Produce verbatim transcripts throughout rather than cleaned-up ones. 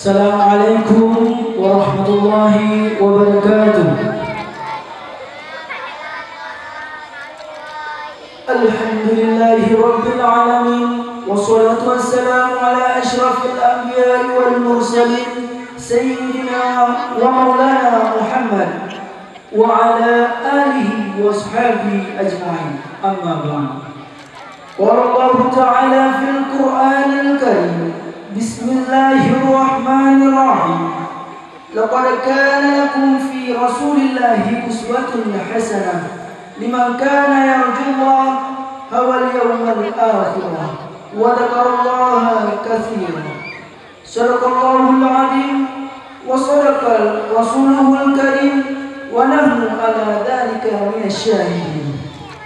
Assalamualaikum warahmatullahi wabarakatuh. Alhamdulillahi rabbil alamin, wassalatu wassalamu ala asyrafil anbiya'i wal mursalin sayyidina wa maulana Muhammad wa ala alihi wa ashabihi ajma'in. Amma ba'd. Qala Allah ta'ala fil Qur'anil Karim, Bismillahirrahmanirrahim. Laqad kana lakum fi Rasulillahi uswatun hasanah liman kana yarjullaha wal yawmal akhir wa dzakarallaha katsiran. Shadaqallahul azim wa shadaqal rasuluhul karim wa nahnu ala dzalika minasyahidin.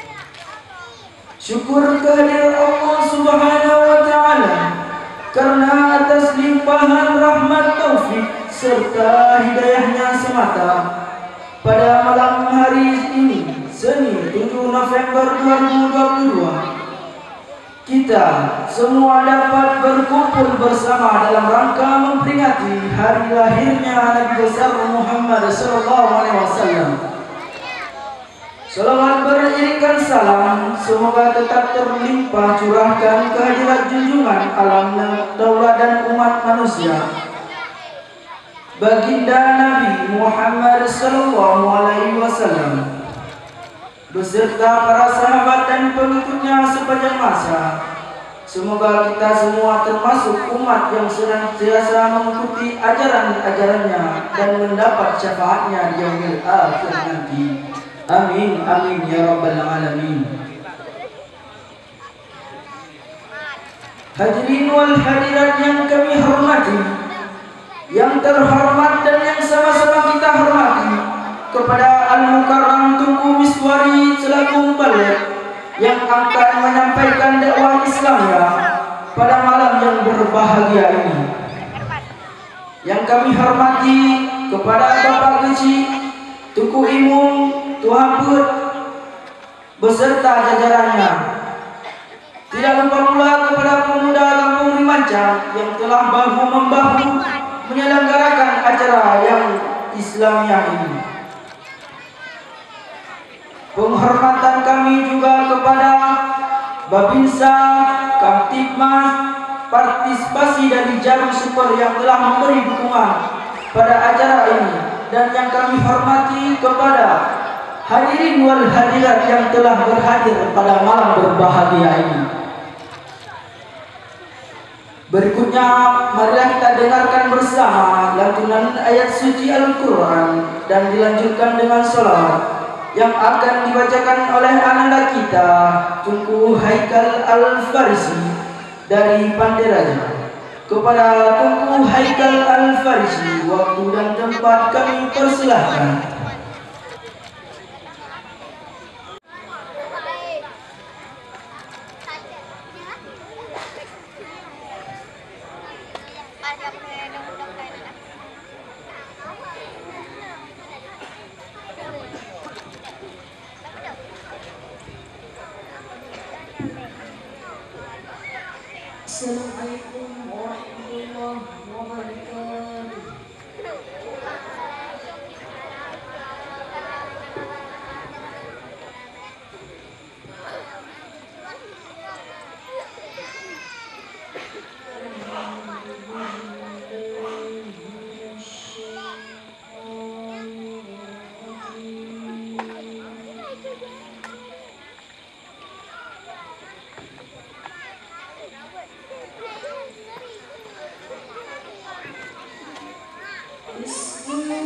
Syukur kehadirat Allah Subhanahu wa taala karena atas limpahan rahmat taufik serta hidayahnya semata, pada malam hari ini, Senin tujuh November dua ribu dua puluh dua, kita semua dapat berkumpul bersama dalam rangka memperingati hari lahirnya Nabi besar Muhammad sallallahu alaihi wasallam. Salawat beriringan salam semoga tetap terlimpah curahkan kehadirat junjungan alam daulah dan umat manusia, baginda Nabi Muhammad sallallahu alaihi wasallam beserta para sahabat dan pengikutnya sepanjang masa. Semoga kita semua termasuk umat yang senantiasa mengikuti ajaran-ajarannya dan mendapat syafaatnya di yaumil akhir nanti. Amin amin ya rabbal alamin. Hadirin wal hadirat yang kami hormati, yang terhormat dan yang sama-sama kita hormati, kepada Al-Mukarram Tunku Miswari selaku mubaligh yang akan menyampaikan dakwah Islamnya pada malam yang berbahagia ini. Yang kami hormati kepada Bapak Geci Tuku Imum Tuhan Put beserta jajarannya. Tidak lupa pula kepada pemuda Kampung Rimancang yang telah bahu-membahu menyelenggarakan acara yang Islamnya ini. Penghormatan kami juga kepada Babinsa, Kamtibmas, partisipasi dari Jarum Super yang telah memberi dukungan pada acara ini, dan yang kami hormati kepada hadirin wal hadirat yang telah berhadir pada malam berbahagia ini. Berikutnya marilah kita dengarkan bersama lantunan ayat suci Al-Quran dan dilanjutkan dengan salawat yang akan dibacakan oleh ananda kita Tunku Haikal Al-Farisi dari Panderaja. Kepada Tunku Haikal Al-Farisi, waktu dan tempat kami persilahkan. Assalamualaikum warahmatullahi wabarakatuh. Bismillah.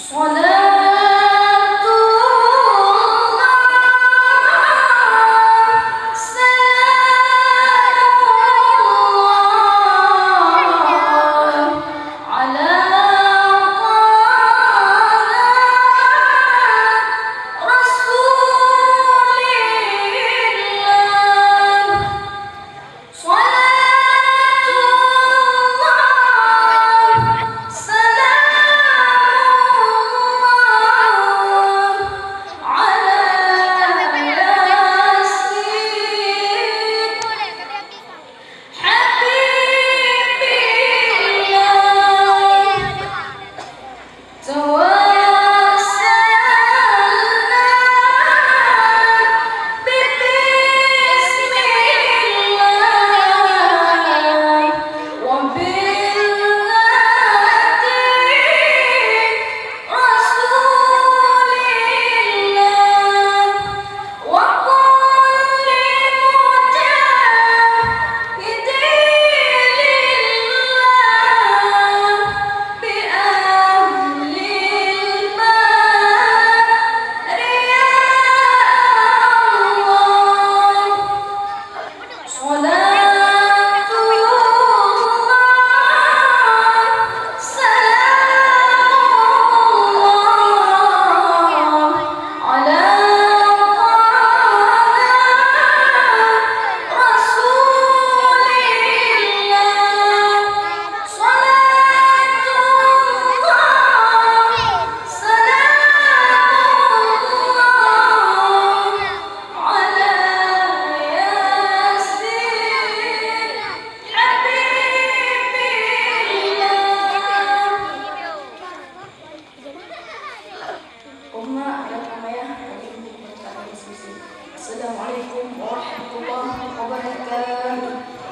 Assalamualaikum warahmatullahi wabarakatuh.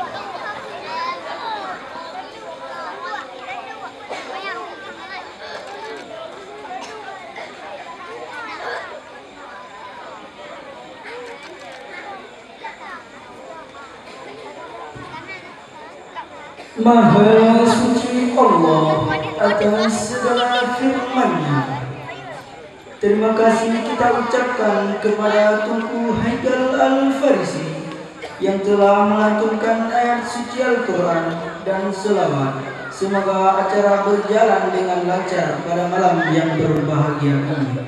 Maha suci Allah atas segala firman-Nya. Terima kasih kita ucapkan kepada Tunku Haikal Al-Farisi yang telah melantunkan ayat suci Al-Quran dan selawat. Semoga acara berjalan dengan lancar pada malam yang berbahagia ini.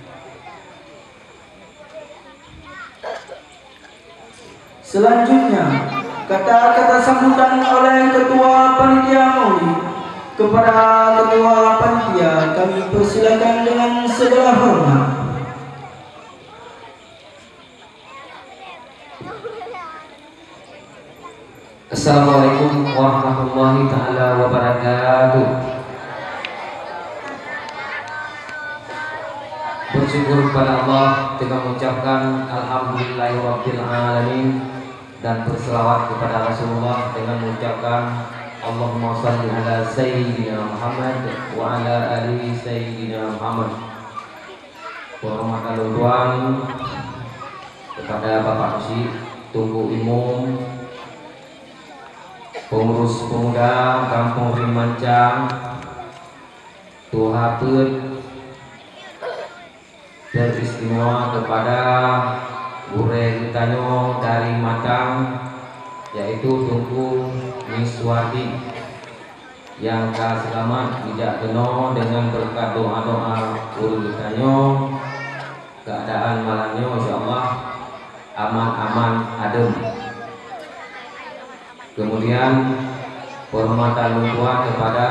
Selanjutnya, kata-kata sambutan oleh Ketua Panitia Maulid. Kepada Ketua Panitia kami persilakan dengan segala hormat. Assalamualaikum warahmatullahi taala wabarakatuh. Bersyukur kepada Allah dengan mengucapkan alhamdulillahirabbil alamin dan berselawat kepada Rasulullah dengan mengucapkan Allahumma shalli ala sayyidina Muhammad wa ala ali sayyidina Muhammad. Hormat Tuan kepada Bapak Syekh Tunku Imum, pengurus pemuda Kampung Rimancang, Tuha Put, teristimewa kepada Bure Gitanyo dari Matang, yaitu Tunku Miswati yang ka selamat tidak kena dengan berkat doa-doa Bure Gitanyo, keadaan malamnya insyaallah aman-aman adem. Kemudian penghormatan luar kepada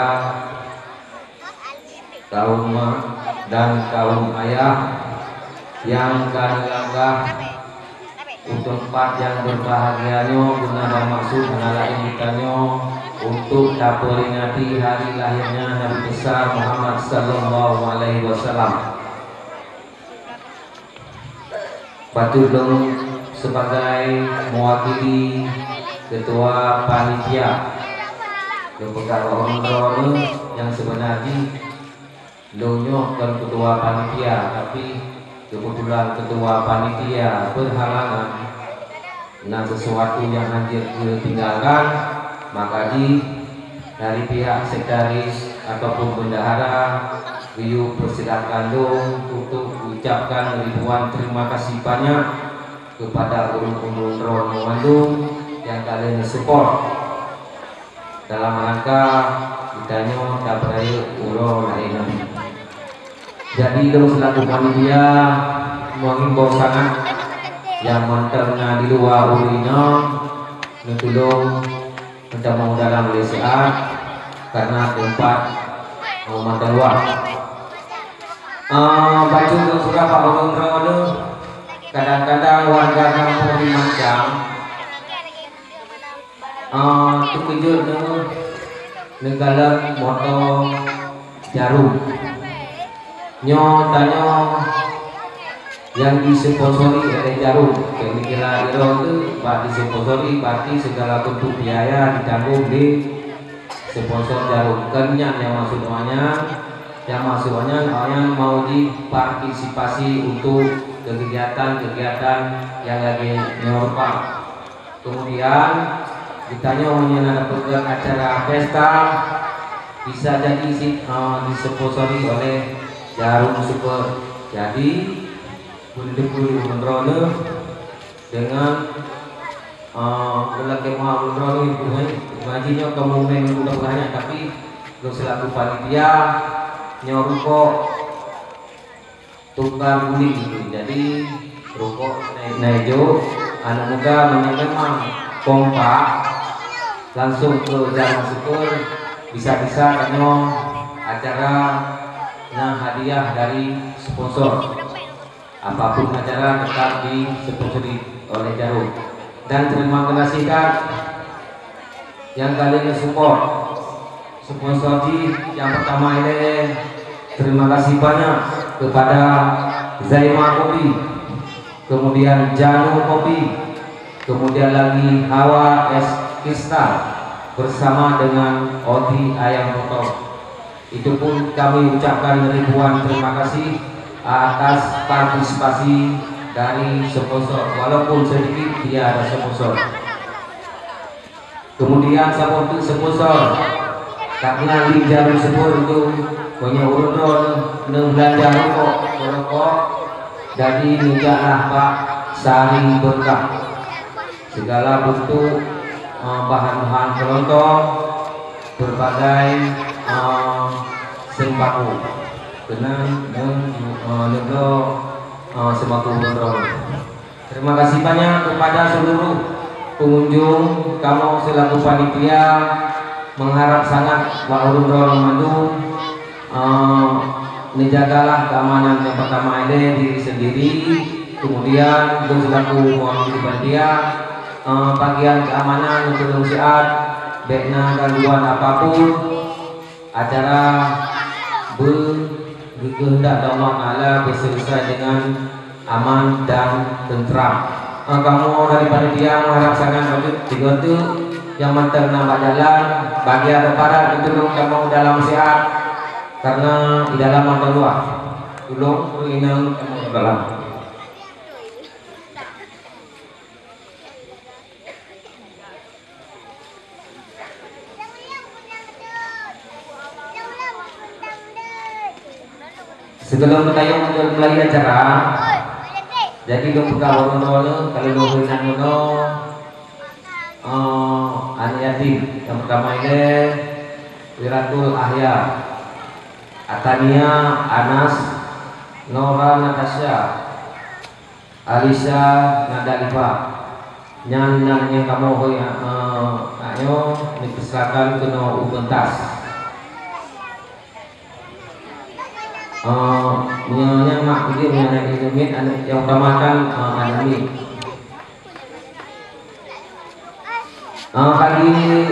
kaum dan kaum ayah yang kadang-kadang untuk tempat yang berbahagianya guna dan maksud mengalami kitanya untuk dapat peringati hari lahirnya Nabi besar Muhammad sallallahu alaihi wasallam. Patut dong sebagai mewakili Ketua Panitia yang perkara orang yang sebenarnya lonyo kan Ketua Panitia, tapi kebetulan Ketua Panitia berhalangan dengan sesuatu yang hadir ditinggalkan, maka di dari pihak sekretaris ataupun bendahara, Riu persilakan dong untuk ucapkan ribuan terima kasih banyak kepada ulun-ulun Rono Bandung yang kalian support dalam rangka kitanya dapat ulo lain. Jadi dong selaku panitia mengimbau sangat yang mantarnya di luar urinya nutulung untuk mau dalam Malaysia karena tempat mau mantar luar. Uh, baca tu surah Pak Ulun Rono kadang-kadang warga kampung di Macam uh, terkejut tu negara motor jarum nyo tanya yang disponsori oleh jarum yang dikira iro itu pak disponsori berarti segala bentuk biaya ditanggung di sponsor jarum kenyang yang maksudnya yang maksudnya yang mau dipartisipasi untuk kegiatan-kegiatan yang lagi nyoba. Kemudian ditanya menyenangkan acara pesta bisa jadi uh, disponsori oleh Jarum Super. Jadi bulu-bulu Rono dengan lelaki uh, mau Rono itu ngajinya kamu main udah banyak tapi lo selaku panitia nyoroko tukang guling gitu. Jadi rokok naik jo anak muda memang kompak langsung ke Jarum Super bisa-bisa karena acara nah hadiah dari sponsor apapun acara tetap disponsori oleh Jarum. Dan terima kasih kan yang kalian support sponsor di yang pertama ini terima kasih banyak kepada Zaima Kopi, kemudian Janu Kopi, kemudian lagi Hawa Es Kristal bersama dengan Odi Ayam Potong. Itu pun kami ucapkan ribuan terima kasih atas partisipasi dari sponsor walaupun sedikit dia ada sponsor. Kemudian support sponsor karena di Jarum Super itu punya urun enam belanja rokok rokok jadi nijaklah Pak Sari Berkah segala bentuk bahan-bahan uh, kelontong berbagai uh, sembako dengan nego uh, sembako kontrol. Terima kasih banyak kepada seluruh pengunjung. Kamu selaku panitia mengharap sangat Pak Ulun Rono Bandung uh, menjagalah keamanan yang pertama ini diri sendiri, kemudian untuk selaku panitia uh, bagian keamanan untuk sehat baiknya gangguan apapun acara berkehendak Allah Ta'ala berselesai dengan aman dan tentram. Uh, kamu dari panitia mengharap sangat tiga itu yang mantan nampak jalan bagi ada para itu kamu dalam sehat karena di dalam atau luar tolong inang kamu dalam. Sebelum kita mulai acara, jadi kebuka orang-orang kalau nuhunan nuno Uh, anak yatim yang pertama ini Wiratul Ahya, Atania, Anas, Nora, Natasha, Alisa, Nadalifa, yang yang kamu hoy uh, ayo dipersilakan ke no ubentas. Uh, yang mak ini yang ini yang utamakan uh, anami. Uh, kali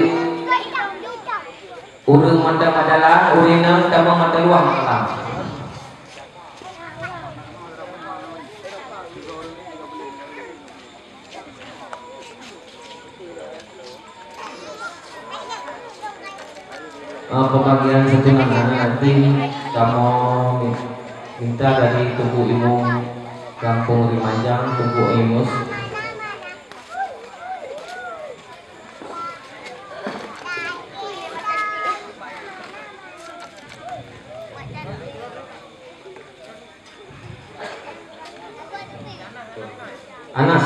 urang mata madalah urina tambah mata luang lah. Uh, pembagian setengah nanti kamu minta dari Tugu Imung Kampung Rimanjang Tugu Imus. Anas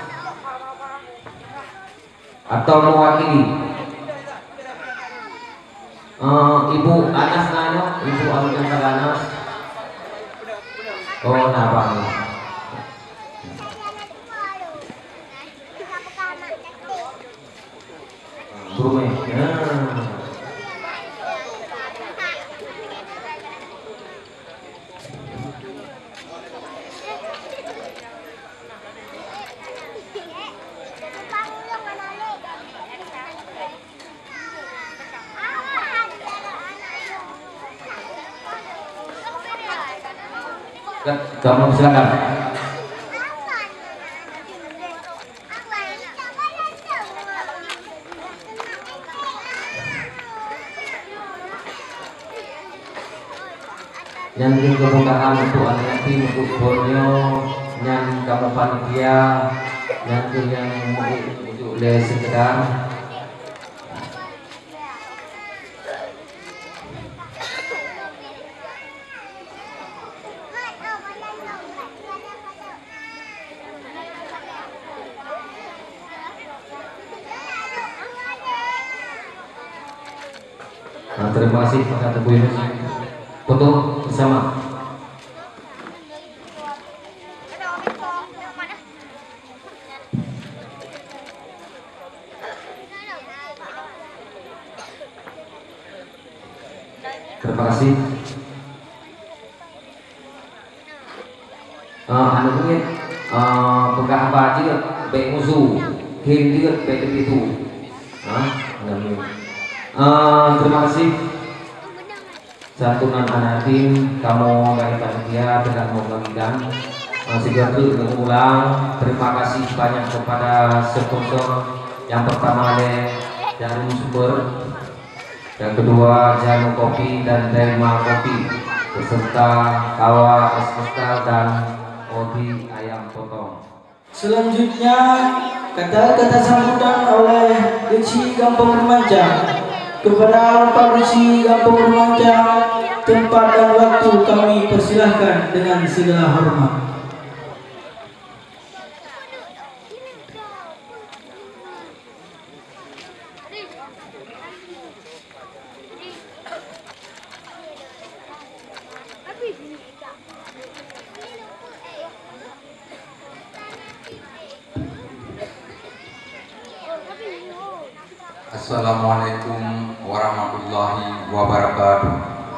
atau mewakili uh, Ibu Anas nanya, Ibu Alun Anas. Oh, nah Bang. Brume. Nah. Kamu silakan. Nyanyi kebukaan untuk anak yatim, untuk Borneo, nyanyi kamu panitia, nyanyi yang untuk les sekedar. Nah, terima kasih Pak Teguh Yunus. Foto bersama. Terima kasih. Uh, anu ini uh, pegang apa aja, baik musuh, him dia baik itu. Nah, uh, terima kasih. Santunan anatim kamu dari panitia dengan membagikan uh, segera mengulang. Terima kasih banyak kepada sponsor. Yang pertama ada Jarum Sumber, yang kedua Janu Kopi dan Delma Kopi, beserta Kawa Espostal dan Odi Ayam Potong. Selanjutnya kata-kata sambutan oleh Deci Gampung Remaja kepada Pak Deci Gampung Remaja. Tempat dan waktu kami persilahkan dengan segala hormat. Assalamualaikum warahmatullahi wabarakatuh.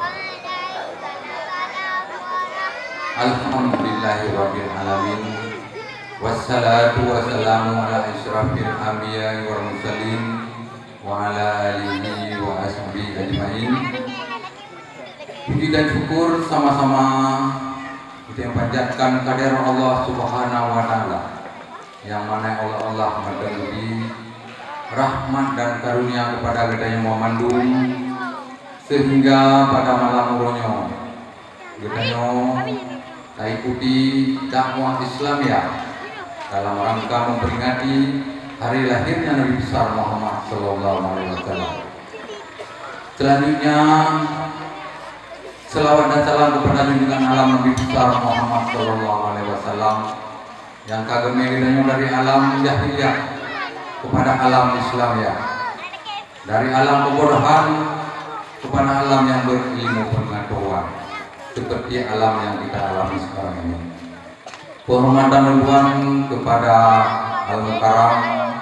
Alhamdulillahirabbil alamin. Wassalatu wassalamu ala asyrafil anbiya'i wal mursalin wa ala alihi wa ashabihi ajmain. Puji dan syukur sama-sama kita panjatkan kehadirat Allah Subhanahu wa taala, yang mana Allah Allah mengaturkan rahmat dan karunia kepada kita yang mau mandung, sehingga pada malam ronyo kita kita ikuti dakwah Islamiyah dalam rangka memperingati hari lahirnya Nabi besar Muhammad Sallallahu Alaihi Wasallam. Selanjutnya selawat dan salam kepada junjungan alam Nabi besar Muhammad Sallallahu Alaihi Wasallam yang kagem bedanya dari alam jahiliyah kepada alam Islam, ya, dari alam kebodohan kepada alam yang berilmu pengetahuan, seperti alam yang kita alami sekarang ini. Penghormatan ribuan kepada Al-Mukarram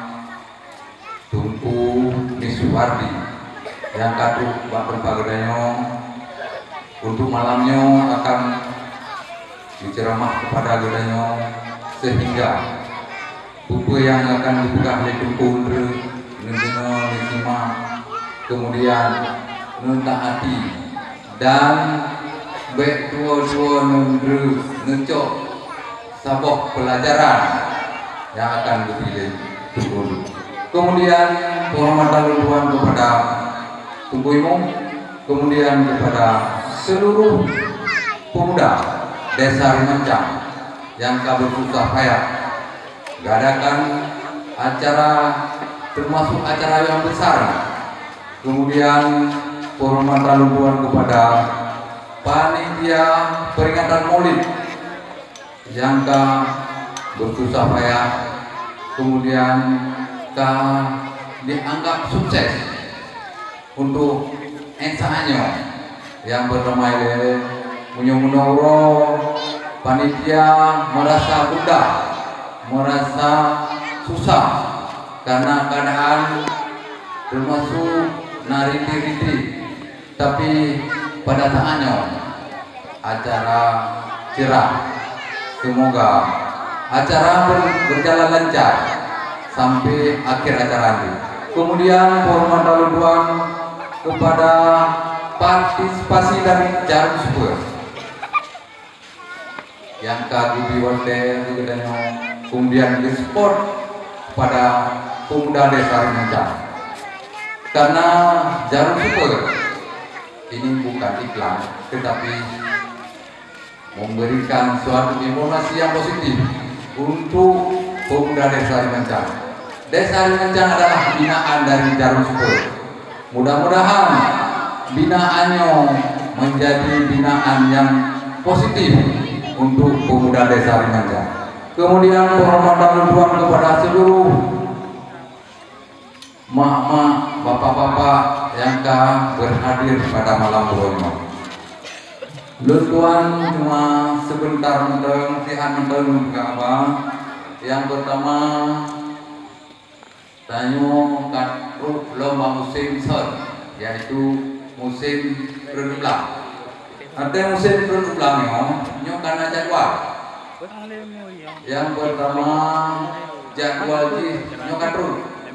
Tunku Miswardi yang katuh bakal pagedanya untuk malamnya akan diceramah kepada gedanya, sehingga buku yang akan dibuka oleh Tunku Nendino Nisima kemudian nentaati dan baik dua-dua nendru ngecok sabok pelajaran yang akan dipilih Tunku. Kemudian penghormatan ribuan kepada Tunku Imam, kemudian kepada seluruh pemuda desa Rimancang yang kabur susah payah gadakan acara, termasuk acara yang besar. Kemudian penghormatan ribuan kepada panitia peringatan Maulid yang bersusah payah, kemudian ka dianggap sukses untuk ensaannya yang bernama Munyo-Munoro panitia merasa mudah, merasa susah karena keadaan termasuk nariti-riti, tapi pada saatnya acara cerah. Semoga acara ber, berjalan lancar sampai akhir acara ini. Kemudian hormat haluan kepada partisipasi dari Jarum Super yang kagumi wande kemudian di sport pada pemuda desa Rimenca, karena Jarum Super ini bukan iklan tetapi memberikan suatu informasi yang positif untuk pemuda desa Rimenca. Desa Rimenca adalah binaan dari Jarum Super. Mudah-mudahan binaannya menjadi binaan yang positif untuk pemuda desa Rimenca. Kemudian penghormatan Tuhan kepada seluruh mak-mak, bapak-bapak yang telah berhadir pada malam ini. Tuhan cuma sebentar menteng, sihan menteng juga apa. Yang pertama, tanyo katruk lomba musim sor, yaitu musim rendublang. Ada musim rendublang nyo karena jadwal. Yang pertama jadwal di nyo katruk.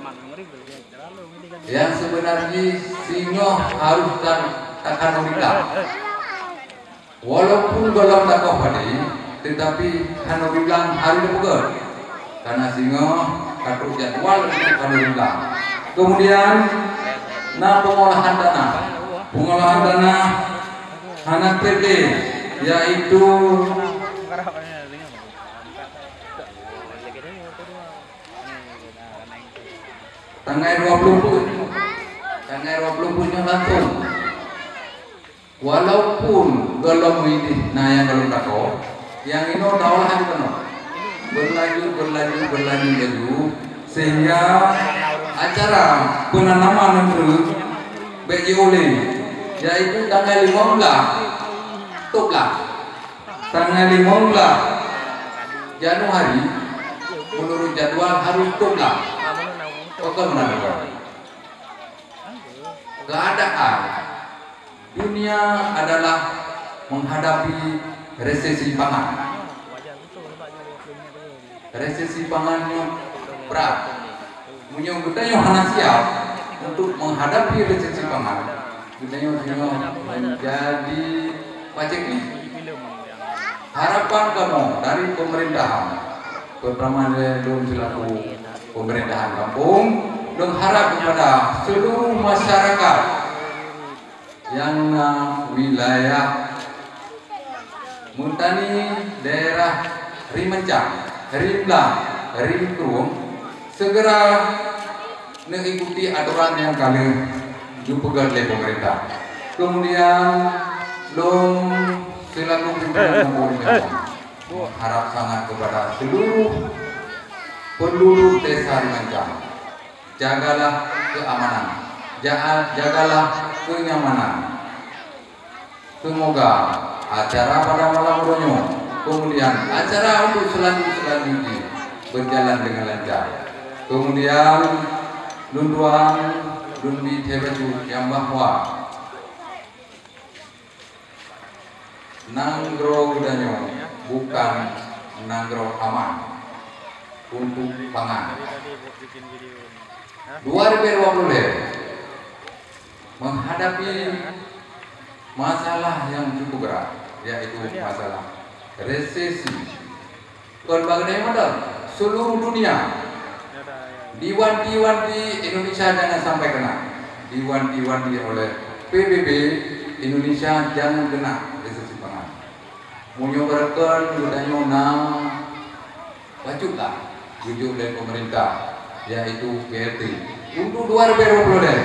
Yang sebenarnya sinyo harus kan akan menikah. Walaupun dalam dakwah tadi, tetapi hanya bilang hari lepegat karena singo katruk jadwal hanya bilang. Kemudian nah pengolahan dana, pengolahan dana anak P D yaitu tanggal dua puluh tanggal dua puluh langsung. Walaupun belum ini, nah yang belum tahu, yang ini tahu lah itu berlanjut berlanjut berlanjut dulu sehingga acara penanaman untuk B J O L yaitu tanggal lima belas Oktober, tanggal lima belas Januari menurut jadwal harus Oktober. Bagaimana? Keadaan dunia adalah menghadapi resesi pangan. Resesi pangannya berat. Punya budaya hana siap untuk menghadapi resesi pangan. Budaya menjadi pajak ini. Harapan kamu dari pemerintahan, pertama belum selaku pemerintahan kampung, mengharap kepada seluruh masyarakat yang uh, wilayah Muntani, daerah Rimenca, Rimlang, Rimkrung segera mengikuti aturan yang kali dipegang oleh pemerintah. Kemudian long selaku pimpinan pemerintah harap sangat kepada seluruh penduduk desa Rimenca, jagalah keamanan, jagalah kenyamanan. Semoga acara pada malam ronyo, kemudian acara untuk selanjutnya berjalan dengan lancar. Kemudian lunduan lunbi tebetu yang bahwa nanggro gudanyo bukan nanggro aman untuk pangan. dua ribu dua puluh menghadapi masalah yang cukup berat, yaitu masalah resesi. Berbagai modal seluruh dunia, diwanti-wanti Indonesia jangan sampai kena, diwanti-wanti oleh P B B Indonesia jangan kena resesi pangan. Menyobarkan budaya nang wajiblah tujuh dari pemerintah, yaitu B R T. Untuk dua ribu dua puluh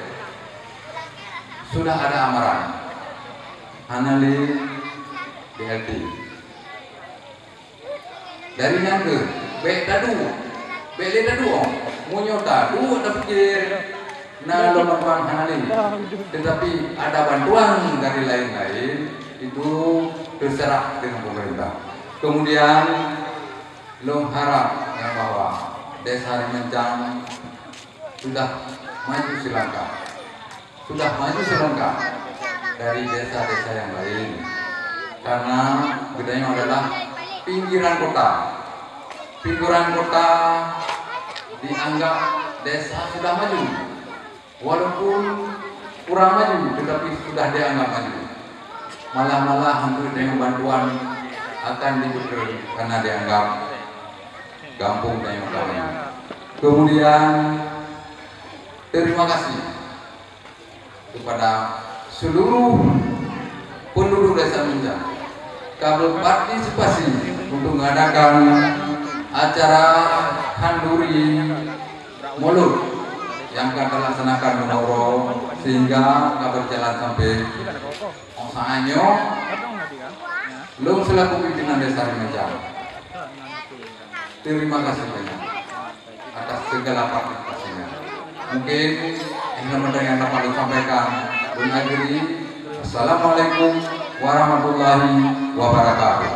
sudah ada amaran Hanali B R T dari nyangke be dadu be le dadu munyota du ada pikir nah lo manfaat hanali, tetapi ada bantuan dari lain-lain itu terserah dengan pemerintah. Kemudian lo harap yang bahwa desa Remencang sudah maju selangkah, sudah maju selangkah dari desa-desa yang lain, karena bedanya adalah pinggiran kota, pinggiran kota dianggap desa sudah maju. Walaupun kurang maju, tetapi sudah dianggap maju. Malah-malah hampir dengan bantuan akan diberi karena dianggap kampung yang kami. Kemudian terima kasih kepada seluruh penduduk desa Mencang kalau partisipasi untuk mengadakan acara handuri mulut yang akan dilaksanakan menoro sehingga akan berjalan sampai Osaanyo Lung selaku pimpinan desa Remencang. Terima kasih banyak atas segala partisipasinya. Mungkin ini yang dapat disampaikan dan akhiri. Assalamualaikum warahmatullahi wabarakatuh.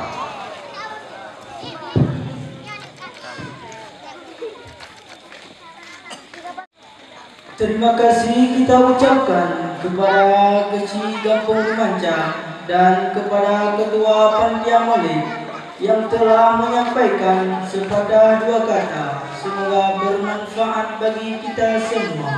Terima kasih kita ucapkan kepada Kecil Kampung Remencang dan kepada Ketua Panitia Maulid yang telah menyampaikan sepatah dua kata. Semoga bermanfaat bagi kita semua.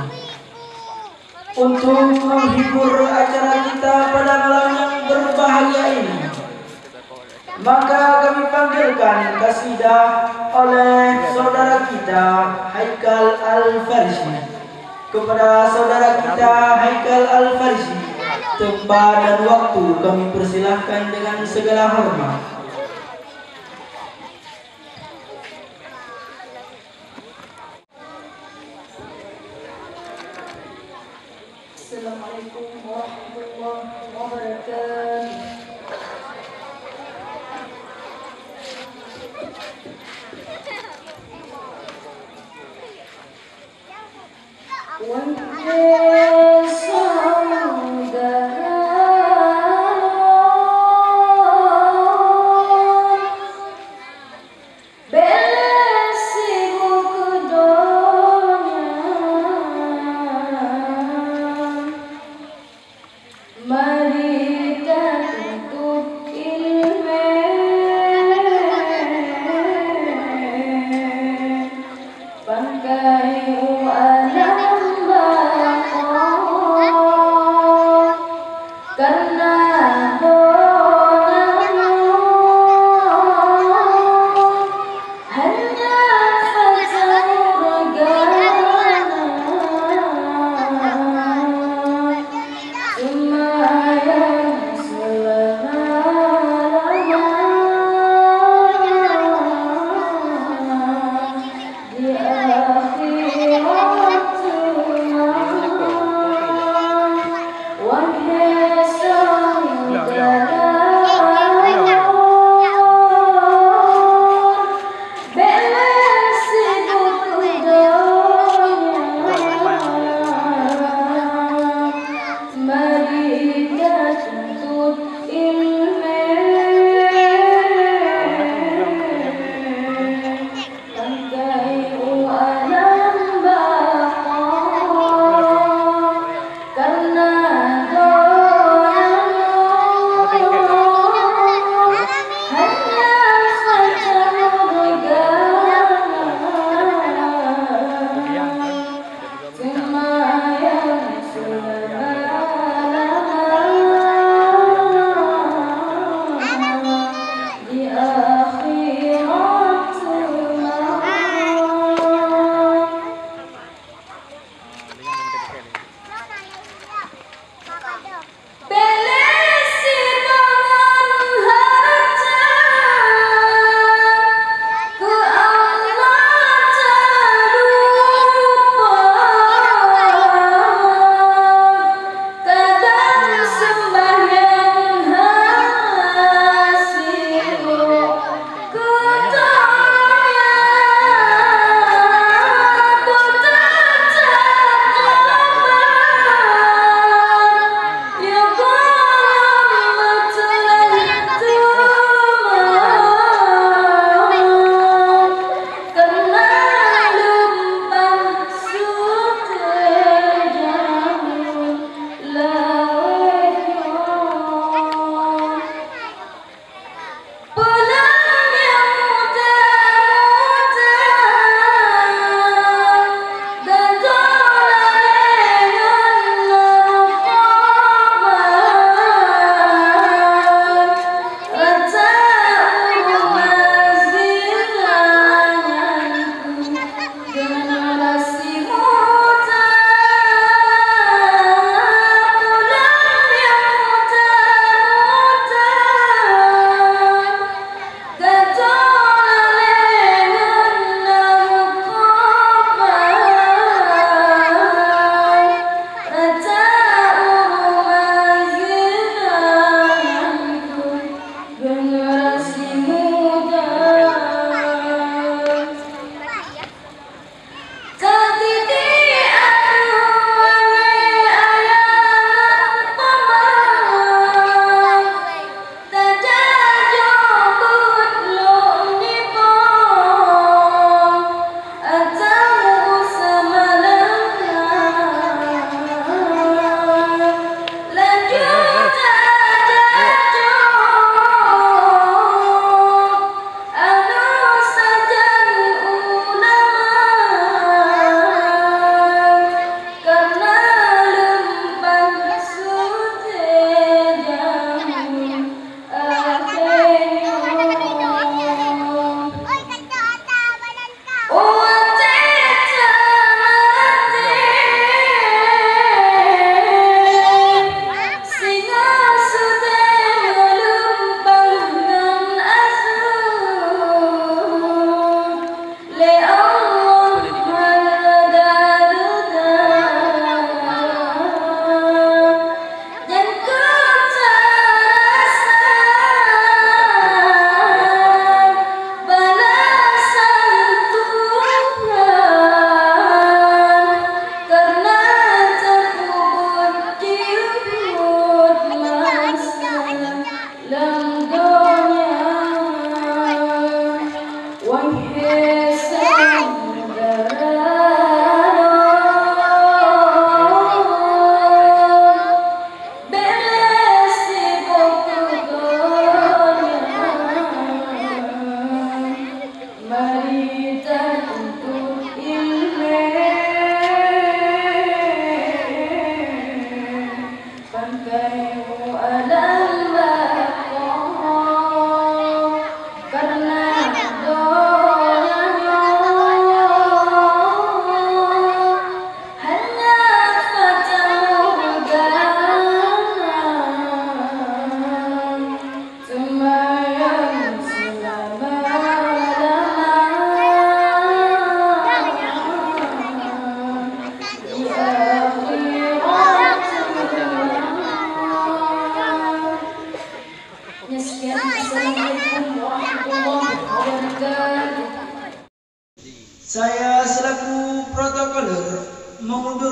Untuk menghibur acara kita pada malam yang berbahagia ini, maka kami panggilkan kasidah oleh saudara kita Haikal Al-Farsi. Kepada saudara kita Haikal Al-Farsi, tempat dan waktu kami persilahkan dengan segala hormat. Assalamualaikum warahmatullahi wabarakatuh. Wahai saudara, belesimu kedonya, mari kita tuntut ilmu, pangkai alam bakal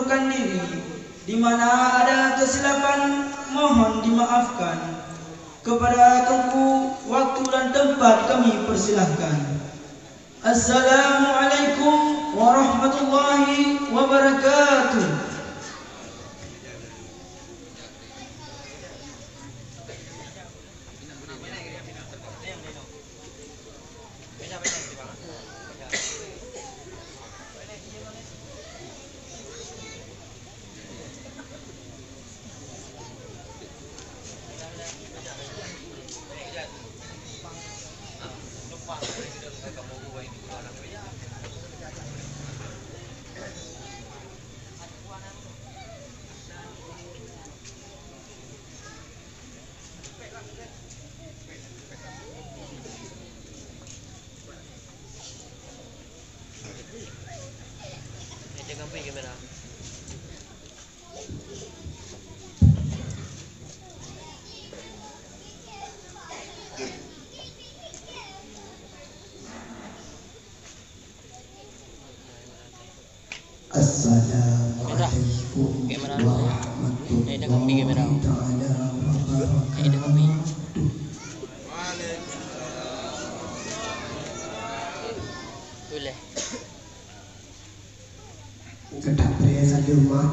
mengundurkan diri. Di mana ada kesilapan mohon dimaafkan. Kepada tunggu waktu dan tempat kami persilahkan. Assalamualaikum warahmatullahi wabarakatuh. Assalamualaikum warahmatullahi taala wabarakatuh. Boleh. Kedak pria saja mak.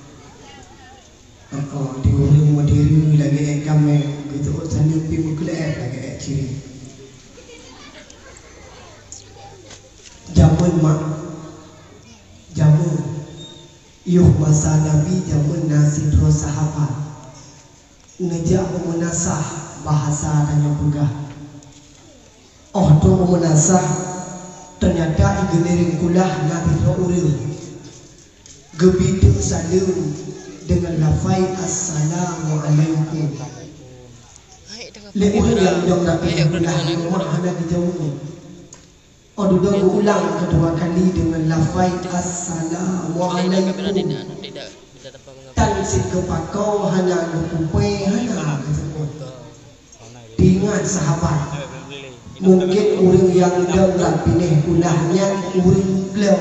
Oh, di rumah diri lagi kami gitu saja pi mukleh lagi ciri. Jamun mak. Jamun yuh masa Nabi jamun nasib roh sahabat ngejak memunasah bahasa tanya pegah. Oh tu memunasah ternyata igeniring kulah Nabi roh uril gebidu salam dengan lafai assalamualaikum. Lebih yang jom Nabi kulah rumah hana dijauh. Oh duduk ulang kedua kali dengan lafai assalamualaikum. Tansi kepakau hana lupupai hana diingat sahabat. Mungkin orang yang dalam pilih kulahnya orang belum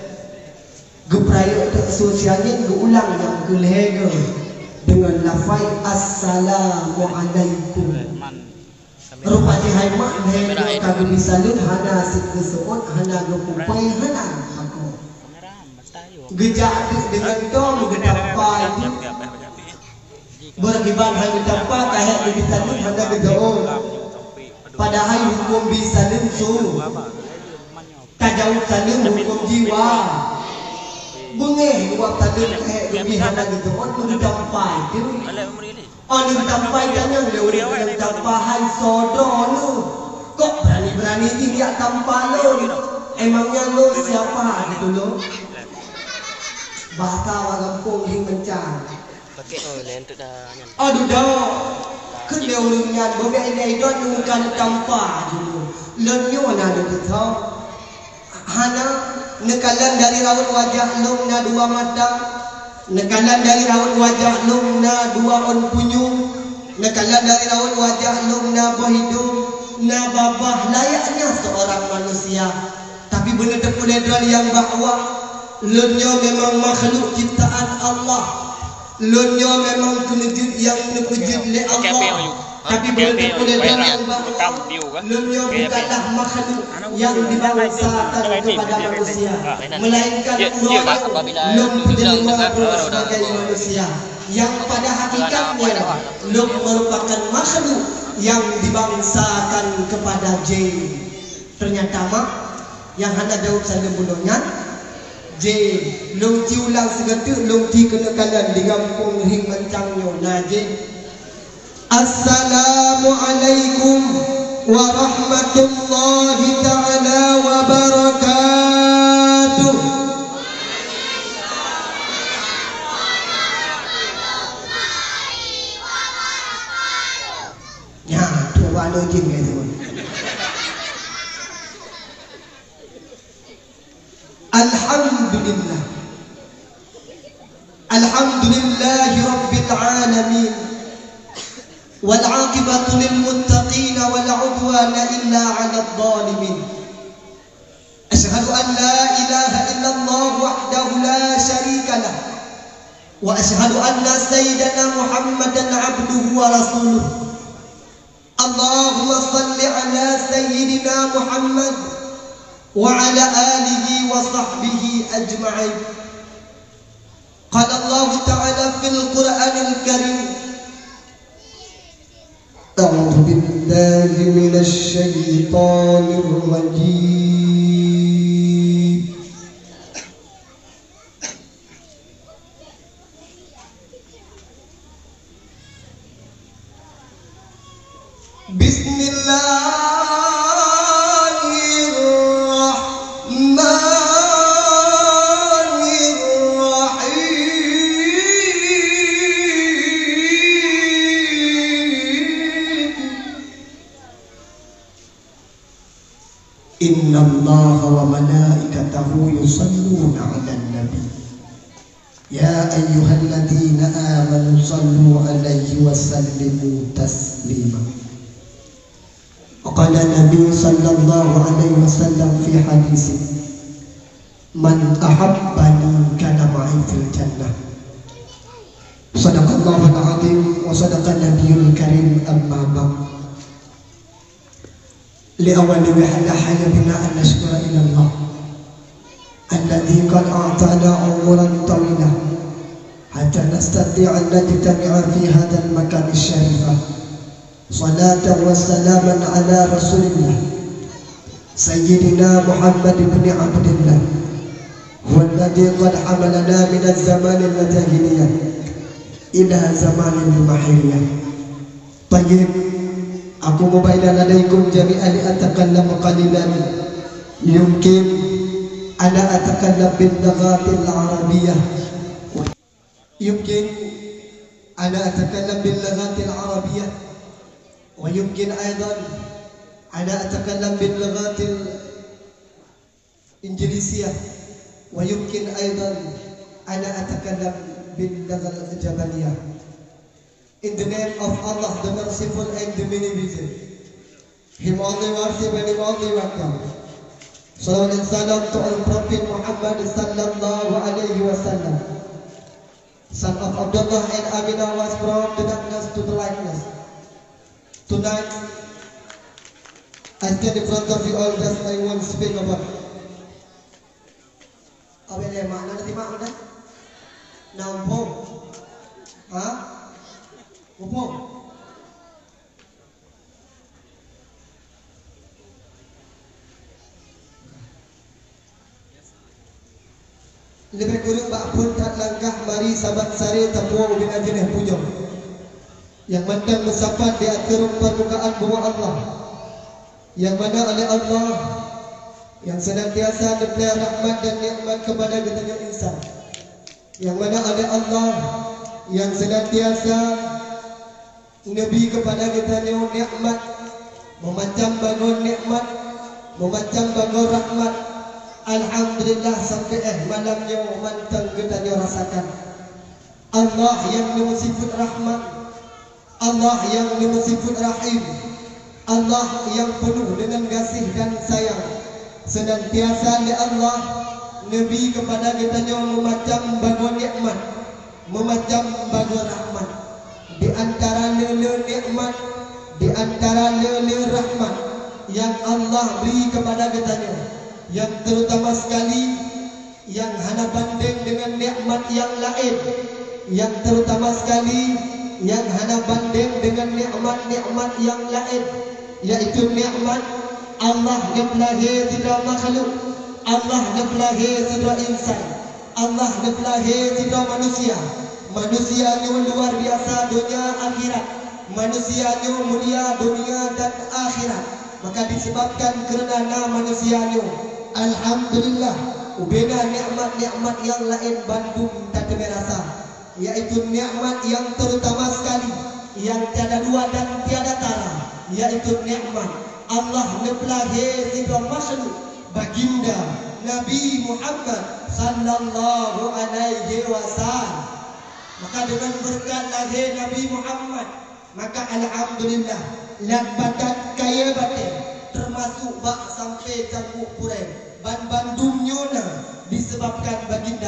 geprayuk tak sosialnya geulang yang gelege dengan lafai assalamualaikum. Rupa jihai mak nih kagum disalun hana sikesot hana gepupai hana aku gejak dengan dom gedampai bergiban hanya tempat kayak disalun hana gedaon padahal hukum bisalun su tajauh salun hukum jiwa bengeh buat salun kayak lebih hana gedaon gedampai tu. Oh ni tampai jangan dia orang tampahan sodor lu. Kok berani-berani ni dia tampal lu. Emangnya lu siapa gitu lu? Bahasa orang kampung hing mencang. Pakai oh lentuk dah. Aduh dah. Kan dia orangnya bobe ini itu bukan tampal dulu. Lenyo na ada tu. Hana nekalan dari raut wajah lu na dua mata. Nekalan dari raut wajah lumna dua on punyung. Nekalan dari raut wajah lumna berhidung. Na babah layaknya seorang manusia. Tapi benar terkuledral yang bahwa lunyo memang makhluk ciptaan Allah. Lunyo memang kenejut yang nekejut oleh Allah. Tapi benar terkuledral yang bahwa lunyo bukanlah makhluk yang dibangsakan kepada manusia, melainkan lum penjelma sebagai manusia yang pada hakikatnya lum merupakan makhluk yang dibangsakan kepada jin. Ternyata mak yang hendak jawab saya bunuhnya jin lum ci ulang segetuk lum ci kena kalan di kampung hing mencangnya najin. Assalamualaikum warahmatullahi ta'ala wabarakatuh. Ya, tu wala jin gitu. Alhamdulillah. Alhamdulillahi rabbil alamin. والعاقبة للمتقين ولا عدوان إلا على الظالمين. أشهد أن لا إله إلا الله وحده لا شريك له wa asyhadu anna sayyidana Muhammadan abduhu wa rasuluh. Allahumma salli ala sayyidina Muhammad wa ala alihi wa sahbihi ajma'in. Qala Allah ta'ala fil Qur'anil Karim, a'udzu billahi minasy syaithanir rajim. Inna Allaha wa malaikatahu yusalluna 'alan nabi ya ayyuhalladzina amanu sallu 'alaihi wa sallimu taslima. Qala Nabi sallallahu alaihi wasallam fi hadis, man ahabbani kana ma'i fil jannah. Sadaqallahul azim wa sadaqan nabiyul karim. Amma ba'd. لأول وحدة حل بنا أن نشكر إلى الله الذي قد أعطانا عمرا طويلا حتى نستطيع أن نجتمع في هذا المكان الشريف. صلاة وسلاما على رسول الله سيدنا محمد بن عبد الله، هو الذي قد حملنا من الزمان الجاهلية إلى زمان المحية. طيب، aku mubayyinan alaikum jami'an li atakallamu qalilan. Yumkin ana atakallam bil lughatil arabiyyah. Yumkin ana atakallam bil lughatil arabiyyah. Wa yumkin aidan ana atakallam bil lughatil injilisiyyah. Wa yumkin aidan ana atakallam bil lughatil jabaliyah. In the name of Allah, the Merciful and the Beneficent, Him only worship and Him only welcome. Salawat and salam to our Prophet Muhammad sallallahu alaihi wasallam, son of Abdullah and Aminah, was brought to darkness to the lightness. Tonight, I stand in front of you all just I want to speak about. Apa yang mana nanti mak udah? Nampung, ah? Upo. Lebih kurang bak pun tak langkah mari sabat sari tapuang bin ajinah pujong yang mandang mensapat di akhir permukaan bumi Allah, yang mana oleh Allah yang senantiasa memberi rahmat dan nikmat kepada kita insan, yang mana oleh Allah yang senantiasa Nabi kepada kita nyo nikmat, memacam bangun nikmat, memacam bangun rahmat. Alhamdulillah sampai eh malamnya mantang kita nyo rasakan. Allah yang bersifat rahmat, Allah yang bersifat rahim, Allah yang penuh dengan kasih dan sayang. Senantiasa oleh Allah Nabi kepada kita nyo memacam bangun nikmat, memacam bangun rahmat. Di antara lele nikmat, di antara lele rahmat yang Allah beri kepada kita, yang terutama sekali yang hana banding dengan nikmat yang lain, yang terutama sekali yang hana banding dengan nikmat-nikmat yang lain, yaitu nikmat Allah ngebelahi tidak makhluk, Allah ngebelahi tidak insan, Allah ngebelahi tidak manusia. Manusianya luar biasa dunia akhirat, manusianya mulia dunia dan akhirat. Maka disebabkan kerana nama manusianya, alhamdulillah, ubena nikmat-nikmat yang lain Bandung tak terasa, yaitu nikmat yang terutama sekali, yang tiada dua dan tiada tara, yaitu nikmat Allah ngebelahi tidak makhluk baginda Nabi Muhammad sallallahu alaihi wasallam. Maka dengan berkat lahir Nabi Muhammad, maka alhamdulillah lampatat kaya batin termasuk bak sampai cangkuk purai ban Bandung nyona disebabkan baginda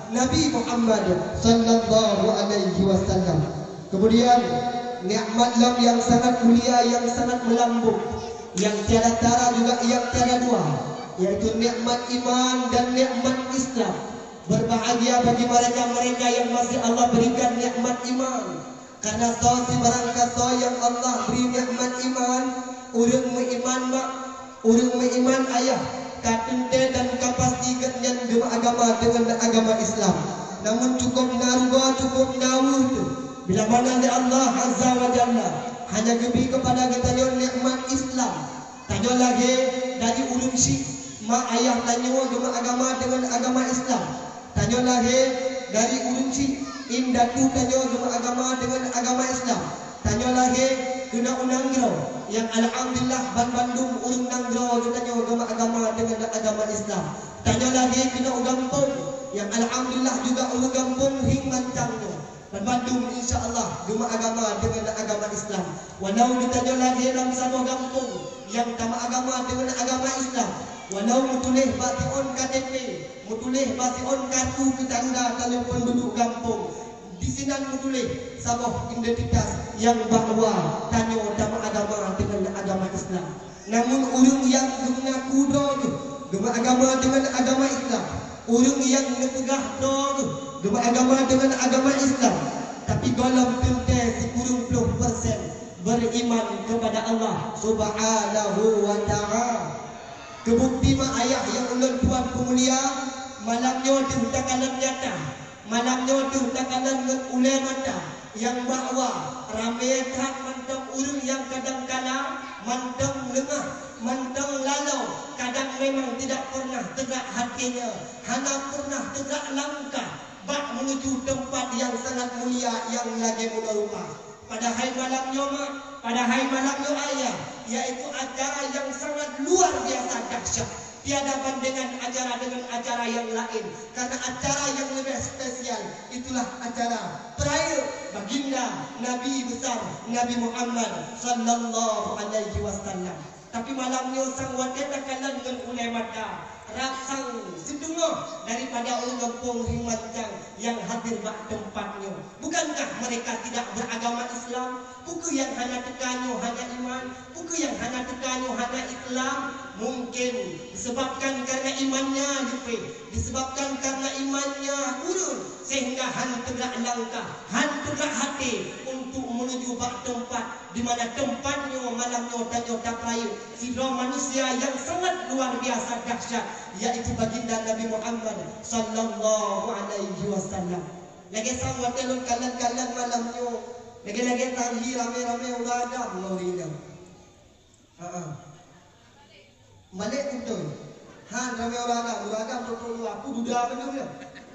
Nabi Muhammad sallallahu alaihi wasallam. Kemudian nikmat lam yang sangat mulia, yang sangat melambung, yang tiada tara juga yang tiada dua, yaitu nikmat iman dan nikmat Islam. Berbahagia bagi mereka-mereka yang masih Allah berikan nikmat iman. Karena so si barang kaso yang Allah beri nikmat iman, urang iman mak, urang iman ayah, katente dan kapasti ganyan dua agama dengan agama Islam. Namun cukup naruga, cukup nawuh tu. Bila mana Allah Azza wa Jalla hanya gebi kepada kita nikmat Islam. Tanya lagi dari ulum si mak ayah tanya dengan agama dengan agama Islam. Tanya lagi dari ulum si indatu tanya dengan agama dengan agama Islam. Tanya lagi kena unanggro yang alhamdulillah ban Bandung ulum nanggro tanya dengan agama dengan agama Islam. Tanya lagi kena ugampung yang alhamdulillah juga ulum gampung hing mancangno. Dan Bandung insyaAllah cuma agama dengan agama Islam. Walau ditanya lagi dalam satu kampung yang sama agama dengan agama Islam, walau mutulih bation K T P, mutulih bation kartu petanda kalau penduduk kampung, di sini mutulih sabah identitas yang bahwa tanya sama agama dengan agama Islam. Namun urung yang mengaku doa dengan agama dengan agama Islam, urung yang ngepegah doa dengan agama dengan agama Islam, tapi golong tente sepuluh puluh persen beriman kepada Allah Subhanahu wa Ta'ala. Kebukti mak ayah yang ulun tuan pemulia, malamnya tu takalan nyata, malamnya tu takalan ulai mata, yang bahwa ramai tak mantap urung yang kadang kala mantap lengah, mantap lalau, kadang memang tidak pernah tegak hatinya, hanya pernah tegak langkah bak menuju tempat yang sangat mulia yang lagi mulia rupa. Pada hari malamnya mak, pada hari malamnya ayah, yaitu acara yang sangat luar biasa dahsyat. Tiada bandingan acara dengan acara yang lain. Karena acara yang lebih spesial itulah acara perayaan baginda Nabi besar Nabi Muhammad sallallahu alaihi wasallam. Tapi malamnya sang wanita kalan dengan ulai mata raksang sedungah daripada orang kampung Himancang yang hadir bak tempatnya. Bukankah mereka tidak beragama Islam? Buku yang hanya tekanyo hanya iman, buku yang hanya tekanyo hanya Islam. Mungkin disebabkan karena imannya lupa, disebabkan karena imannya turun, sehingga han tegak langkah, han tegak hati untuk menuju bak tempat di mana tempatnya malamnya tanya taprayu sidra manusia yang sangat luar biasa dahsyat, yaitu baginda Nabi Muhammad sallallahu alaihi wasallam. Lagi sang watelun kalan-kalan malamnya, lagi-lagi tanghi rame-rame ulada maulina. Heeh. Malik betul. Han rame ulada, ulada betul aku duda betul ya.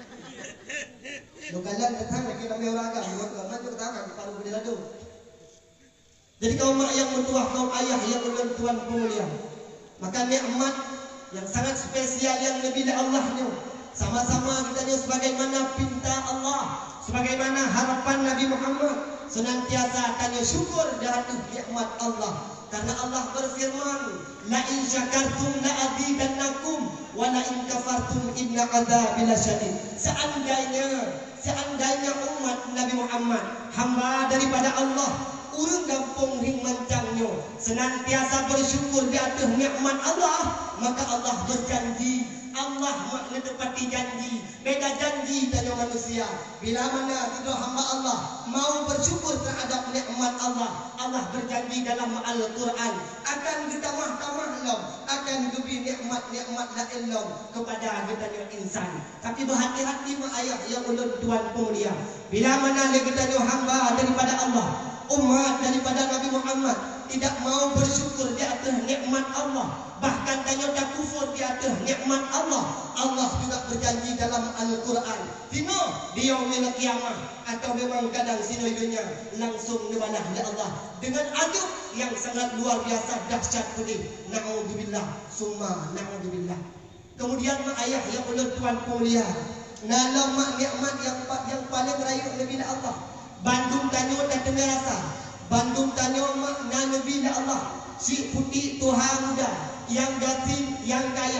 Lo kalan datang lagi rame ulada, lo maju datang kalau boleh lalu. Jadi kaum mak yang mentuah, kaum ayah yang ulun tuan pemulia, maka nikmat yang sangat spesial yang lebih dari Allahnya sama-sama kita ni sebagaimana pinta Allah, sebagaimana harapan Nabi Muhammad senantiasa tanya syukur dan nikmat Allah. Karena Allah berfirman, la in syakartum la azidannakum wa la in kafartum inna adzabi lasyadid. Seandainya seandainya umat Nabi Muhammad hamba daripada Allah, urang kampung ring mancangnya senantiasa bersyukur di atas nikmat Allah, maka Allah berjanji, Allah menepati janji. Beda janji tanya manusia. Bila mana tidak hamba Allah mau bersyukur terhadap nikmat Allah, Allah berjanji dalam Al-Quran akan ditamah-tamah lam, akan diberi nikmat-nikmat lain lam kepada kita insan. Tapi berhati-hati mak ayah yang ulun tuan pemulia, bila mana kita hamba daripada Allah, umat daripada Nabi Muhammad tidak mau bersyukur di atas nikmat Allah, bahkan tanya tak kufur di atas nikmat Allah, Allah juga berjanji dalam Al-Quran, dino di yaumil qiyamah atau memang kadang sino dunia langsung dibalah oleh Allah dengan adab yang sangat luar biasa dahsyat pedih. Na'udzubillah summa na'udzubillah. Kemudian mak ayah yang ulun tuan pemulia, nalam mak nikmat yang yang paling rayu lebih dari Allah. Bandung tanya dan dengar rasa, Bandung tanya mak na lebih dari Allah. Si putih Tuhan muda yang gatin, yang kaya,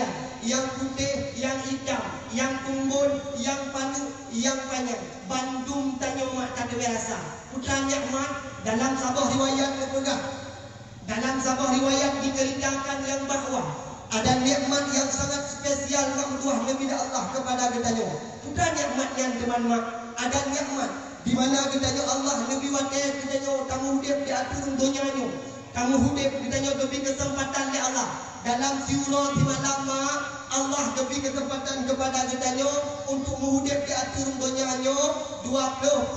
yang putih, yang hitam, yang tumbun, yang panu, yang panjang. Bandung tanya mak tak ada rasa. Putra nikmat dalam sebuah riwayat berpegang. Dalam sebuah riwayat diceritakan yang bahawa ada nikmat yang sangat spesial Allah Nabi Allah kepada kita. Putra nikmat yang teman mak, ada nikmat di mana kita Allah Nabi wakil kita kamu hidup di atas dunia ni. Kamu hidup kita lebih kesempatan di Allah. Dalam siura di malam Allah beri kesempatan kepada kita untuk menghidup di atas dunia ni dua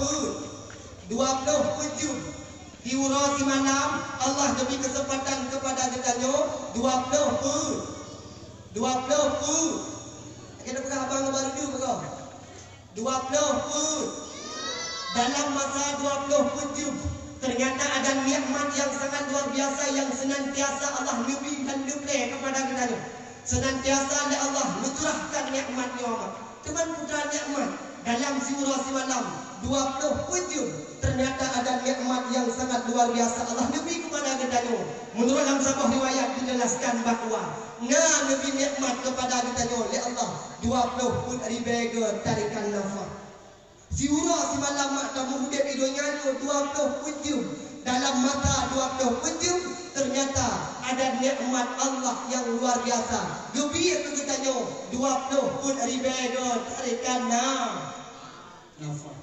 puluh juz. Siura di malam Allah beri kesempatan kepada kita dua puluh dua puluh. Kita bukan abang baru dulu kau. dua puluh dalam masa dua puluh juz. Ternyata ada nikmat yang sangat luar biasa yang senantiasa Allah lebih dan lebih kepada kita. Senantiasa oleh Allah mencurahkan nikmatnya. Teman putra nikmat dalam siura semalam dua puluh juz. Ternyata ada nikmat yang sangat luar biasa Allah lebih kepada kita. Menurut dalam sebuah riwayat dijelaskan bahawa na lebih nikmat kepada kita oleh Allah dua puluh ribu tarikan nafas. Siura semalam mak kamu hidup hidupnya dua puluh juz. Dalam mata dua puluh juz ternyata ada nikmat Allah yang luar biasa. Lebih ke kita dua puluh ribu tarikan nafas.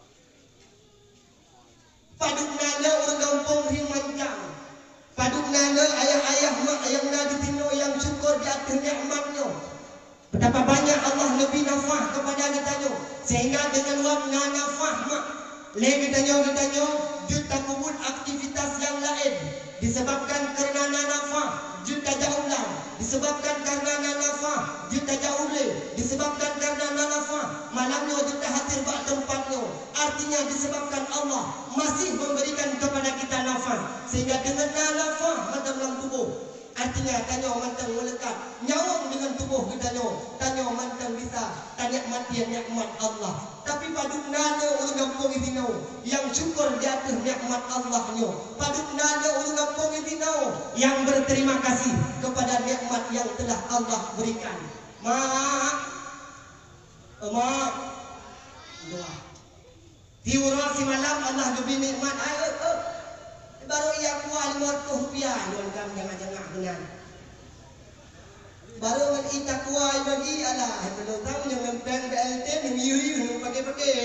Paduk nala orang kampung rimancang. Paduk nala ayah-ayah mak yang nak ditino yang syukur di atas nikmatnya. Betapa banyak Allah lebih nafah kepada kita sehingga dengan wakna nafah mak lagi tanya kita juta kubur aktivitas yang lain disebabkan kerana nafah juta jauhlah disebabkan karena nafah juta jauh disebabkan karena nafah malamnya juta hadir bak tempatnya. Artinya disebabkan Allah masih memberikan kepada kita nafah sehingga dengan nafah macam dalam tubuh. Artinya tanya mantang melekat nyawang dengan tubuh kita nyo. Tanya mantang bisa tanya matian nikmat Allah. Tapi paduk nana orang kampung itu yang syukur di atas nikmat Allah nyo. Paduk nana orang kampung itu yang berterima kasih kepada nikmat yang telah Allah berikan. Mak, mak, doa. Tiura si malam Allah lebih nikmat. Ayo, oh. Baru ia kuat lima ratus rupiah Tuan kan jangan-jangan benar. Baru dengan ita kuat bagi alah belum tahu jangan bank B L T ni miu-miu pakai-pakai.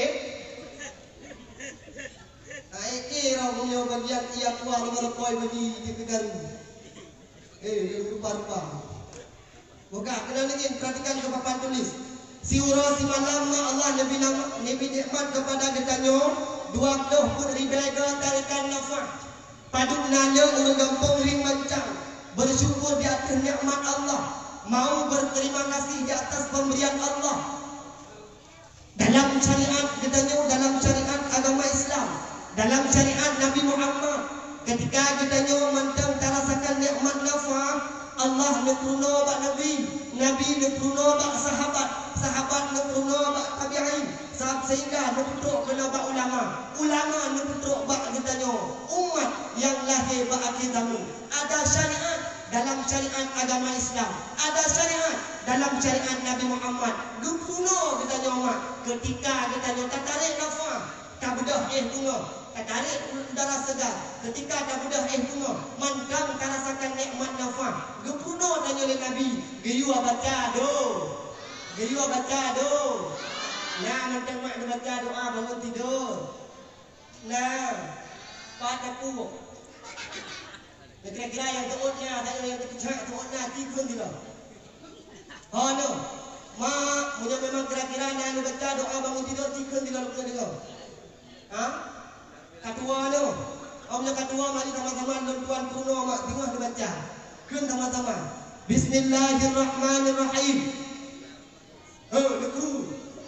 Ai kira punya bagian ia kuat lima ratus bagi kita garu. Eh rupa-rupa. Buka kena lagi perhatikan ke papan tulis. Siura si malam Allah lebih lebih nikmat kepada kita dua puluh ribu tarikan nafas. Paduk nanya orang kampung rimancang bersyukur di atas nikmat Allah, mau berterima kasih di atas pemberian Allah. Dalam syariat katanya dalam syariat agama Islam, dalam syariat Nabi Muhammad, ketika katanya mantang terasakan nikmat nafah, Allah nekruno bak Nabi, Nabi nekruno bak sahabat, sahabat nekruno bak tabi'in, sahabat sehingga neputruk kena bak ulama, ulama neputruk bak katanya umat yang lahir bak akhir zaman. Ada syariat dalam syariat agama Islam, ada syariat dalam syariat Nabi Muhammad. Nekruno katanya umat ketika katanya tertarik nafah, tak bedah eh bunga, tarik udara segar. Ketika ada budak eh bunga, mantang rasakan nikmat nafah. Gepuno tanya oleh Nabi, geyu baca do. Geyu baca do. Nah, mantang mak baca doa bangun tidur. Nah, pada ku. Kira-kira yang terutnya, tanya yang terkecak terutnya tiga juga. Oh no. Mak, punya memang kira-kira yang baca doa bangun tidur tiga juga lupa juga. Ha? Ketua tu, omnya ketua mari teman-teman dan tuan Bruno mak tengah dibaca. Kun teman-teman. Bismillahirrahmanirrahim. Oh, dekru.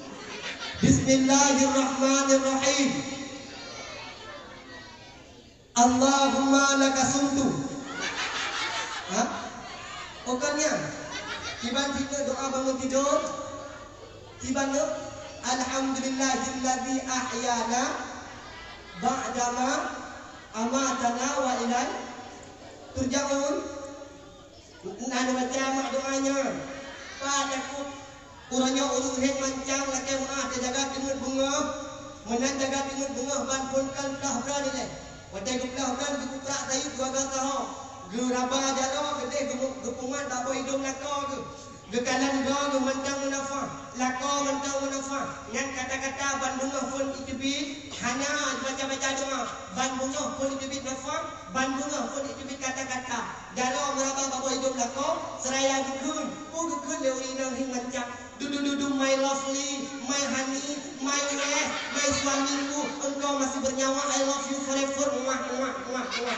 Bismillahirrahmanirrahim. Allahumma laka sumtu. Ha? Okannya. Tiban kita doa bangun tidur. Tiban tu alhamdulillahilladzi ahyana ba'dama amatana wa ilal turja'un. Nana baca mak doanya. takut urangnya urung heng mancang laki maah jaga timur bunga menan jaga timur bunga ban pun kan belah berani leh wadai belah berani di kuprak tayu dua gata ho ge raba jalo gede gepungan tak boleh hidung lako ge ge kanan go ge mancang munafa lako mancang munafa yang kata-kata ban bunga pun itibit hanya baca-baca doa ban bunga pun itibit nafa ban bunga pun itibit kata-kata jalo meraba babo hidung lako seraya gekun pu gekun leuri nang hing mancang dudu-dudu my lovely, my honey, my wife, my suamiku, engkau masih bernyawa, I love you forever, muah, muah, muah, muah.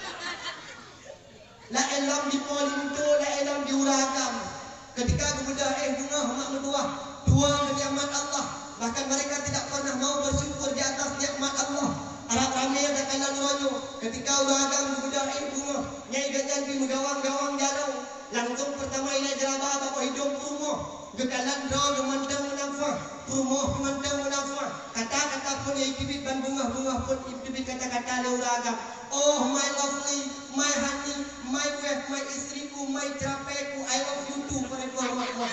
La elam di polinto, la elam di uragam. Ketika kemudian eh bunga mak mentua, dua nikmat Allah, bahkan mereka tidak pernah mau bersyukur di atas nikmat Allah. Arab kami ada kanan ronyo, ketika uragam kemudian eh bunga, nyai ganjan di megawang-gawang jalong, langsung pertama ini jeraba bapak hidup rumah. Gekalan roh memandang menafah, rumah memandang menafah. Kata-kata pun yang ikibit ban bunga-bunga pun ikibit kata-kata leuraga. Oh my lovely, my honey, my wife, my istriku, my trapeku, I love you too forever.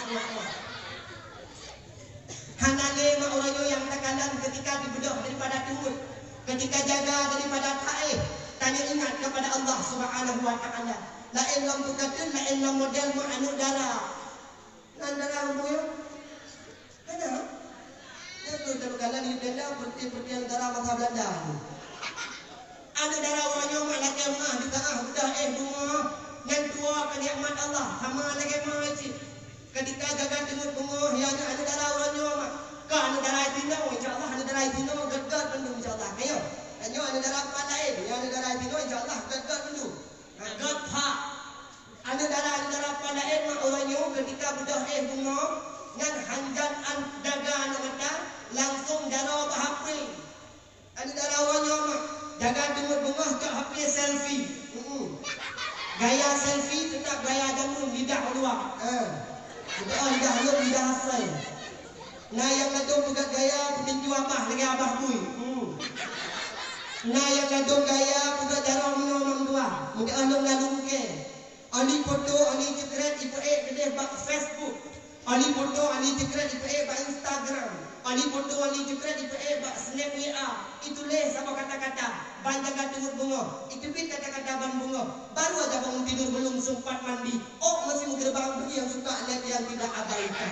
Hanale ma orangnya yang takalan ketika dibedah daripada timur, ketika jaga daripada taif. Tanya ingat kepada Allah Subhanahu wa taala. La illam tukatin, la illam model ma anu dara. Nandara rumpuyo, ada? Itu terkalan di Belanda seperti antara bangsa Belanda. Ada darah orangnya malak yang mah di tengah udah eh bunga yang tua kenikmat Allah sama lagi macam. Ketika jaga timur bunga, yang ada darah orangnya mah. Kan ada darah tino, insyaallah ada darah tino gagal pendung insyaallah. Ayo, ayo ada darah pandai, yang ada darah tino insyaallah gagal pendung. Gagal pak. Ada darah ada darah pandai mak orangnya ketika budak eh bunga ngan hanjan an daga anak mata langsung darah bahapri. Ada darah orangnya mak jaga timur bunga ke H P selfie. Hmm. Gaya selfie tetap gaya jamu lidah luar. Eh. Lidah lidah luar lidah asal. Nah yang ngadong bukan gaya petinju abah lagi abah bui. Hmm. Nah yang ngadong gaya bukan darah minum dua. Mungkin andong ngadong ke. Ali foto, ali cekret, ibu eh gede bak Facebook. Ali foto, ali cekret, ibu eh bak Instagram. Ali foto, ali cekret, ibu eh bak Snap W A. Itu leh sama kata-kata. Ban jaga timur bunga. Itu bit kata-kata ban bunga. Baru aja bangun tidur belum sempat mandi. Oh masih mungkin bang beri yang suka lihat yang tidak abaikan.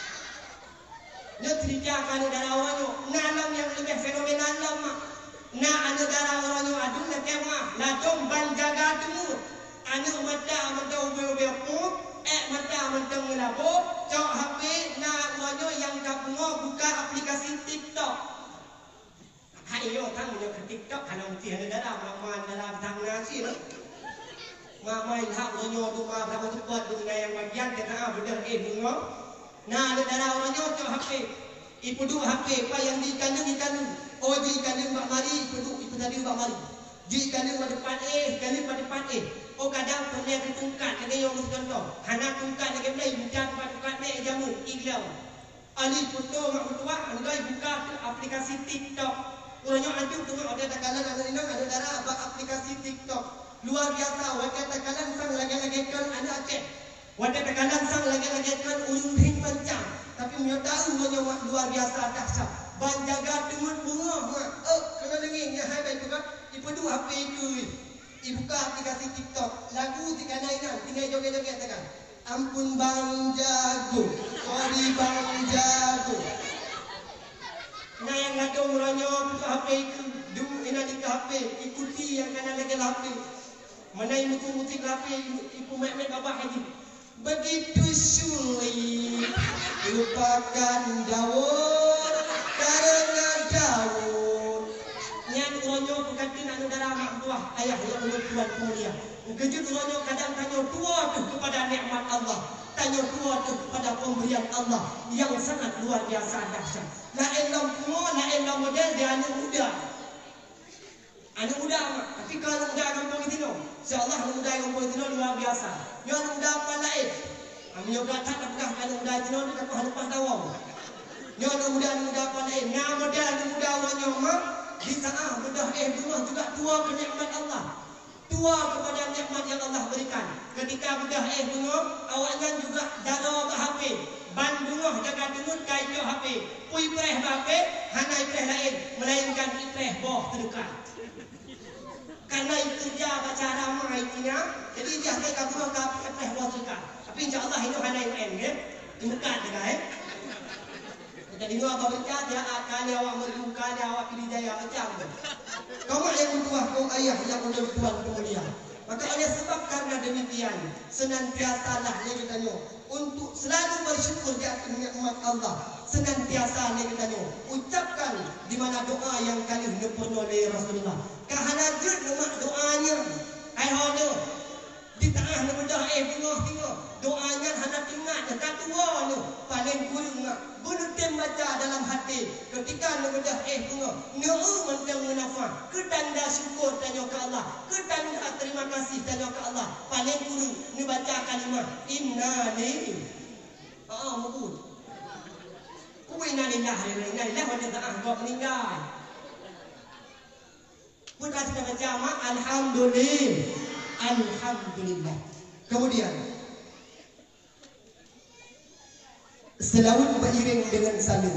Dia ceritakan darah orangnya. Nalam yang lebih fenomenal lama. Nah ada darah orangnya aduh nak kemah. Ladong ban jaga timur. Anu mata mata ube-ube pun, eh mata mata melabo, cok H P na wanyo yang kabungo buka aplikasi TikTok. Hayo tang yo ke TikTok kalau mesti ada darah mama dalam tang nasi lo. Mama ilham wanyo tu ma berapa cepat tu yang bagian kata ah benar eh bungo. Nah ada darah wanyo cok H P. Ipu du H P pa yang dikandung dikandung. Oh dikandung Mbak Mari, ipu du ipu tadi Mbak Mari. Dikandung pada depan eh, kandung pada depan eh. Oh kadang pernah ketungkat lagi yang mesti contoh. Hana tungkat lagi boleh bukan tungkat ni jamu iglau. Ali foto mak mertua andai buka aplikasi TikTok. Orangnya anjung tengok ada takalan ada ini ada darah apa aplikasi TikTok. Luar biasa wadah takalan sang lagi-lagi kan ada Aceh. Wadah takalan sang lagi-lagi kan urung hing mancang. Tapi punya tahu punya luar biasa dahsyat. Ban jaga timur bunga. Oh kena dengar ya hai baik juga. Ibu tu H P itu. Dibuka aplikasi TikTok, lagu tiga nainan, tinggal joget-joget tekan. Ampun bang jago, sorry bang jago. Nah yang ngadong ronyo buka H P itu, dulu ina di H P, ikuti yang kanan lagi H P. Mana yang musik-musik H P, ibu mek-mek babah lagi. Begitu sulit, lupakan daun, karena daun. Yang ronyo berganti nak darah mak tua ayah yang belum tuan mulia. Kejut ronyo kadang tanya tua tu kepada nikmat Allah, tanya tua tu kepada pemberian Allah yang sangat luar biasa dahsyat. La elam semua, la elam model dia anak muda. Anak muda mak. Tapi kalau muda kampung itu no, insya-Allah anak muda kampung itu luar biasa. Yang anak muda apa lain? Kami juga tak pernah anak muda itu no dekat pohon lepas tawau. Yang anak muda anak muda apa lain? Nama model anak muda ronyo mak. Di tengah bedah eh bunga juga tua kenikmat Allah. tua kepada nikmat yang Allah berikan. Ketika sudah eh bunga, awaknya juga jaga H P. Ban bunga jaga tenut kaitu H P. Pui preh H P, hanai preh lain, melainkan preh boh terdekat. Karena itu dia baca ramai itinya, jadi dia akan bunga ke preh boh terdekat. Tapi insya-Allah itu hanai en ya. Dekat juga eh. Jadi nu apa baca dia akan awak merduka dia awak pilih daya macam tu. Kamu yang tua, kau ayah yang udah tuan kemuliaan. Maka oleh sebab karena demikian senantiasalah ni katanya untuk selalu bersyukur di atas nikmat Allah. Senantiasa ni katanya ucapkan di mana doa yang kali ni pernah oleh Rasulullah. Kahana jud lemak doanya. Ai hono di tengah ni bedah eh tengah-tengah doanya hana tinggal dekat tua ni paling kurang bunuh tem baca dalam hati ketika ni bedah eh tengah neu mentang munafah ke tanda syukur tanya ke Allah ke tanda terima kasih tanya ke Allah paling kurang ni baca kalimat inna lillahi ah mabud ku inna lillahi wa inna ilaihi raji'un kau meninggal pun kasih baca mak alhamdulillah alhamdulillah. Kemudian selawat beriring dengan salim.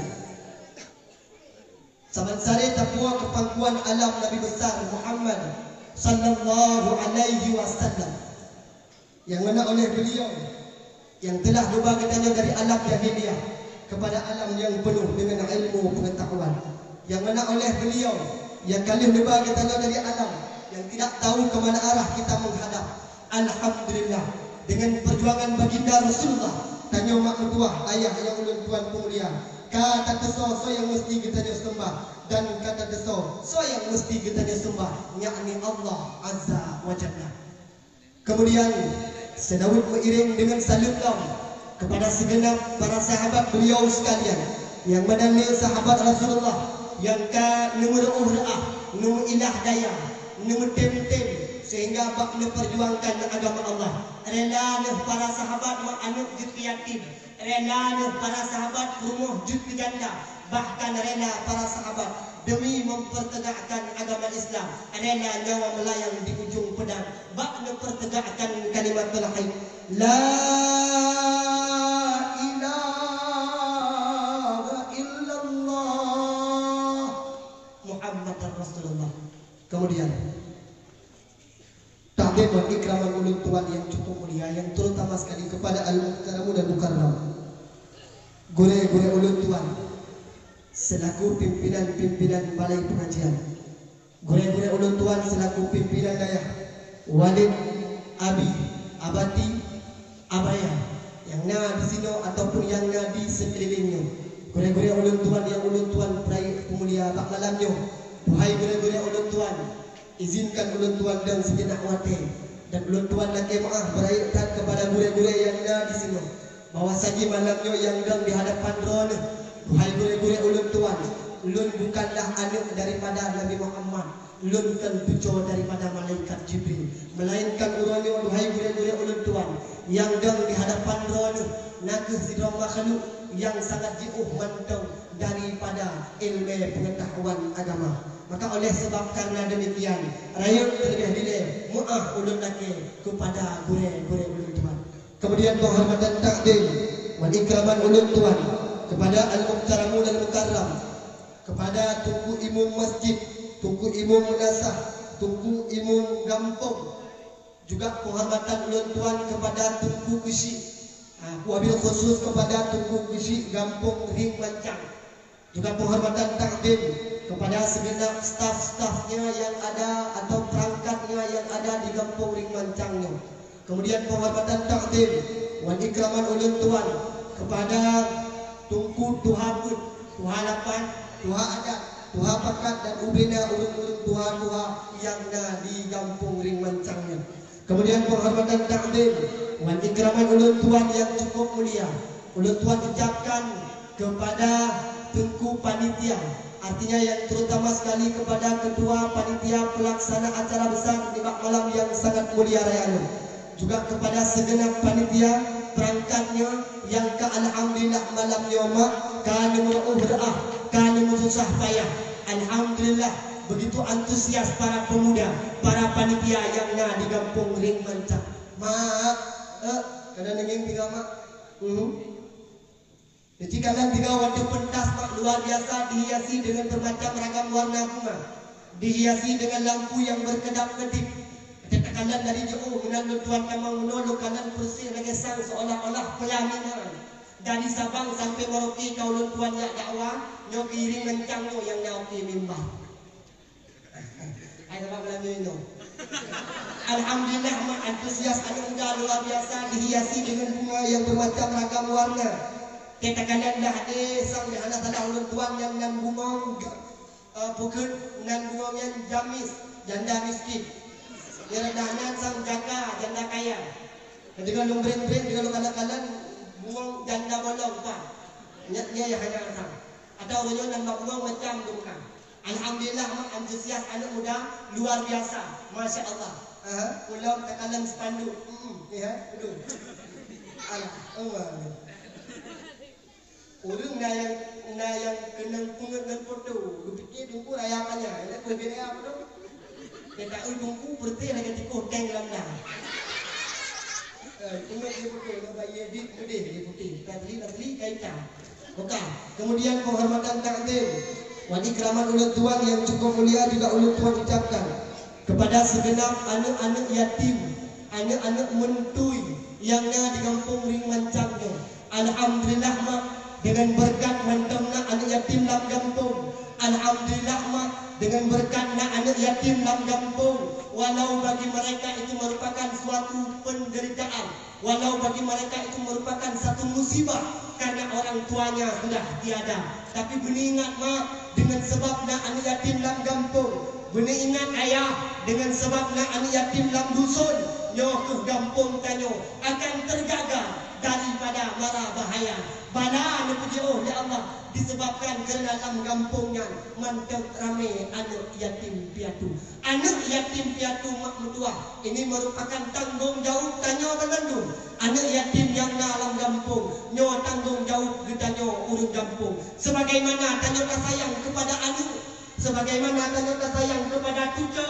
Saban sare tapua kepangkuan alam Nabi besar Muhammad sallallahu alaihi wasallam yang mana oleh beliau yang telah berubah katanya dari alam jahiliyah kepada alam yang penuh dengan ilmu pengetahuan, yang mana oleh beliau yang kali berubah katanya dari alam yang tidak tahu ke mana arah kita menghadap. Alhamdulillah dengan perjuangan baginda Rasulullah tanya mak mertua ayah yang ulun tuan pemuliaan kata deso so yang mesti kita sembah dan kata deso so yang mesti kita sembah yakni Allah Azza wa Jalla. Kemudian sedawut mengiring dengan salam kepada segenap para sahabat beliau sekalian yang mana sahabat Rasulullah yang ka nomor urah nomor ilah daya nomor tem-tem sehingga bak memperjuangkan agama Allah. Rela noh para sahabat mak anak jut yatim, rela noh para sahabat rumah jut janda, bahkan rela para sahabat demi mempertegakkan agama Islam, rela nyawa melayang di ujung pedang bak mempertegakkan kalimat tauhid la ilaha illallah Muhammadar Rasulullah. Kemudian takdim dan ikraman ulun tuan yang cukup mulia yang terutama sekali kepada al-mukarram dan mukarram, gure-gure ulun tuan selaku pimpinan-pimpinan balai pengajian, gure-gure ulun tuan selaku pimpinan daya walid abi abati abaya yang na di sini ataupun yang na di sekelilingnya, gure-gure ulun tuan yang ulun tuan perai pemulia bak malamnya. Wahai gure-gure ulun tuan, izinkan ulun tuan dan sejenak wate dan ulun tuan lagi maaf beraikkan kepada gure-gure yang ada di sini bahwa saji malamnya yang dang di hadapan drone. Wahai gure-gure ulun tuan, ulun bukanlah anak daripada Nabi Muhammad, ulun bukan pucuk daripada malaikat Jibril, melainkan urangnya wahai gure-gure ulun tuan yang dang di hadapan drone nakeh sidang makhluk yang sangat jauh mantau daripada ilmu pengetahuan agama. Maka oleh sebab karena demikian rakyat terlebih dahulu mu'ah ulun laki kepada gure-gure ulun tuan. Kemudian penghormatan takdim wal ikraman ulun tuan kepada al-muqtaramun dan mukarram, kepada Tunku Imam Masjid, Tunku Imam Munasah, Tunku Imam Gampong, juga penghormatan ulun tuan kepada Tunku Kusi, wabil khusus kepada Tunku Kusi Gampong Ring Mancang, juga penghormatan takdim kepada segenap staf-stafnya yang ada atau perangkatnya yang ada di Kampung Ring Mancangnya. Kemudian penghormatan takdim wal ikraman ulun tuan kepada Tunku Tuha Bud, Tuha Lapan, Tuha Adat, Tuha Pakat dan ubina ulun-ulun tuha-tuha yang ada di Kampung Ring Mancangnya. Kemudian penghormatan takdim wal ikraman ulun tuan yang cukup mulia, ulun tuan ucapkan kepada Tunku Panitia, artinya yang terutama sekali kepada ketua panitia pelaksana acara besar di malam yang sangat mulia raya ini, juga kepada segenap panitia perangkatnya yang ke alhamdulillah malam nyoma kan murah kan susah payah, alhamdulillah begitu antusias para pemuda, para panitia yang na di kampung Ring Mancang. Mak, eh, kadang nengeng tiga mak. Hmm. Jadi kalian tiga waktu pentas mak luar biasa, dihiasi dengan bermacam ragam warna bunga, dihiasi dengan lampu yang berkedap-kedip. Kata kalian dari jauh menanggung Tuan Kamang menolong kalian bersih lagi sang seolah-olah pelaminan. Dari Sabang sampai Merauke kau Tuan yang dakwah, nyo kiring Mancang nyo yang nyauki mimbar. Ayo apa belanja itu? Alhamdulillah mak antusias anak muda luar biasa, dihiasi dengan bunga yang bermacam ragam warna. Kita kalian dah ada sang anak salah ulun tuan yang nan bunga uh, bukan nan bunga yang jamis janda miskin. Yang dahnan sang jaka janda kaya. Dan dengan lu brand-brand dengan lu kalian bunga janda bolong pak. Nyatnya ya hanya sang. Ada orang yang nak bunga macam dungkang. Alhamdulillah mak antusias anak muda luar biasa, masya Allah. Ah, ulam tekalan spanduk. Hmm, ya, betul. Alah, Allah. Orang na yang na yang kenang pungut dengan foto, lu fikir dungku rayakannya, nak kau beri apa tu? Kita ul dungku berarti lagi tikuh teng dalam dah. Eh, pungut dia foto, nak bayar di putih, di putih. Tadi tadi kaitan. Okey, kemudian penghormatan takdim. Wadi keramat ulut tuan yang cukup mulia juga ulut tuan ucapkan kepada segenap anak-anak yatim, anak-anak mentui yang ada di kampung Ring Mancang. Alhamdulillah mak, dengan berkat mantapna anak yatim dalam kampung. Alhamdulillah mak, dengan berkat anak yatim dalam kampung, walau bagi mereka itu merupakan suatu penderitaan, walau bagi mereka itu merupakan satu musibah karena orang tuanya sudah tiada. Tapi benih ingat mak, dengan sebabnya anak yatim dalam kampung, benih ingat ayah, dengan sebabnya anak yatim dalam dusun, nyo ke kampung tanyo akan terjaga daripada mara bahaya. Bala anu puji oh ya Allah, disebabkan kerana dalam kampungnya mantap ramai anak yatim piatu. Anak yatim piatu mak mentua ini merupakan tanggung jawab tanyo Bandung. Anak yatim yang dalam kampung nyo tanggung jawab getanyo urang kampung. Sebagaimana tanyo kasayang kepada anak, sebagaimana tanyo kasayang kepada cucu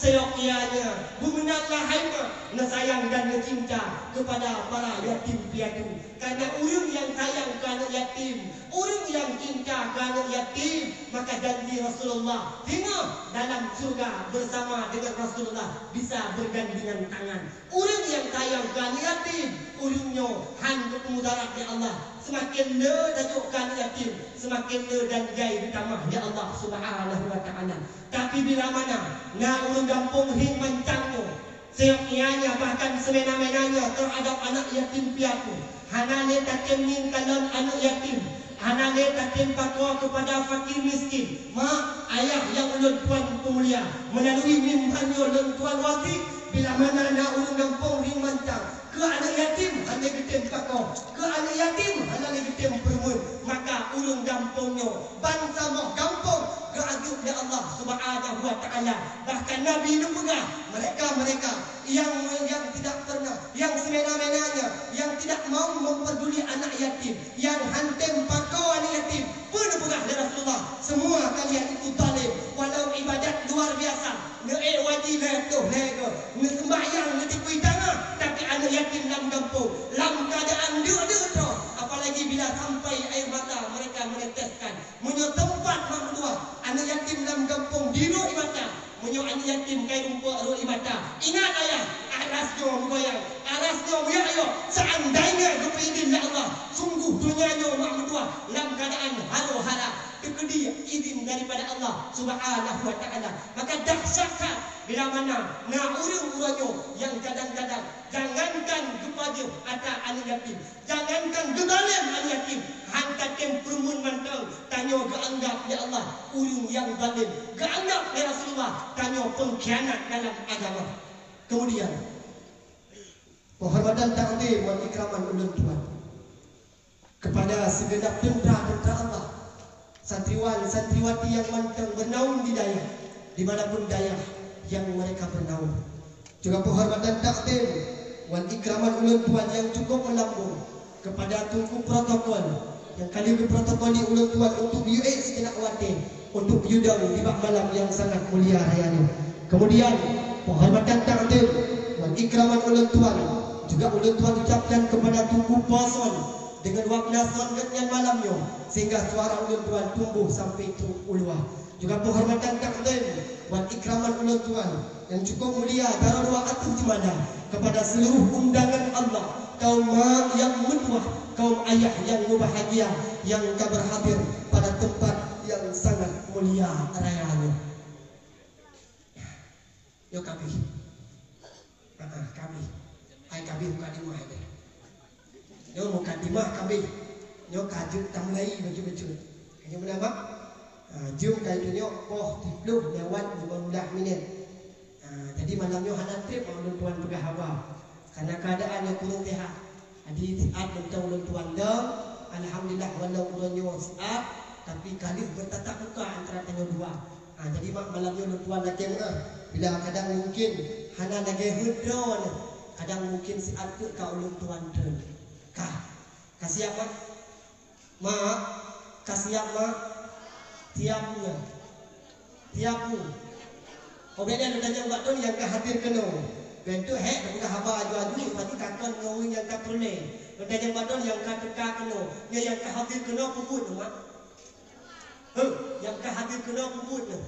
seyokianya, bumenanglah haima na sayang dan na cinta kepada para yatim piatu. Karena urang yang sayang ke anak yatim, urang yang cinta ke anak yatim, maka janji Rasulullah tengok dalam surga bersama dengan Rasulullah bisa bergandingan tangan. Urang yang sayang ke anak yatim, urangnya han bermudarat ya Allah. Semakin le tajuk ke anak yatim, semakin le dan jai bertamah ya Allah Subhanahu wa taala. Tapi bila mana na urang kampung Ring Mancangmu seyokianya bahkan semena-menanya terhadap anak yatim piatu, hanane takem ningkalan anak yatim, hanane takem patwa kepada fakir miskin. Mak ayah yang ulun tuan pemulia melalui mimpannya ulun tuan wati, bila mana na urang kampung Ring Mancang ke anak yatim hanya getem pakau, ke anak yatim hanya getem permun, maka urang kampungnya bangsa moh kampung ke aguk ya Allah Subhanahu wa taala. Bahkan Nabi Nubuah mereka-mereka yang yang tidak pernah, yang semena-menanya, yang tidak mau memperduli anak yatim, yang hantem pakau anak yatim, pun bukan dari Rasulullah. Semua kalian itu zalim, walau ibadat luar biasa, ne eh wajib tu nego, ne sembahyang ne tikui tanah, tapi anak yatim dalam kampung, dalam keadaan dua-dua tu, apalagi bila sampai air mata mereka meneteskan, menyo tempat mamdua, anak yatim dalam kampung dino ibata, menyo anak yatim kai rumput ro ibata. Ingat ayah, arasnya goyang, arasnya ya ayo, seandainya kepada ya Allah, sungguh dunianya mamdua dalam keadaan haro-hara, dikedi izin daripada Allah Subhanahu wa taala. Maka dahsyatkan bila mana na urang-urangnya yang kadang-kadang jangankan kepada ada anak yatim, jangankan gedalam anak yatim, hantakem permun mantau tanyo geanggap ya Allah urang yang zalim, geanggap ya Rasulullah tanyo pengkhianat dalam agama. Kemudian penghormatan takdim dan ikraman ulun tuan kepada segenap tentera-tentera Allah, santriwan santriwati yang mantang bernaung di daerah dimanapun daerah yang mereka bernaung. Juga penghormatan takdim dan ikraman ulun tuan yang cukup melambung kepada tungku protokol yang kali protokol di ulun tuan untuk U A sejenak wate untuk yudang di malam yang sangat mulia raya ini. Kemudian penghormatan takdim dan ikraman ulun tuan juga ulun tuan ucapkan kepada Tuku Pason dengan wakna songatnya malamnya sehingga suara ulun tuan tumbuh sampai ke ulua. Juga penghormatan takdim dan ikraman ulun tuan yang cukup mulia darah dua atas di mana kepada seluruh undangan Allah, kaum mak yang mentua, kaum ayah yang berbahagia yang berhadir pada tempat yang sangat mulia rayanya. Yo kami, ah kami, ay kami bukan di mana ni. Yo bukan di mana kami, yo kajuk tamlai baju-baju. Kaya mana mak? Jom kaya tu yo, poh tiplu lewat lima belas minit. Jadi malamnya hana trip ulun tuan pegah hawa. Karena keadaannya kurang sihat. Jadi sihat tentang ulun tuan dah. Alhamdulillah walau ulunnya sihat, tapi kali bertatap muka antara tanya dua. Ha, jadi mak malamnya ulun tuan lagi eh. Bila kadang mungkin hana lagi hudon, kadang mungkin sihat tu ka ulun tuan tu. Kah? Kasih apa? Mak, kasih apa? Tiapnya. Tiapmu. Kemudian ada tanya buat tu yang ke hadir kena. Bentuk hek dah bukan haba aju-aju pasti kakon ngawin yang tak perlu. Ada tanya buat tu yang ke teka kena. Dia yang ke hadir kena puput tu mak. Huh, yang ke hadir kena puput tu.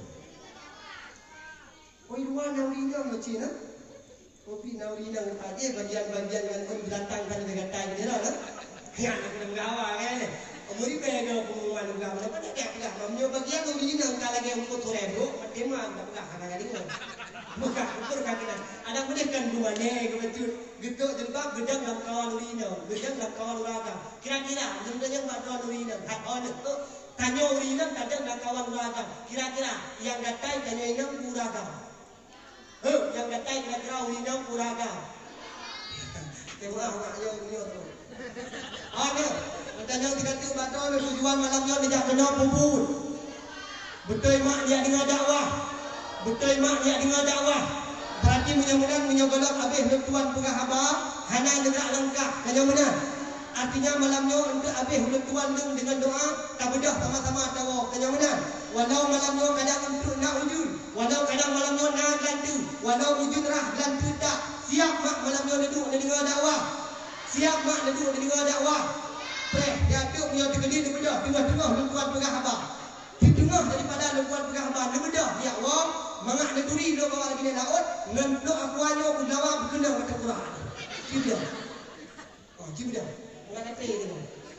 Oi dua naurina macam na. Kopi naurina tadi bagian-bagian yang pun datang kan dengan tai dia lah. Ya nak kena gawa kan. Umuri pega pengumuman juga, mana pada dia pegang. Mamnya bagian naurina kalau lagi untuk torero, mati mah tak pegang kadang-kadang ni. Bukan, ukur kaki nak. Ada mendekan dua ni, kebetul. Gitu jembak gedang dalam kawan urina, gedang dalam kawan uraga. Kira-kira sebenarnya buat kawan urina. Tak on tu tanya urina, kadang dalam kawan uraga. Kira-kira yang datai tanya inang uraga. Huh, yang datai kira-kira urina uraga. Tengok awak yang urina tu. Ada, tanya tiga tu batal tujuan malamnya dia kena puput. Betul mak dia dengar dakwah. Betul mak dia dengar dakwah. Berarti mudah-mudahan menyogolok habis tuan pegah haba, hana negak lengkap. Kaya mana? Artinya malamnya untuk habis tuan dengan doa, tak bedah sama-sama tawa. Kaya mana? Walau malamnya kadang untuk nak wujud, walau kadang malamnya nak gantu, walau wujud rah gantu tak. Siap mak malamnya duduk dengar dakwah. Siap mak duduk dengar dakwah. Preh, dia duduk punya tergedi dia bedah, tengah-tengah tuan pegah haba. Di tengah daripada tuan pegah haba, dia bedah. Ya Allah, mangak negeri dia bawa lagi dia laut, ngantuk aku hanya aku jawab berkenang macam Quran. Cibda. Oh, cibda. Enggak kata itu.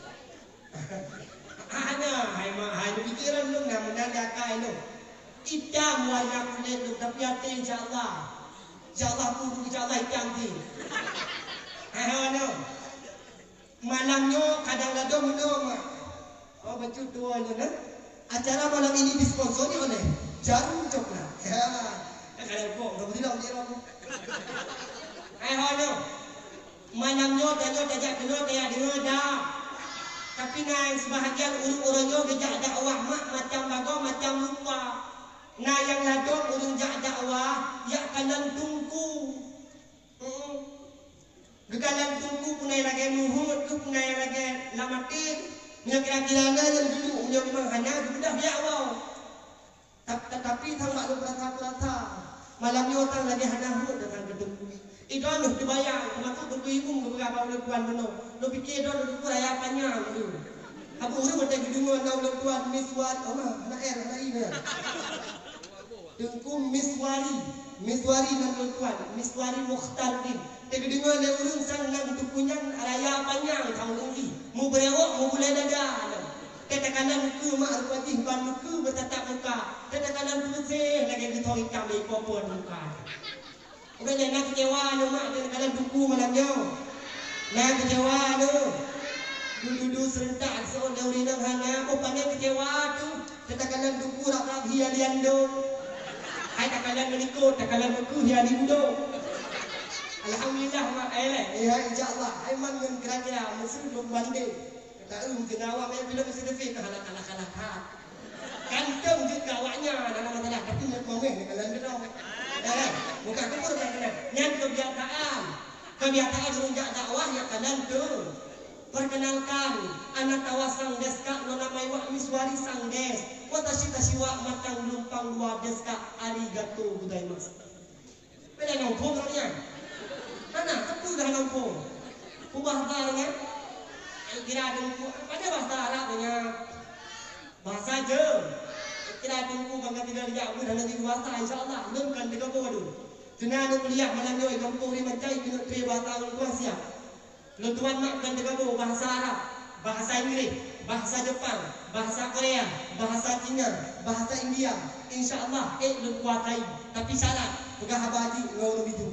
Ada, hai mak, hai pikiran lu nak menandakan itu. Hitam warna kulit lu, tapi hati insya-Allah. Insya-Allah aku insya-Allah hitam ni. Hai mana? Malamnya kadang-kadang minum. Oh, baca dua je nah. Acara malam ini disponsori oleh Jarum Coklat. Ya. Kalau kok enggak boleh dia aku. Hai mana? Malamnya tanya tajak kena kayak dengar dah. Tapi naik sebahagian urang-urangnya gejak dakwah mak macam bago macam lupa. Nah yang ladon urang jak dakwah ya kanan tungku. Hmm. Gegalan tungku punai lagi muhut tu punai lagi lamatin. Nya kira-kira yang dulu nya memang hanya sudah ya Allah. Tetapi tang mak lu rata-rata. Malamnya orang lagi hana hut datang ke tungku. Ikan lu dibayar, termasuk tungku ibu beberapa bulan tuan benar. Lu fikir dah lu raya panjang tu. Apa urang ada gedungan dah bulan tuan miswar, Allah, anak air, anak ini. Tungku miswari, miswari nan bulan tuan, miswari mukhtarin. Tegedungan le urang sang nang tungkunya raya panjang tahun ini. Mu berewak, mu boleh dada. Katakanlah muka mak rupati ban muka bertatap muka. Katakanlah bersih lagi di tori kami popon muka. Bukan nak kecewa no mak dengan kalian duku malamnya. Nak kecewa no. Dulu-dulu serentak seorang dauri nang hana apa pandai kecewa tu. Katakanlah duku rak hian liando. Hai katakanlah menikut, katakanlah muka hian lindo. Alhamdulillah mak eleh. Ya insya-Allah aiman yang kira-kira mesti membanding. Kata um kenawa memang bila mesti defi kalah-kalah-kalah. Kantong juga awaknya dalam masalah tapi nak momeh kalau dia dah. Bukan kubur kan. Yang kebiasaan. Kebiasaan runjak dakwah yang kanan tu. Perkenalkan, anak tawasang deska no namai wa miswari sang des. Watashi tashi wa matang lumpang dua deska arigatou gozaimasu. Beda nombong orangnya. Mana? Aku dah nombong. Bahasa dengan kira dengku pada bahasa Arabnya bahasa je. Kira dengku bangga tidak dia aku dan nanti bahasa insyaallah lengkan tiga bodoh. Kena nak kuliah malam ni kampung ni macam kena tre bahasa tuan siap. Lu tuan makan tiga bodoh bahasa Arab, bahasa Inggeris, bahasa Jepang, bahasa Korea, bahasa Cina, bahasa India. Insyaallah eh lu kuatai. Tapi syarat pegah habaji ngau itu.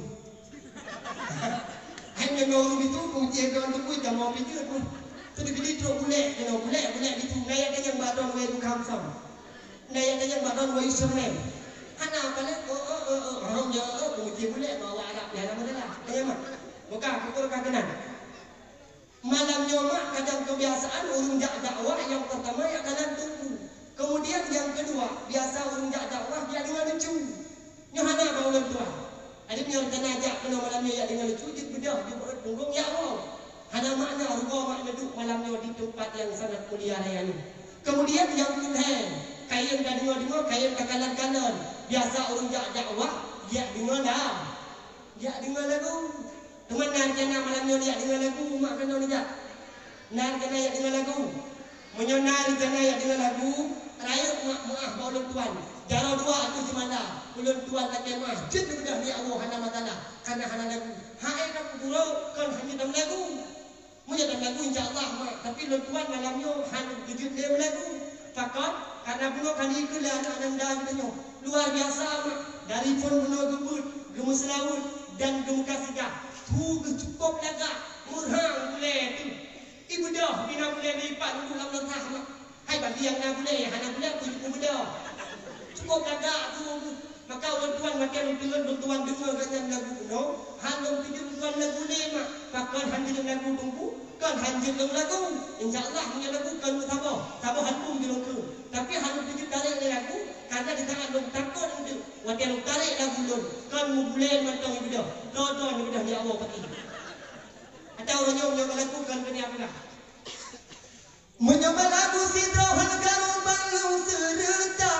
Hanya ngau itu kunci don tu pun mau pikir pun. Tu digeli teruk boleh, kena boleh boleh itu naya ada yang badon we bukan sam. Naya ada yang badon we Islam. Hana pala oh oh oh orang je kunci boleh bawa Arab ya nama dah. Kaya mak. Bukan kukur kagenan. Malam nyomak kadang kebiasaan urung jak dakwah yang pertama yang kalian tunggu. Kemudian yang kedua, biasa urung jak dakwah dia dengan lucu. Nyohana bau tuan. Ada punya rencana ajak kena malamnya ya dengan lucu dia bedah dia buat tunggung ya Allah. Hana makna rupa makna duduk malamnya di tempat yang sangat mulia raya ni. Kemudian yang kedua, kain ka dengar-dengar kain ka kanan-kanan. Biasa urung jak dakwah ya dengar dah. Ya dengar lagu. Teman nan kena malamnya dia dengar lagu mak kena ni jak. Nan kena ya dengar lagu. Menyonar kena ya dengar lagu. Raya mak maaf baulun tuan. Jaro dua tu semanda. Ulun tuan tak kena masjid dah ni Allah hana matalah. Karena hana lagu. Hae ka pura kan hanya dalam lagu. Mun dalam lagu insya-Allah mak. Tapi ulun tuan malamnya hanya kejut dia lagu. Fakat karena bunuh kali ke lah anak anda katanya. Luar biasa mak. Dari pun bunuh gebut, gemus laut dan gemuka sigah. Tu cukup laga. Murhang boleh tu. Ibu dah bina boleh lipat dulu dalam letah mak. Hai bagi yang nak boleh, hana boleh aku cukup dah. Cukup laga tu. Maka orang tuan makan tuan tuan dengar katanya lagu no. Handong tidur tuan lagu ni mak. Pakon hanjir lagu tunggu. Kan hanjir lagu. Insya-Allah punya lagu kan sabar. Sabar hantum di longku. Tapi hanum tidur tarik lagu karena di tangan dong takut itu. Wadah tarik lagu dong. Kan mu boleh matang ibu dah. Doa ibu dah ya Allah pati. Ada orang yang melakukan kena apa dah? Menyembah lagu sidra halgaru balung serta.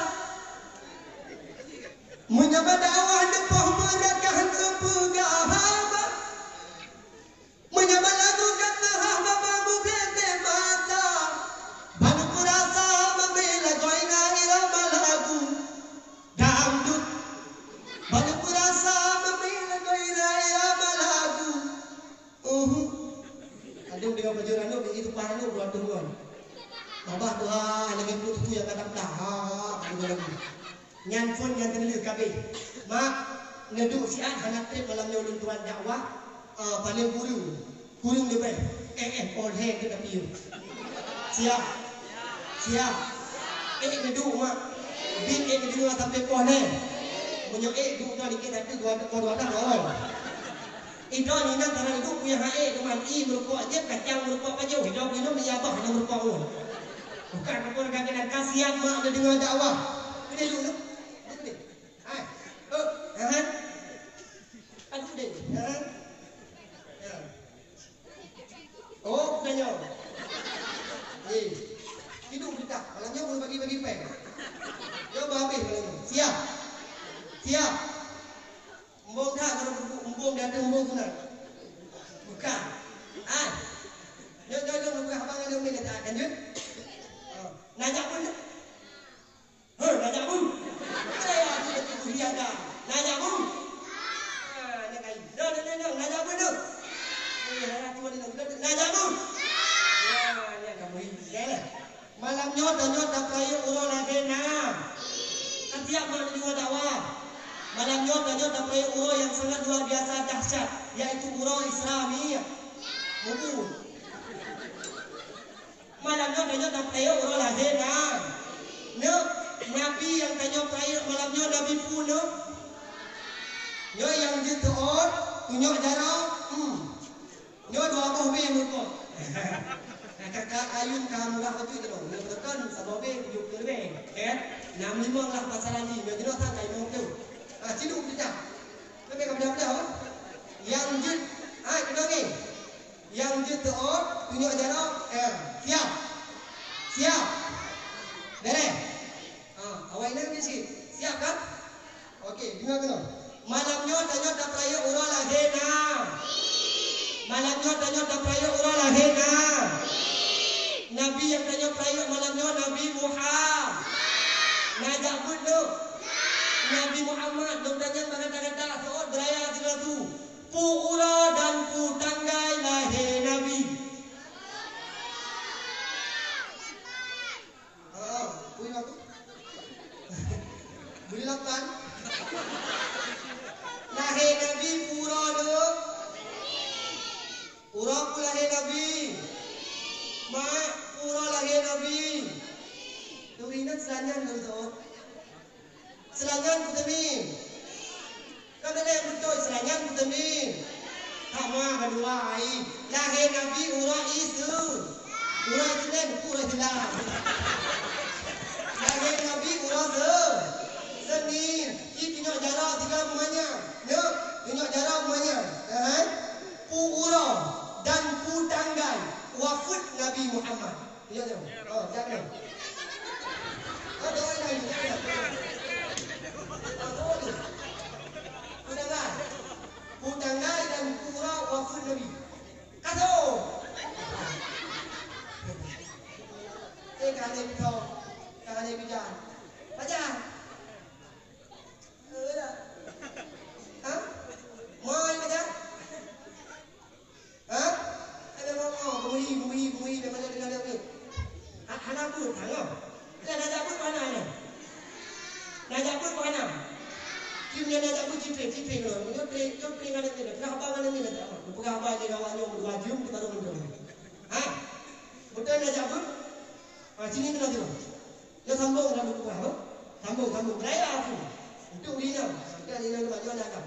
Menyembah dakwah depoh mereka sepegahaba. Menyembah lagu kata hamba babu kete mata. Banu kurasa membela goina irama lagu dangdut. Banu kurasa membela goina irama lagu. Uh. Adung dengan baju ranu begitu parano buat tuan. Babah Tuhan lagi tu yang kata dah. Ha lagu. Nyan pun yang terlihat kabeh. Mak ngeduk siat hana trip malam ulun tuan dakwah uh, paling kurung. Kurung lebih. Eh eh all head ke tapi. Siap. Siap. Eh ngeduk mak. Bin eh ngeduk sampai pohon eh. Munyo eh duk dah dikit tapi gua gua dah oi. Itu ni nak cara duk punya hae teman i merupok aja kacang merupok aja. Hidup minum menyabah hana merupok pun. Bukan apa kena kasihan mak ada dengar dakwah. Ini dulu. Hai. Oh, han. Aku deh. Han. Ya. Oh, bukannya. Eh. Hidup kita. Malangnya boleh bagi-bagi peng. Yo habis malangnya. Siap. Siap. Embong dah kalau embong dah ada embong sunat. Bukan. Ah. Yo yo yo bukan abang ada ni kata lanjut. Najak pun. Hei, najak pun. Saya ada kuliah dah. Najak pun. Ah, nak kai. Dah dah dah, najak pun tu. Eh, dah tu ni najak pun. Ya, ni kamu ini. Malam nyot dan nyot tak kaya urang lagi nah. Setiap malam di dakwah. Malam nyot dan nyot tak kaya urang yang sangat luar biasa dahsyat, yaitu urang Islami. Buku. Malam nyot dan nyot tak kaya urang lagi nah. No, Nabi yang tanya perayaan malamnya Nabi pun no. Nyo yang jituot, tunjuk jarau. Hmm. Nyo dua buah be muka. Kakak ayun kamu lah betul tu. Nyo berkan sabab be tujuh puluh be. Eh, enam lima lah pasaran ni. Nyo jenuh tak kayu tu. Ah, ciduk kita. Tapi kamu dah dah. Yang jit, ah kedua ni. Yang jituot, tunjuk jarau. kan? Okey, dengar kena. Malamnya tanya tak peraya urang lahirna. Malamnya tanya tak peraya urang lahirna. Nabi yang tanya peraya malamnya Nabi Muhammad. Ngajak pun tu. Nabi Muhammad dok tanya kata-kata soal beraya tidak tu. Pu ura dan pu tanggai lahir Nabi. Oh, punya aku. Boleh lakukan? Lahir Nabi pura dok. Pura pu lahir Nabi. Mak pura lahir Nabi. Tu ingat selanjang tu tu. Selanjang tu ni. Kau ada yang betul selanjang tu ni. Tak mah kedua ai. Lahir Nabi ura isu. Ura Islam pura Islam. Lahir Nabi ura se. Senin, kita tengok jarak tiga rumahnya. Ya, tengok jarak rumahnya. Kan? Pu ura dan pu tanggai wafat Nabi Muhammad. Ya, ya. Oh, jangan. Oh, doa lagi. Oh, tu. Pu tanggai. Pu tanggai dan pu ura wafat Nabi. Kado. Eh, kan dia betul. Kan dia bicara. Baca. Hah? Mau aja? Hah? Ada mau bui bui bui macam mana dengan dia ni? Anak pun tangga. Dia nak jabut mana ni? Nak jabut mana? Kim dia nak jabut cipre cipre lo. Dia play dia play dengan dia. Kenapa mana ni nak? Bukan apa dia kawannya berdua jum kita baru betul. Hah? Betul nak jabut? Ah sini kena tu. Dia sambung dalam buku apa? Sambung sambung beraya tu. Untuk Lina, kita Lina tu macam mana?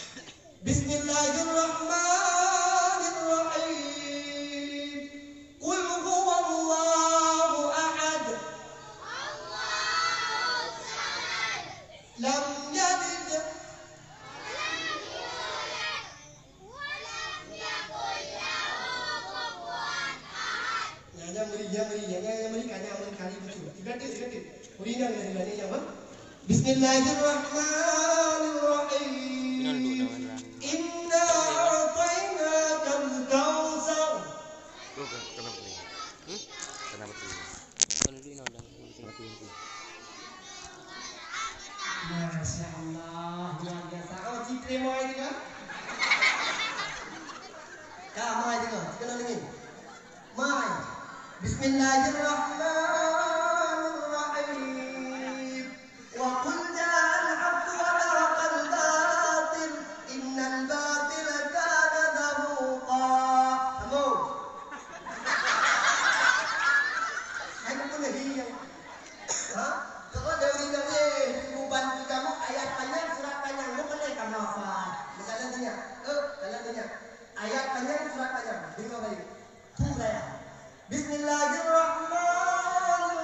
Bismillahirrahmanirrahim. Qul huwallahu ahad. Allahu samad. Lam yalid walam yulad walam yakul lahu kufuwan ahad. Yang beri, yang beri, yang yang beri kan yang beri kali betul. Tiga tiga tiga. Lina ni ni apa? Bismillahirrahmanirrahim. Inna a'tainaka al-kautsar. Kenapa ni? Hmm? Kenapa tu? Kalau dulu nak dah. Masya Allah, luar biasa. Oh, cipre mau ini kan? Kak, mau ini kan? Kita nak lagi. Mai. Bismillahirrahmanirrahim. وقل جاء الحق وزهق الباطل إن الباطل كان زهوقا. Kamu. Saya pun lagi yang. Hah? Kalau dari dari buban kamu ayat panjang surat panjang lu kan kamu apa? Misalnya tanya, eh, kalau tanya ayat panjang surat panjang, dengar baik. Tuh saya. Bismillahirrahmanirrahim.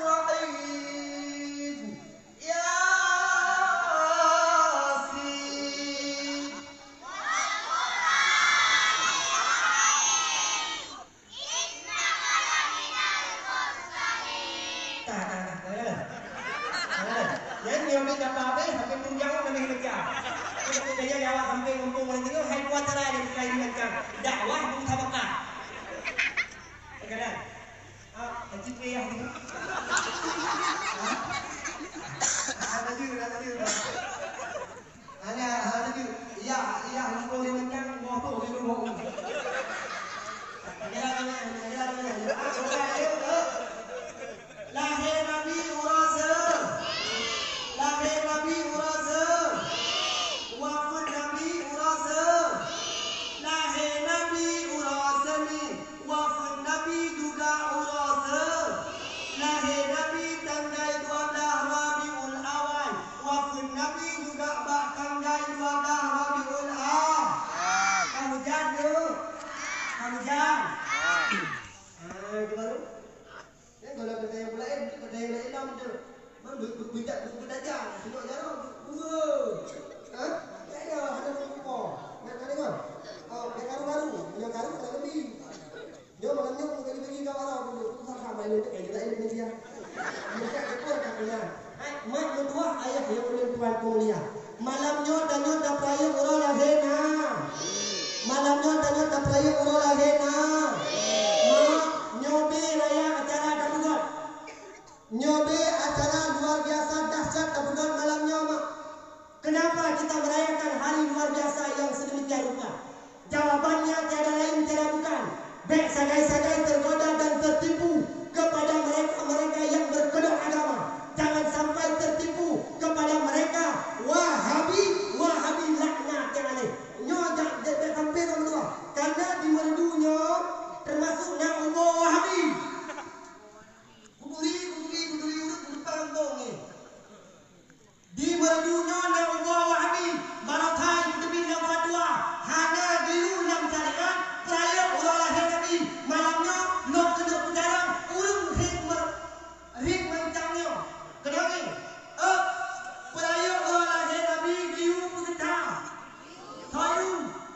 aku mulia. Malamnya tanya tak peraya orang lahena. Malamnya tanya tak peraya orang lahena. Mak nyobe raya acara tabugot. Nyobe acara luar biasa dahsyat tabugot malamnya mak. Kenapa kita merayakan hari luar biasa yang sedemikian rupa? Jawabannya tiada lain tiada bukan. Baik sagai-sagai tergoda dan tertipu kepada mereka-mereka yang berkedok agama. Jangan sampai tertipu kepada mereka Wahabi, Wahabi laknat yang aneh. Nyo tak tak sampai ke berdua. Karena di merdunya termasuk nak ubah Wahabi. Kuduri, kuduri, kuduri urut depan dong ni. Di merdunya nak ubah Wahabi. Baratai kutubi dalam fatwa. Hana diru dalam syariat. Peraya orang lahir Nabi. Malamnya lok kena penjarang. Urung rik mer rik mencangnya. Kenapa? Eh, peraya orang lahir Nabi diu peserta. Tahu.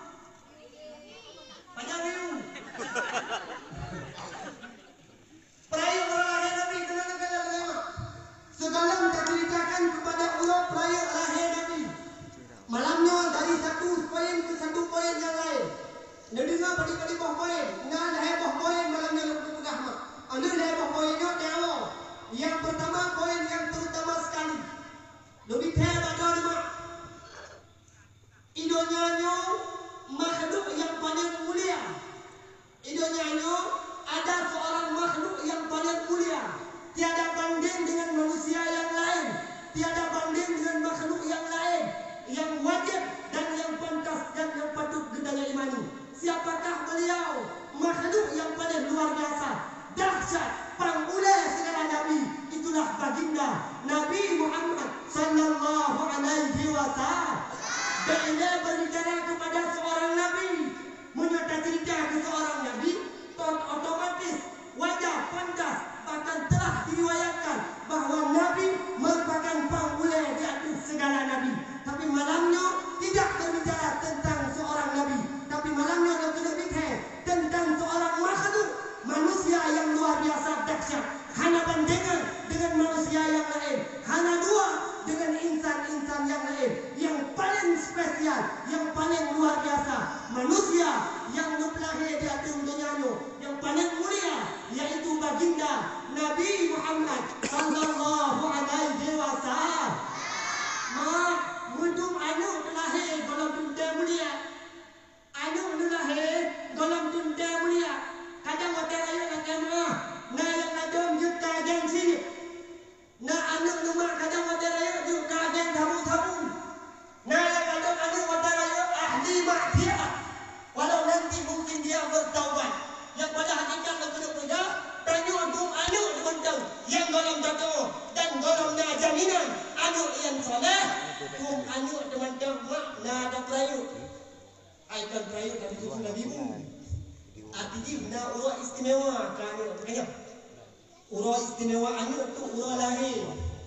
Banyak diu. Peraya orang lahir Nabi kena kena kena. Segala minta ceritakan kepada Allah peraya lahir Nabi. Malamnya dari satu poin ke satu poin yang lain. Dia dengar bagi-bagi bawah poin. Nah, lahir bawah poin malamnya lebih pegah mak. Anda lahir bawah poinnya di awal. Yang pertama poin yang terutama sekali. Lebih hebat pada mak. Idonyanyo makhluk yang paling mulia. Idonyanyo ada seorang makhluk yang paling mulia. Tiada banding dengan manusia yang lain. Tiada banding dengan makhluk yang lain. Yang wajib dan yang pantas dan yang patut kita imani. Siapakah beliau? Makhluk yang paling luar biasa, dahsyat, pangulai segala nabi. Itulah baginda Nabi Muhammad sallallahu alaihi wasallam. Bila berbicara kepada seorang nabi, menyata cerita ke seorang nabi, otomatis wajah pantas bahkan telah diriwayatkan bahawa nabi merupakan pangulai di atas segala nabi. Tapi malamnya tidak berbicara tentang seorang nabi, tapi malamnya lebih lebih tentang seorang makhluk manusia yang luar biasa dahsyat. Hana bandingan dengan manusia yang lain, hana dua dengan insan-insan yang lain. Yang paling spesial, yang paling luar biasa, manusia yang lahir di atas dunia yang paling mulia, yaitu baginda Nabi Muhammad sallallahu alaihi wasallam. Mak mundum anu lahir dalam dunia mulia. Anu lahir dalam dunia mulia. Kadang hotel ayo nak kena. Nah yang ada juta gengsi. Nah anak rumah kadang hotel ayo juta geng tabu-tabu. Nah yang ada anak hotel ayo ahli maksiat. Walau nanti mungkin dia bertaubat. Yang pada hakikat lebih muda tanya untuk anak teman-teman yang golong jatuh dan golongnya jaminan anak yang soleh. Kum anak teman-teman mak nak ada perayu. Aikan perayu dari tujuh Nabi mu. Artinya nak urut istimewa kerana makanya urut istimewa anak tu urut lahir.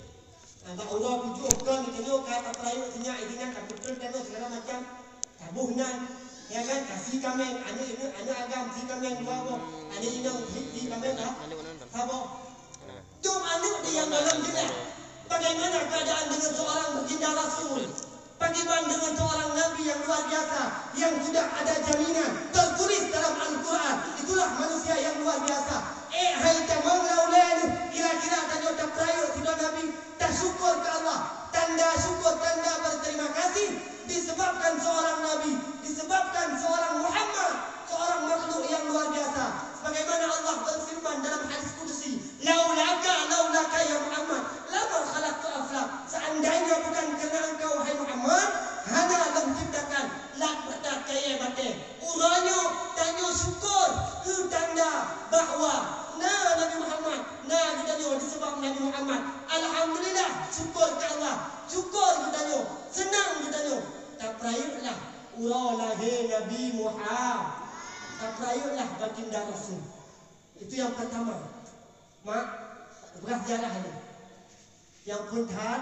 Nak urut tujuhkan kita kata perayu senyap intinya kapital dan segala macam tabuhnan. Ya kan kasih kami anak ini anak agam si kami yang bawa anak ini si kami dah. Apa? Cuma anak dia yang dalam juga. Bagaimana keadaan dengan seorang baginda Rasul? Bagaimana dengan seorang Nabi yang luar biasa, yang sudah ada jaminan tertulis dalam Al-Quran? Itulah manusia yang luar biasa. Eh, hai tamang laulanu, kira-kira tanya tak peraya sudah Nabi tak syukur ke Allah, tanda syukur, tanda berterima kasih disebabkan seorang Nabi, disebabkan seorang Muhammad, seorang makhluk yang luar biasa. Sebagaimana Allah berfirman dalam hadis qudsi, laulaka laulaka ya Muhammad lama khalaqtu aflak. Seandainya bukan kerana engkau hai Muhammad, hana lam ciptakan lak mata kaya mate. Uranya tanya syukur ke tanda bahawa nah Nabi Muhammad, nah kita disebab Nabi Muhammad. Alhamdulillah, syukur ke Allah, syukur kita senang kita. Tak perayutlah urau lahir Nabi Muhammad. Tak perayutlah baginda Rasul. Itu yang pertama. Mak, beras jarah ini. Yang kedua,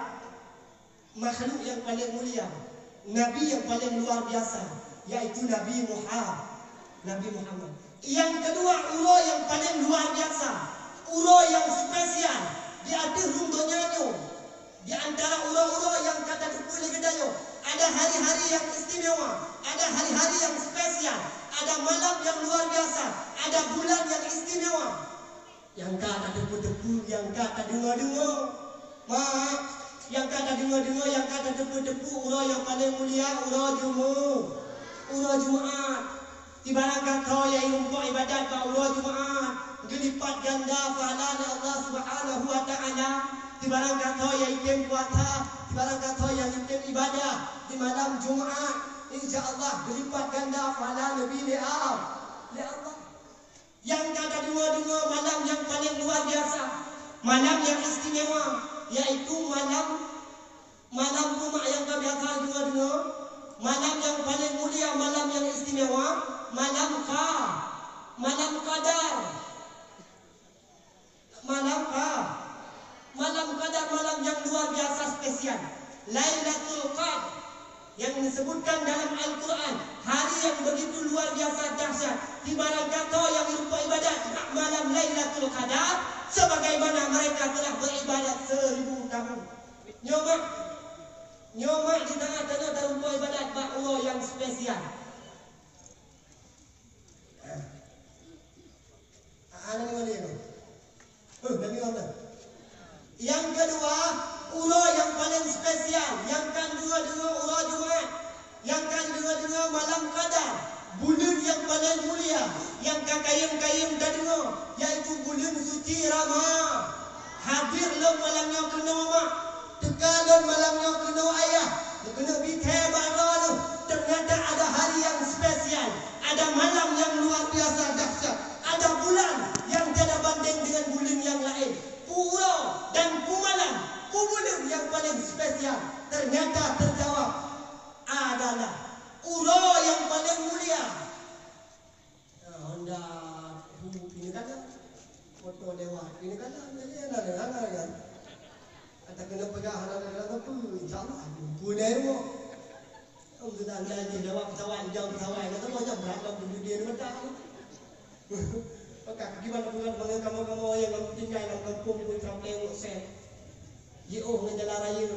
makhluk yang paling mulia, Nabi yang paling luar biasa, yaitu Nabi Muhammad. Nabi Muhammad. Yang kedua, urau yang paling luar biasa, urau yang spesial di atas dunia. Di antara ura-ura yang kata Depu Legedayo, ada hari-hari yang istimewa, ada hari-hari yang spesial, ada malam yang luar biasa, ada bulan yang istimewa. Yang kata Depu-Depu, yang kata dengar-dengar, mak, yang kata dengar-dengar, yang kata Depu-Depu, ura yang paling mulia, ura Jumaat, ura Jumaat. Tibarang kata yang rumput ibadat pada ura Jumaat, gelipat ganda pahala Allah Subhanahu Wa Taala. Tibarang kata yang ikim puasa, tibarang kata yang ikim ibadah di malam Jumaat, insya-Allah berlipat ganda pahala lebih li'am. Ya Allah. Yang kata dua-dua malam yang paling luar biasa, malam yang istimewa, yaitu malam malam Jumaat yang biasa dua-dua, malam yang paling mulia, malam yang istimewa, malam Qa, malam Qadar. Malam Qa. Malam Qadar, malam yang luar biasa spesial. Lailatul Qadar yang disebutkan dalam Al-Quran, hari yang begitu luar biasa dahsyat. Tibarang kata yang berupa ibadat malam Lailatul Qadar, sebagaimana mereka telah beribadat seribu tahun. Nyomak, nyomak di tengah-tengah berupa ibadat ba'ullah yang spesial. Ana ni mana ni? Oh, Nabi Muhammad. Yang kedua, ura yang paling spesial, yang kan dua-dua ura Jumaat, yang kan dua-dua malam Qadar, bulan yang paling mulia, yang kakayam-kayam dadua, yaitu bulan suci Rama. Hadirlah malamnya kena mak, tegalon malamnya kena ayah, kena bithe barano. Ternyata ada hari yang spesial, ada malam yang luar biasa dahsyat, ada bulan yang tiada banding dengan bulan yang lain. Ura dan pumalan, bulan yang paling spesial ternyata terjawab adalah ura yang paling mulia. Nah, Honda ini kan foto dewa ini kan ini ada ada kan. Ada kena pegang ada ada apa? Insyaallah boleh mo. Om sudah lagi dewa pesawat jauh pesawat kata macam berapa dunia ni macam. Maka gimana pula dengan kamu-kamu yang tinggal dalam kampung pun sampai tengok sen. Ye oh menjalan raya.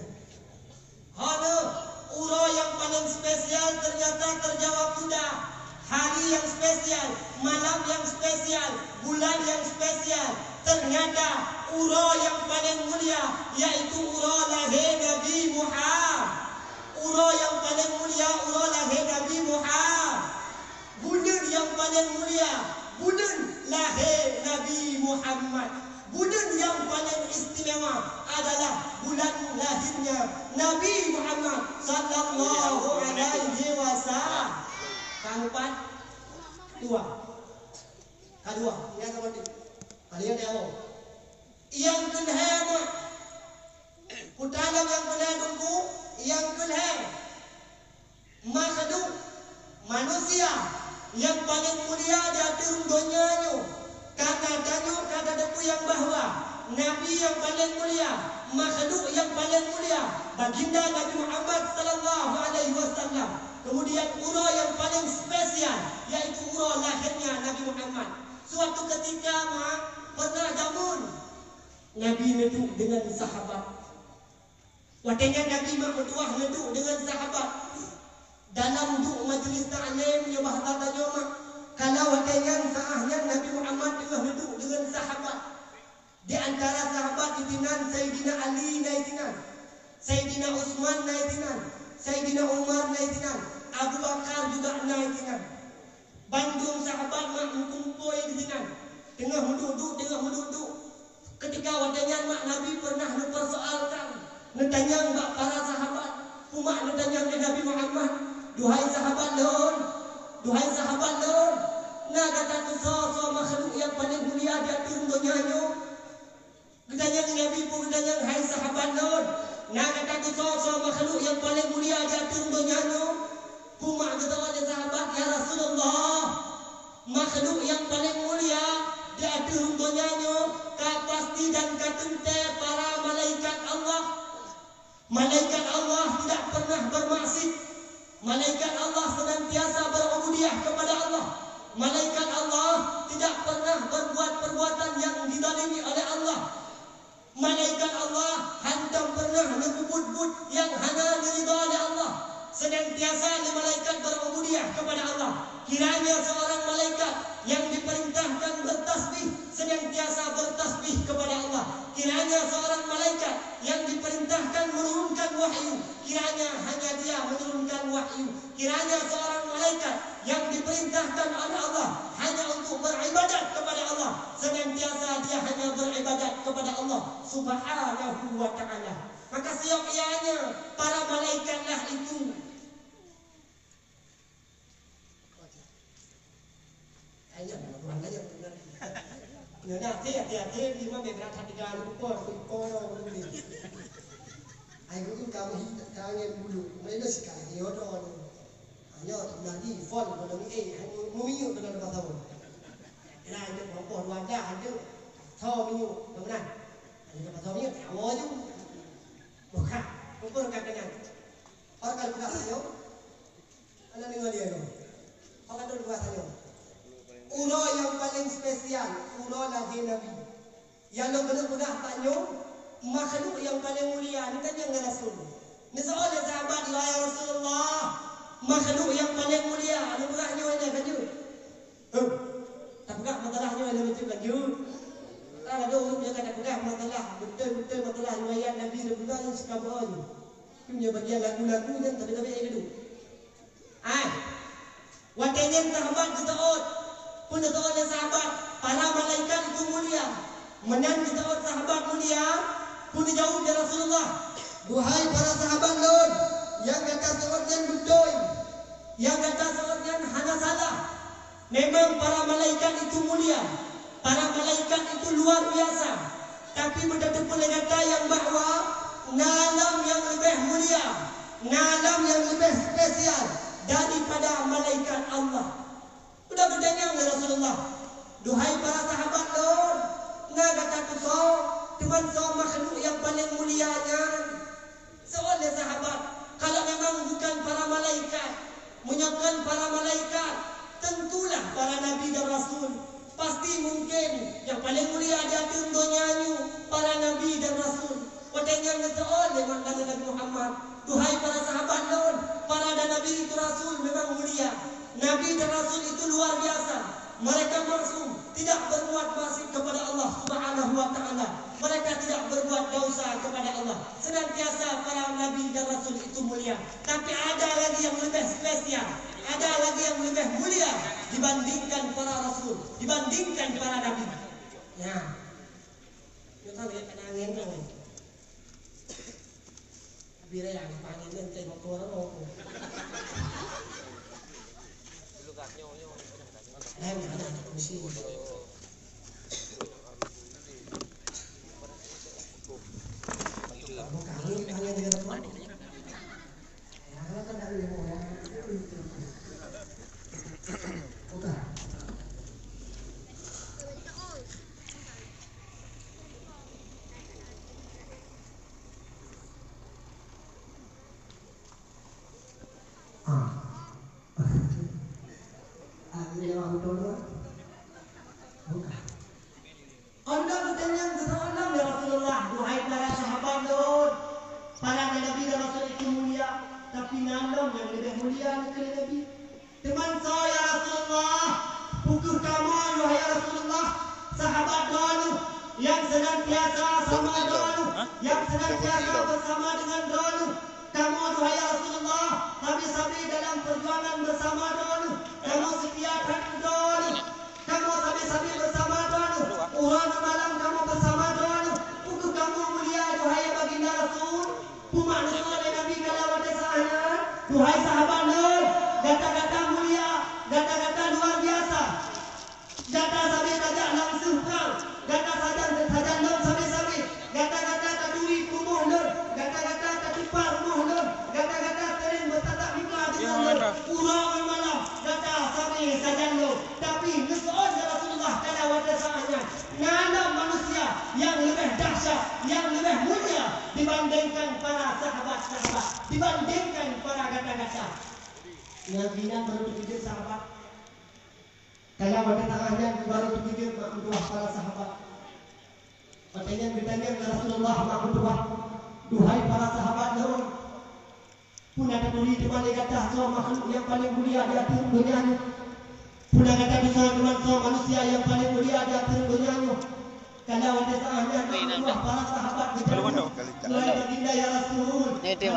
Hana ura yang paling spesial ternyata terjawab sudah. Hari yang spesial, malam yang spesial, bulan yang spesial. Ternyata ura yang paling mulia yaitu ura lahir Nabi Muhammad. Ura yang paling mulia ura lahir Nabi Muhammad. Bulan yang paling mulia, bulan lahir Nabi Muhammad. Bulan yang paling istimewa adalah bulan lahirnya Nabi Muhammad sallallahu alaihi wasallam. Keempat, dua, kedua, yang keempat, kalian tahu. Yang kelima, putaran yang kelima, yang kelima, makhluk manusia yang paling mulia di atas dunia ni. Kata tanya kata Depu yang bahawa Nabi yang paling mulia, makhluk yang paling mulia, baginda Nabi Muhammad sallallahu alaihi wasallam. Kemudian ura yang paling spesial yaitu ura lahirnya Nabi Muhammad. Suatu ketika mak pernah jamun Nabi duduk dengan sahabat. Waktunya Nabi mak berdua duduk dengan sahabat. Dalam duduk majlis ta'lim dia bahasa tanya mak. Kalau waktunya saahnya Nabi Muhammad tengah duduk dengan sahabat. Di antara sahabat itinan Sayyidina Ali naitinan, Sayyidina Utsman naitinan, Sayyidina Umar naitinan, Abu Bakar juga naitinan. Bandung sahabat mak kumpul di sini. Tengah duduk, tengah duduk. Ketika waktunya mak Nabi pernah mempersoalkan, bertanya mak para sahabat, umat bertanya ke Nabi Muhammad, duhai sahabat lon, duhai sahabat lon, nak kata tu so makhluk yang paling mulia di atas dunia ni. Bertanya ke Nabi pun bertanya, hai sahabat lon, nak kata tu so makhluk yang paling mulia di atas dunia ni. Umat kata oleh sahabat, ya Rasulullah, makhluk yang paling mulia di atas dunia ni kapasti dan katente para malaikat Allah. Malaikat Allah tidak pernah bermaksud. Malaikat Allah senantiasa berubudiyah kepada Allah. Malaikat Allah tidak pernah berbuat perbuatan yang dizalimi oleh Allah. Malaikat Allah hendak tengah nebut-but yang hana diridha oleh Allah. Senantiasa malaikat berubudiyah kepada Allah. Kiranya seorang malaikat yang diperintahkan bertasbih senantiasa bertasbih kepada Allah. Kiranya seorang malaikat yang diperintahkan menurunkan wahyu, kiranya hanya dia menurunkan wahyu. Kiranya seorang malaikat yang diperintahkan oleh Allah hanya untuk beribadat kepada Allah, senantiasa dia hanya beribadat kepada Allah Subhanahu wa ta'ala. Maka seyogyanya para malaikatlah itu ayat orang ayat benar. Ya nak dia dia dia lima beberapa tiga lupa lupa dulu. Ayo tu kamu hidup tangan dulu. Mana sekali dia orang hanya tadi phone pada ni eh hanya muiu dengan bahasa pun. Ila ini perempuan wajah ada tahu minyu benar. Ada bahasa minyu tahu je. Bukan, bukan kadang-kadang. Orang kalau buka sayo, anda dengar dia tu. Orang tu buka sayo. Ulo yang paling spesial, ulo lagi Nabi. Yang nak benar-benar tanya, makhluk yang paling mulia ni kan yang Rasul. Ni soal sahabat dia ya Rasulullah, makhluk yang paling mulia, ni bukannya ada kan je. Huh. Tak buka masalahnya ada macam kan je. Ada orang dia kata pegang masalah, betul-betul masalah riwayat Nabi Rasulullah yang suka bahagia. Punya bagian lagu-lagu dan tapi-tapi yang itu. Ai. Watanya sahabat ketaot. Pun ketaotnya sahabat, para malaikat itu mulia. Menan ketaot sahabat mulia, pun jauh dari Rasulullah. Duhai para sahabat Lord, yang kata seorang betul, yang kata seorang hana salah. Memang para malaikat itu mulia. Para malaikat itu luar biasa. Tapi betul-betul kata yang bahawa nalam yang lebih mulia, nalam yang lebih spesial daripada malaikat Allah. Sudah bertanya oleh Rasulullah, duhai para sahabat Lord, nak kata so, teman so makhluk yang paling mulianya. Seoleh sahabat, kalau memang bukan para malaikat, menyatakan para malaikat, tentulah para nabi dan rasul. Pasti mungkin yang paling mulia di akhir dunia para nabi dan rasul. Watanya ngesoal dengan Nabi Muhammad. Duhai para sahabat Lord, para dan nabi itu rasul memang mulia. Nabi dan rasul itu luar biasa. Mereka maksum, tidak berbuat maksiat kepada Allah Subhanahu wa ta'ala. Mereka tidak berbuat dosa kepada Allah. Senantiasa para nabi dan rasul itu mulia. Tapi ada lagi yang lebih spesial, ada lagi yang lebih mulia dibandingkan para rasul, dibandingkan para nabi. Ya. Kita lihat kenangan tu. Bila yang panggil nanti motor aku. Eh, mana mesti. Bukan ini hanya dia teman. Ya, kalau kan dari mau ya. Udah. Ah. Ah, ini orang tua. Bukan. Anda bertanya kepada Allah ya Rasulullah, duhai para sahabat Lord, para nabi dan rasul itu mulia, tapi nalam yang lebih mulia dari nabi. Teman saya Rasulullah, pukul kamu wahai Rasulullah, sahabat dulu yang senantiasa sama dulu, yang senantiasa bersama dengan dulu. Kamu wahai Rasulullah, sabi-sabi dalam perjuangan bersama dulu. Kamu setia hati dulu. Kamu sabi-sabi bersama dulu. Urang malam kamu bersama dulu. Pukul kamu mulia wahai baginda Rasul. Pumak Rasul Nabi kalau ada saya. Duhai sahabat Nur, kata-kata mulia, kata-kata luar biasa. Kata sabi saja langsung kau. Kata saja saja Nur sabi-sabi. Kata-kata kaduri kumuh Nur. Kata-kata katipar kumuh Nur. Kata-kata sering bertatap muka dengan Nur. Urang malam kata sabi saja Nur. Tapi Rasul Rasulullah kalau ada saya. Nada manusia yang lebih dahsyat, yang lebih mulia dibandingkan para sahabat-sahabat, dibandingkan para kata-kata. Nabi baru dipikir sahabat. Kalau pada tangannya baru dipikir makhluk para sahabat. Katanya bertanya ke Rasulullah makhluk Duhai para sahabat Nabi, pun ada beli di mana kata semua makhluk yang paling mulia di atas dunia ini. Pun ada kata bersama semua manusia yang paling mulia di atas dunia ini. Kalau ada sahaja Allah para sahabat kita, mulai baginda ya Rasul,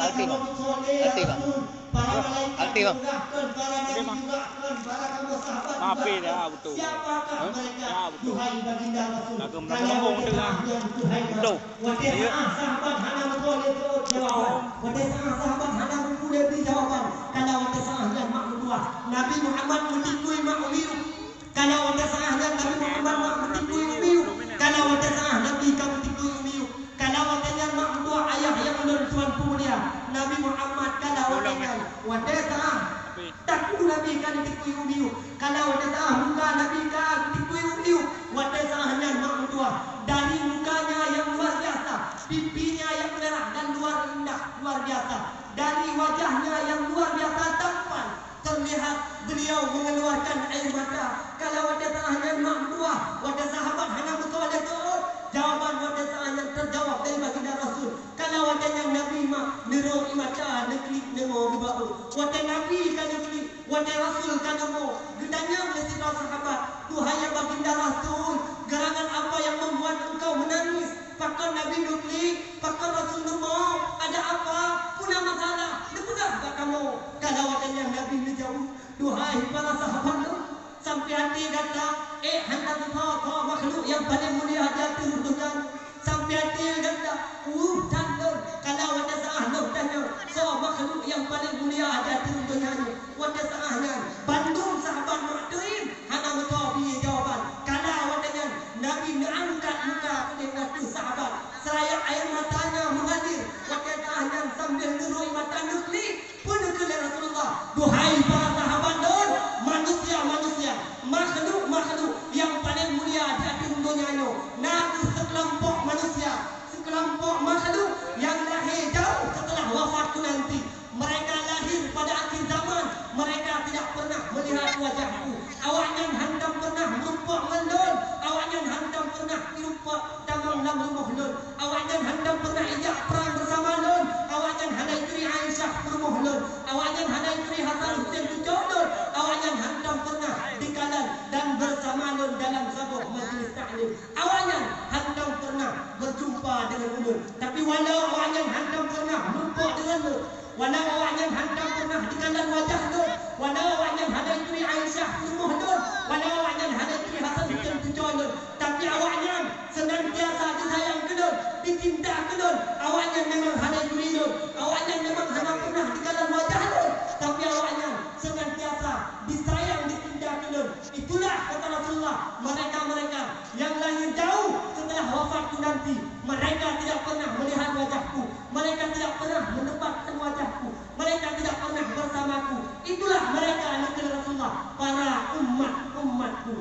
para malaikat juga, para nabi juga, para kamu sahabat juga. Siapakah mereka? Duhai baginda Rasul. Kalau ada sahaja Duhai Rasul. Wahai sahabat hana betul itu jawaban. Wahai sahabat hana betul itu jawaban. Kalau ada sahaja makhluk dua. Nabi Muhammad menikui makhluk. Kalau ada sahaja Nabi Muhammad menikui makhluk. Kalau ada sahaja Nabi kamu menikui makhluk. Kalau ada mak dua ayah yang menurut Tuhan mulia Nabi Muhammad. Kalau ada wahai sahaja takut Nabi kan menikui makhluk. Kalau ada sahaja Nabi kan menikui makhluk. Wahai sahaja mak dua dari mukanya yang luar biasa, pipinya yang merah dan luar indah luar biasa, dari wajahnya yang luar biasa tampan, terlihat beliau mengeluarkan air mata. Kalau ada sahaja mak dua, wahai sahabat hana betul ada tu jawaban wahai sahaja terjawab dari baginda Rasul. Kalau ada yang Nabi mak nero mata negeri nemo bau, wahai Nabi kan negeri, wahai Rasul kan nemo gedanya mesti sahabat. Tuhai baginda Rasul, gerangan apa yang membuat engkau menangis? Pakar Nabi Nukli, pakar Rasul Nemo, ada apa? Punya masalah, nepudah tak kamu? Kalau ada yang Nabi menjauh, duhai para sahabat tu, sampai hati kata, eh hendak kau makhluk yang paling mulia di atas dunia. Sampai hati kata, uh tandon, kalau ada sahabat tanya, so makhluk yang paling mulia di atas dunia ni, ada sahabat, Bandung sahabat Mu'taim, hana betul bi jawaban. Kalau ada yang Nabi mengangkat muka dengan tu sahabat, seraya air matanya mengalir, wakil tahanan sambil nurui mata nukli pun ke Rasulullah. Duhai para sahabat don, manusia-manusia, makhluk-makhluk yang paling mulia di atas dunia ini. Nabi sekelompok manusia, sekelompok makhluk yang lahir jauh setelah wafatku nanti. Mereka lahir pada akhir zaman, mereka tidak pernah melihat wajahku. Awaknya handam pernah merupak melon, awaknya handam pernah merupak damang lam muhlun, awaknya handam pernah ijak perang bersama lon, awaknya handai istri Aisyah bermuhlun, awaknya handai istri Hasan Hussein berjodoh, awaknya handam pernah dikalan dan bersama lon dalam sebuah majlis taklim, awaknya handam pernah berjumpa dengan ulun. Tapi walau awaknya handam pernah merupak dengan lon, walau awaknya handam pernah dikalan wajah lon, walau awaknya handai istri Aisyah bermuhlun, walau awaknya handai istri Hasan Hussein berjodoh, tapi awaknya senantiasa disayang kedon, dicinta kedon. Awaknya memang hanya juridon, awaknya memang hanya pernah dikalan wajah don, tapi awaknya senantiasa disayang, dicinta kedon. Itulah kata Rasulullah, mereka-mereka yang lahir jauh setelah wafatku nanti, mereka tidak pernah melihat wajahku, mereka tidak pernah menempatkan wajahku, mereka tidak pernah bersamaku. Itulah mereka kata Rasulullah, para umat-umatku.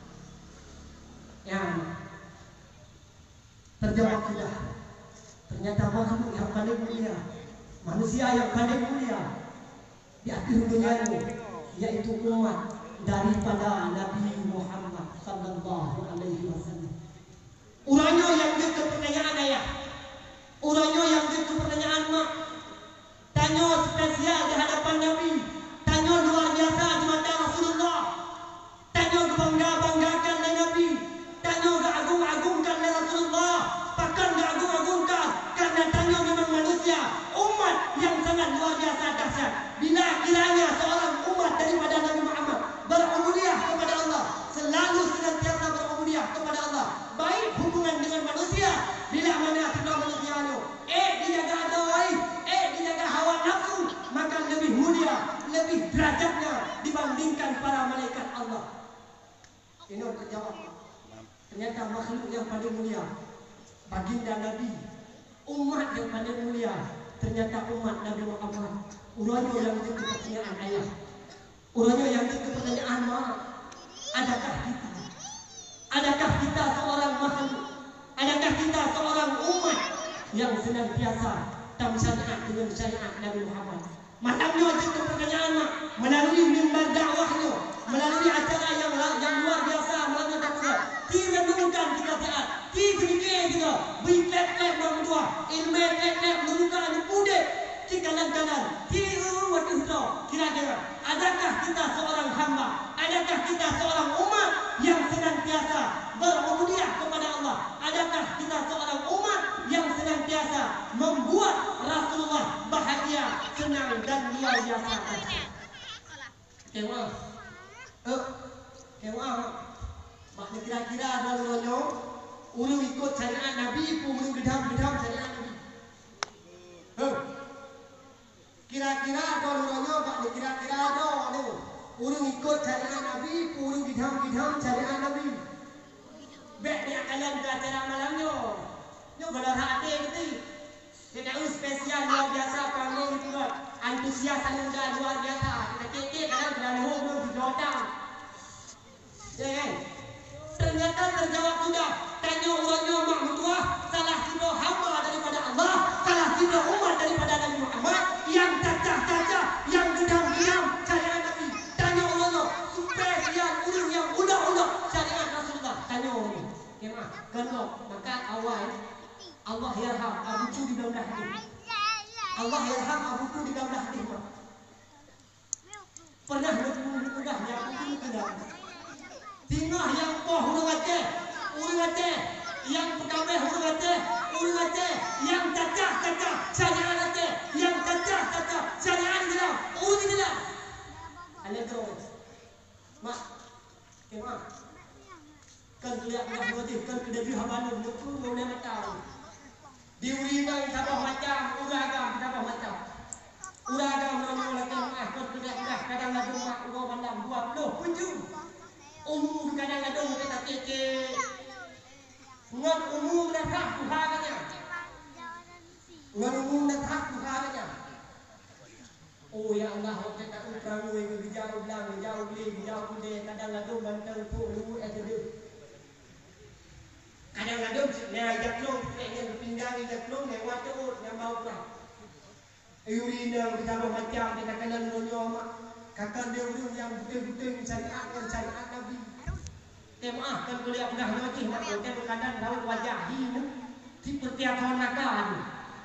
Yang terjawab sudah. Ternyata makhluk yang paling mulia, manusia yang paling mulia di akhir dunia ini, yaitu umat daripada Nabi Muhammad sallallahu alaihi wasallam. Uranya yang ke pertanyaan ayah, uranya yang ke pertanyaan mak, tanya spesial di hadapan Nabi, tanya luar biasa di mata Rasulullah, tanya bangga-banggakan oleh Nabi, tanya agung-agungkan oleh Rasulullah, bahkan agung-agungkan karena tanya memang manusia, umat yang sangat luar biasa dahsyat. Bila kiranya seorang umat daripada Nabi Muhammad berubudiyah kepada Allah, selalu senantiasa berubudiyah kepada Allah, baik hubungan dengan manusia, bila mana kedua manusia itu eh dijaga adai, eh dijaga hawa nafsu, maka lebih mulia, lebih derajatnya dibandingkan para malaikat Allah. Ini terjawab. Ternyata makhluk yang paling mulia, baginda Nabi, umat yang paling mulia, ternyata umat Nabi Muhammad. Uranya yang jadi pertanyaan ayah, uranya yang jadi pertanyaan mak, adakah kita, adakah kita seorang makhluk, adakah kita seorang umat yang senantiasa dalam syariat dengan syariat Nabi Muhammad? Malamnya jadi pertanyaan mak, melalui mimbar dakwahnya, melalui acara yang yang luar biasa, melalui dakwah, tidak renungkan tiga saat, tiga mikir juga, beriklat-klat nombor dua, ilmu klat-klat dan luar biasa. Tengok. Eh, tengok. Makna kira-kira dua-duanya urung ikut syariat Nabi pun urung gedam-gedam syariat Nabi. Eh. Kira-kira dua-duanya makna kira-kira ada urung ikut syariat Nabi pun urung gedam-gedam syariat Nabi. Baik ni kalian ke acara malamnya. Nyo benar hati gitu. Kita spesial luar biasa kami itu antusias anda luar biasa. Kita keke kadang dalam hubung di jodang. Ya kan? Ternyata terjawab sudah. Tanya orangnya mak mertua, salah kita hamba daripada Allah, salah kita umat daripada Nabi Muhammad yang cacah-cacah, yang gedam-gedam syariat Nabi. Tanya orangnya spesial urung yang udah-udah syariat Rasulullah. Tanya orangnya. Kemah, kenok maka awal Allah yarham abuku di dalam hati. Allah yarham abuku di dalam hati. Pernah berpuluh-puluh yang aku tidak. Tinggal yang poh huruf Aceh, huruf Aceh, yang pekabeh huruf Aceh, huruf Aceh, yang cacah-cacah syariat Aceh, yang cacah-cacah syariat di dalam, huruf di dalam. Ada terus. Mak, kemah. Kan kelihatan dah berarti kan kena di habana betul boleh macam diurinai sabah macam uragam sabah macam uragam nama lagi ah kan kelihatan kadang ada mak dua bandam dua puluh tujuh umum kadang ada kita keke ngan umum dah hak tuhannya ngan umum dah hak tuhannya. Oh ya Allah, kita uprang we jauh belang jauh beli jauh beli kadang ada bantal tu lu ada kadang-kadang nak jaklong, nak pinggang jaklong, nak watut, nak bau pula. Ayurina bertambah macam dia nak kenal dunia mak. Kakak dia urus yang betul-betul syariat dan syariat Nabi. Temaah kan kuliah pernah lagi nak kita berkadang daun wajah ini di pertiapan nakal ni.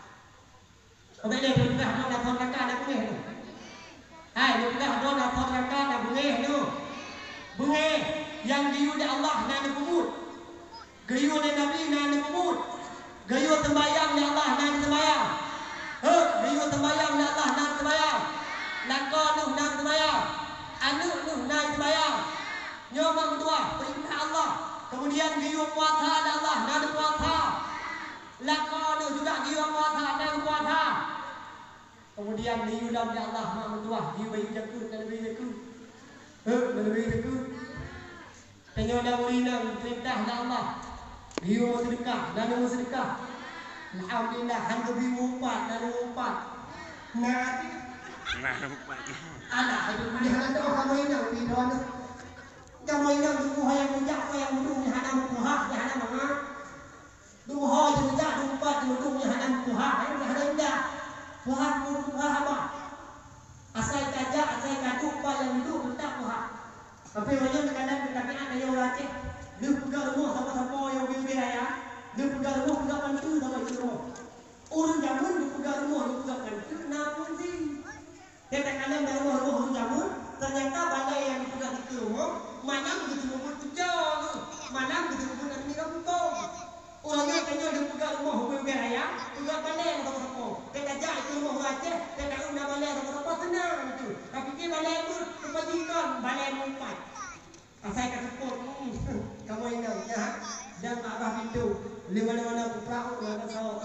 Apa dia pernah daun nakal nakal nak boleh tu. Hai, dia pernah daun nakal nakal nak boleh tu. Boleh yang diudah Allah nak kubur. Gayu ni Nabi nak kubur. Gayu sembahyang ya Allah nak sembahyang. He, gayu sembahyang ya Allah nak sembahyang. Laka tu nak sembahyang. Anu tu nak sembahyang. Nyoma kedua perintah Allah. Kemudian gayu puasa ya Allah nak puasa. Laka tu juga gayu puasa nak puasa. Kemudian gayu dalam ya Allah mak kedua gayu bayi jakut dan bayi jakut. He, bayi jakut. Tengok dah urina perintah ya Allah. Biu sedekah, nanu sedekah. Alhamdulillah, hangga biu empat, nanu empat. Nah, nah empat. Ada, ada dia ada orang main yang di dalam. Kamu ini dulu yang menjak, yang dulu yang ada muhah, yang ada mana? Dulu yang menjak, dulu empat, dulu yang ada muhah, yang ada indah. Muhah, muhah apa? Asal kajak, asal kaduk, apa yang dulu bentak muhah. Tapi macam kadang kita ada yang Aceh. Dia pegang rumah sama-sama yang bimbing ya. Dia pegang rumah, pegang pantu sama itu rumah. Orang zaman dia pegang rumah, dia pegang pantu. Kenapa sih? Dia tak kadang dalam rumah orang zaman. Ternyata balai yang dipegang itu rumah, mana begitu rumah kecil, mana begitu rumah nak ni kampung. Orangnya kena dia pegang rumah bimbing ya. Pegang balai sama-sama. Dia kajak itu rumah orang Aceh. Dia tak guna balai sama-sama senang itu. Tapi dia balai itu kebajikan balai empat. Asal kata pun, kamu ingat ya, dan abah pintu, di mana-mana perahu, mana sahaja,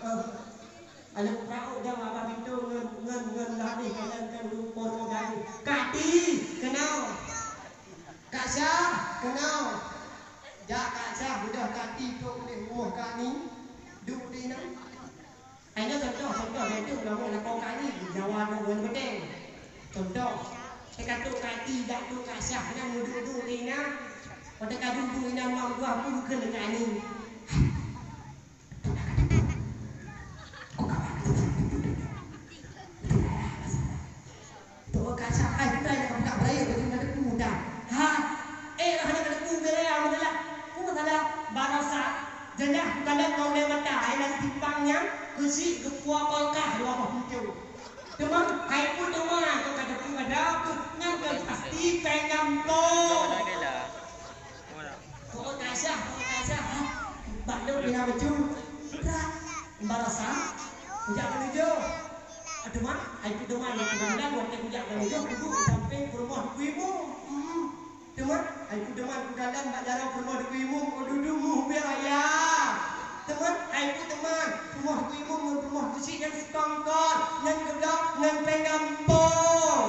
ada perahu dan abah pintu, ngan ngan ngan lari, kalian kan lupa lari, kati, kenal, Kak Syah, kenal, ya Kak Syah, sudah kati tu boleh buah kani, duduk di mana? Hanya contoh, contoh itu nama nak kau kani, Jawa dengan bedeng, contoh. Kata kati dak tu Kak Syah nak duduk-duduk ni nak. Pada kadung tu ina mak gua pun bukan dekat ni. Tu Kak Syah ai kita yang tak beraya bagi nak muda. Ha, eh hanya nak muda ya masalah. Ku masalah barasa. Jenah kalau kau le mata ai nak timpangnya kusi kepua kolkah dua pintu. Teman, hai pun teman, kau kata pun ada, tu nyangka pasti pengen kau. Kau kasih, kau kasih, baru dia baju, dah, barasa, jangan kerja. Aduh man, Aku teman aku bilang waktu aku jalan itu aku sampai ke rumah kuimu. Hmm. Teman, aku teman aku jalan tak jarang ke rumah kuimu, kau dudukmu biar ayah. Teman, aku teman rumah kuimu dengan rumah kecil yang sekongkol, yang gedok, yang pengampung.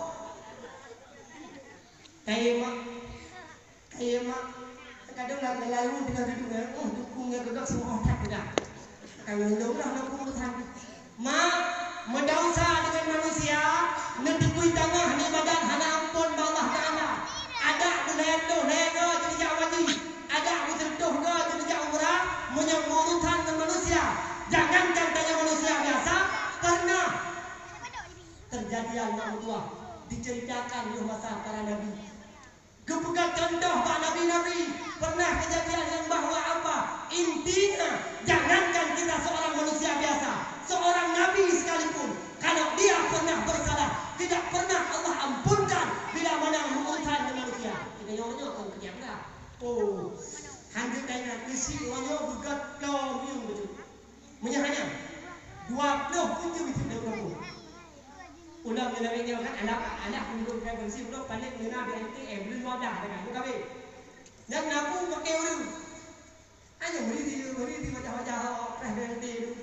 Kayak mak, kayak mak. Kadang nak lalu dengan duduknya, oh dukungnya gedok semua otak dah. Kalau nunggulah nak urusan. Mak, mendausa dengan manusia, nanti kui tengah ni badan hana ampun Allah Taala. Ada aku lendo lendo jadi jawadi, ada aku sentuh ke jadi jawara, menyambung urusan dengan manusia. Jangan tanya manusia biasa, pernah terjadi yang tua diceritakan di masa para nabi. Kebukan contoh pak nabi-nabi pernah kejadian yang bahwa apa intinya jangankan kita seorang manusia biasa, seorang nabi sekalipun kalau dia pernah bersalah tidak pernah Allah ampunkan bila mana urusan dengan manusia. Kita nyonya kau kerja enggak? Oh, hanya tanya isi nyonya bukan kau yang betul. Menyahanya dua puluh tujuh itu dah kamu. Ulang dalam ini kan anak anak untuk dia bersih ulang panik mena berarti eh belum wadah dengan tu kami. Dan aku pakai orang. Hanya beri dia beri dia macam-macam preferensi tu.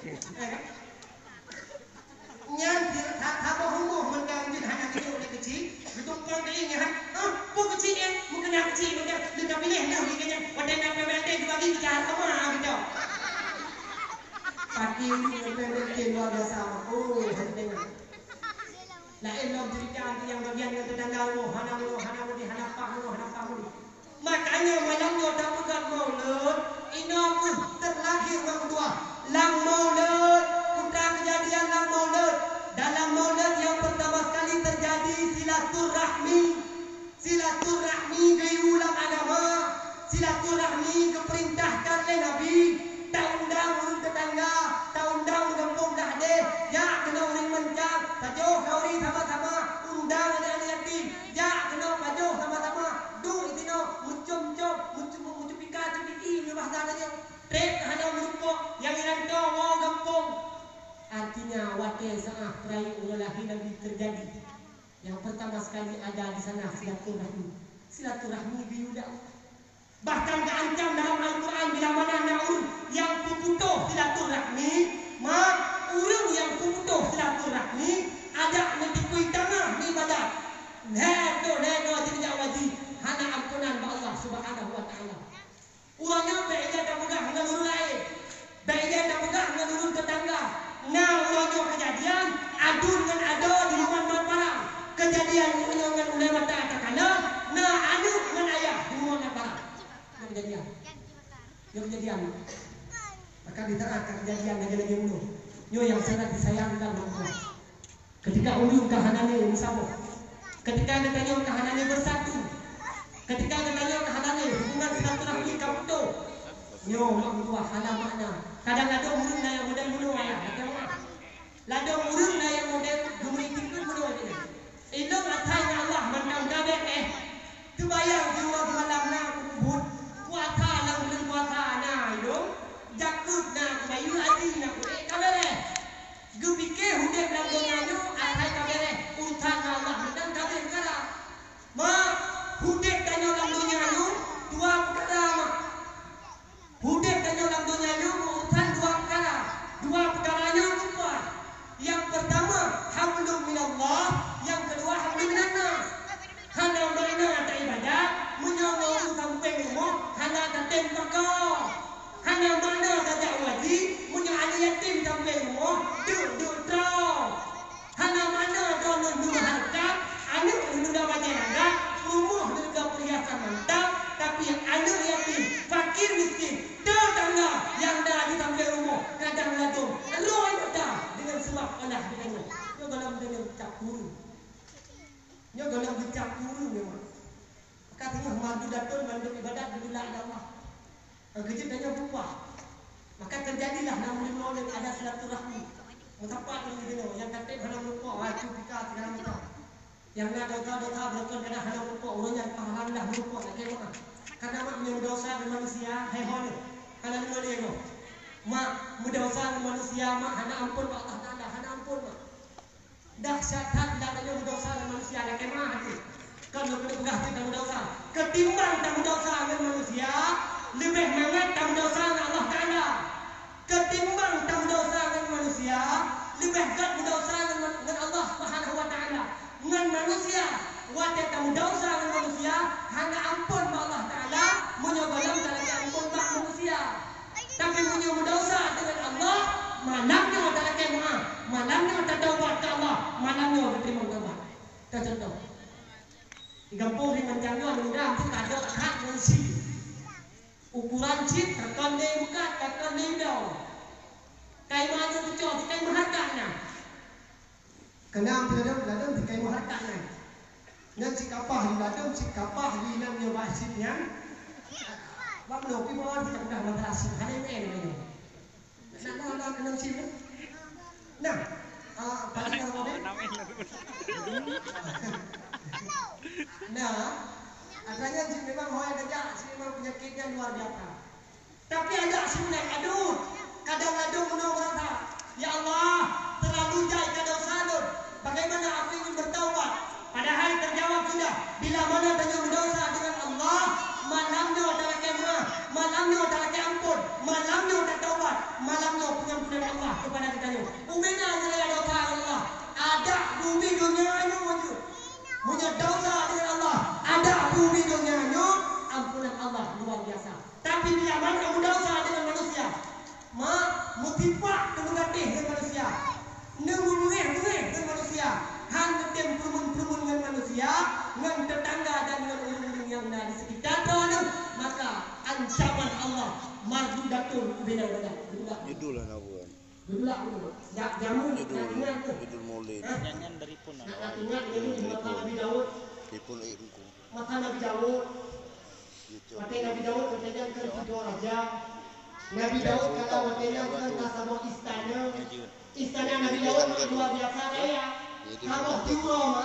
Yang dia tak tak berhubung mengganggu anak kecil kecil. Betul kau ni kan? Ah, kau kecil eh, mungkin yang kecil mungkin dia pilih dah dia kena. Pada nak preferensi tu bagi cara sama gitu. Pagi ni preferensi luar biasa. Oh, hati-hati. Lain dalam cerita yang bagian yang tetangga rumah, hana rumah, hana rumah, hana pak rumah, hana pak rumah. Makanya malamnya dah bukan maulud, ina pun terlahir yang kedua. Lang maulud, putra kejadian lang maulud. Dalam maulud yang pertama sekali terjadi silaturahmi. Silaturahmi dari ulang agama. Silaturahmi keperintahkan oleh Nabi. Taundang urung tetangga, taundang kampung dah ada. Ya kena uring mencang, pajoh kauri sama-sama, undang anak yatim. Ya kena pajoh sama-sama. Du itino muncum-muncum, muncum-muncum pika cupiki ni bahasa dia. Trek hanya merupok yang irang dowo kampung. Artinya wakil saah perayu ulalahi Nabi terjadi. Yang pertama sekali ada di sana silaturahmi. Silaturahmi biudak. Bahkan keancam dalam Al-Quran bila mana naun yang puputuh silaturahmi, mak urang yang puputuh silaturahmi ada nanti kui tengah ni badan. Nego nego tidak wajib hana ampunan Allah Subhanahu wa taala. Urangnya beja dah mudah dengan urang lain. Beja dah mudah dengan urang tetangga. Nah urangnya kejadian adun dengan ado di rumah barang. Kejadian urangnya dengan ulama tak takana, nah anu dengan ayah di rumah barang. Kejadian yang kejadian maka diterangkan kejadian lagi-lagi ulu nyo yang sangat disayangkan Allah ketika ulu kahanane bersama ketika katanya kahanane bersatu ketika katanya kahanane hubungan silaturahmi kaputo nyo mak tua hala makna kadang-kadang ulu na yang model ulu ayah ladang ulu na yang model gumri tingkun ulu ini ilmu atai Allah menang gabe eh kebayang jiwa malam na kubut puasa lang ng puasa na yun jakut na kumayu adi na kulit kabere gubike hudek lang doon nyo atay kabere urusan na Allah dan kabere kala ma hudek kanyo lang doon nyo dua perkara ma hudek kanyo lang doon nyo urusan dua perkara dua perkaranya apa yang pertama hamdul minallah yang kedua hamdul minannas hana mereka ada ibadah menyambung sampai rumah hana datem pakau hana mana ada wajib punya anak yatim sampai rumah duduk draw hana mana draw nundu harkat anak nundu baca naga rumah nundu perhiasan mantap tapi yang anak yatim fakir miskin tetangga yang dah di sampai rumah kadang ladung roh ada dengan sebab olah dengan yo dalam dengan cap guru yo dalam cap guru memang katanya madu datun mandu ibadat bila Allah. Kejut hanya berubah. Maka terjadilah namun maulid ada silaturahmi. Mutapat ini dino yang kata hana lupa wajib kita segala macam. Yang nak dosa-dosa berkon kena hana lupa orangnya pahala dah lupa lagi mak. Karena mak mendosa dengan manusia hehon. Kalau ni dia go. Mak mendosa dengan manusia mak hana ampun Allah Taala hana ampun mak. dahsyatan dadanya dosa dan manusia ada kemah hati. Kalau kena pegah kita dosa, ketimbang tak dosa dengan manusia, lebih mangat tak dosa dengan Allah Taala. Ketimbang tak dosa dengan manusia, lebih gat dosa dengan Allah Subhanahu Wa Taala. Dengan manusia, wate tak dosa dengan manusia, hanya ampun Allah Taala, menyobalam dalam ampun mak manusia. Tapi punya dosa dengan Allah, malamnya ada kemah, malamnya ada taubat ke Allah, malamnya ada terima taubat. Kita contoh. Di kampung di Manjangnya mudah itu ada hak dan si. Ukuran cip terkan dia buka, terkan dia dah. Kai mana tu cok, kai maharkana. Kenam tidak ada, ada kai maharkana. Yang si kapah di ladang, si kapah di dalam nyobasitnya. Bang lo pi bawah kita dah madrasah ada main ini. Nak nak nak kenal sih. Nah, ah pada kalau apa? Nah, adanya sih memang hoya kerja, sih memang penyakitnya luar biasa. Tapi ada sih nak aduh, kadang-kadang menurut merasa, ya Allah, terlalu jai dosa dun. Bagaimana aku ingin bertaubat? Padahal terjawab sudah, bila mana tanya berdosa dengan Allah, malamnya adalah kemah, malamnya adalah keampun, malamnya adalah taubat, malamnya pengampunan Allah kepada kita. Umena adalah dosa Allah. Ada bumi dunia ini wujud. Punya dosa dengan Allah. Ada bumi dunia ini ampunan Allah luar biasa. Tapi bila mana kamu dosa dengan manusia, ma mutipak kemugatih dengan manusia, nengulungeh dengan manusia, hang ketem perumun-perumun dengan manusia, dengan tetangga dan dengan orang-orang yang ada di sekitar tu, maka ancaman Allah mardudatun bina bina. Judul lah nabuan. Judul lah. Jak jamu ingat tu. Judul Maulid. Jangan dari pun. Nak ingat ini di mata Nabi Daud. Ipun ikku. Mata Nabi Daud. Mata Nabi Daud katanya kan kedua raja. Nabi Daud kata katanya kan nasabah istana. Istana Nabi Daud luar biasa raya. Sabah tiuro mah.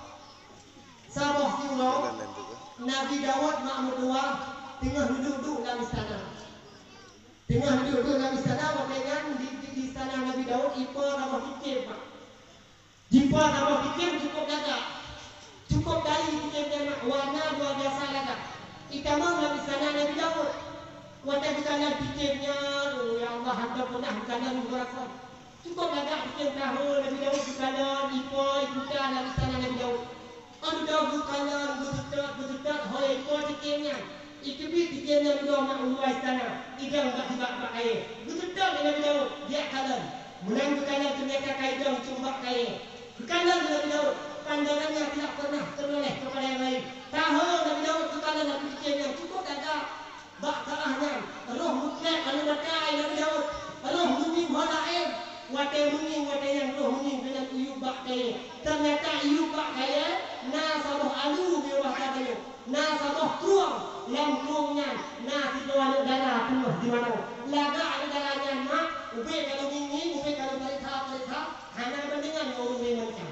Sabah tiuro. Nabi Daud makmur dua tengah duduk-duduk dalam istana. Tengah duduk-duduk dalam istana katanya di, di, di istana Nabi Daud ipa nama fikir pak. Jika nama fikir cukup gagak. Cukup dari fikirnya warna luar biasa gagak. Kita mau dalam istana Nabi Daud. Wata kita lihat fikirnya, oh ya Allah hantar pernah bukannya berapa. Cukup gagak fikir tahu Nabi Daud bukannya ipa ikutan dalam istana Nabi Daud. Aduh Daud bukannya berdetak berdetak oleh ipa fikirnya. Ikibit fikirnya dua mak luar istana. Idang tak dibak-bak air. Berdetak Nabi Daud dia kalah. Menang bukannya ternyata kaidang cumbak air. Bukanlah Nabi Daud pandangannya tidak pernah teroleh kepada yang lain. Tahu Nabi Daud bukanlah Nabi fikirnya cukup gagak. Bak kaahnya roh mutlak anu makai Nabi Daud. Roh mungin halain. Watai mungin watai yang roh mungin dengan uyuk bak kaya. Ternyata uyuk bak kaya na sabah alu biwah katanya. Na sabah keruang yang keruangnya. Na kita ada darah penuh di mana. Laga ada darahnya mak. Ube kalau ini, ube kalau mereka mereka hanya mendengar orang mereka.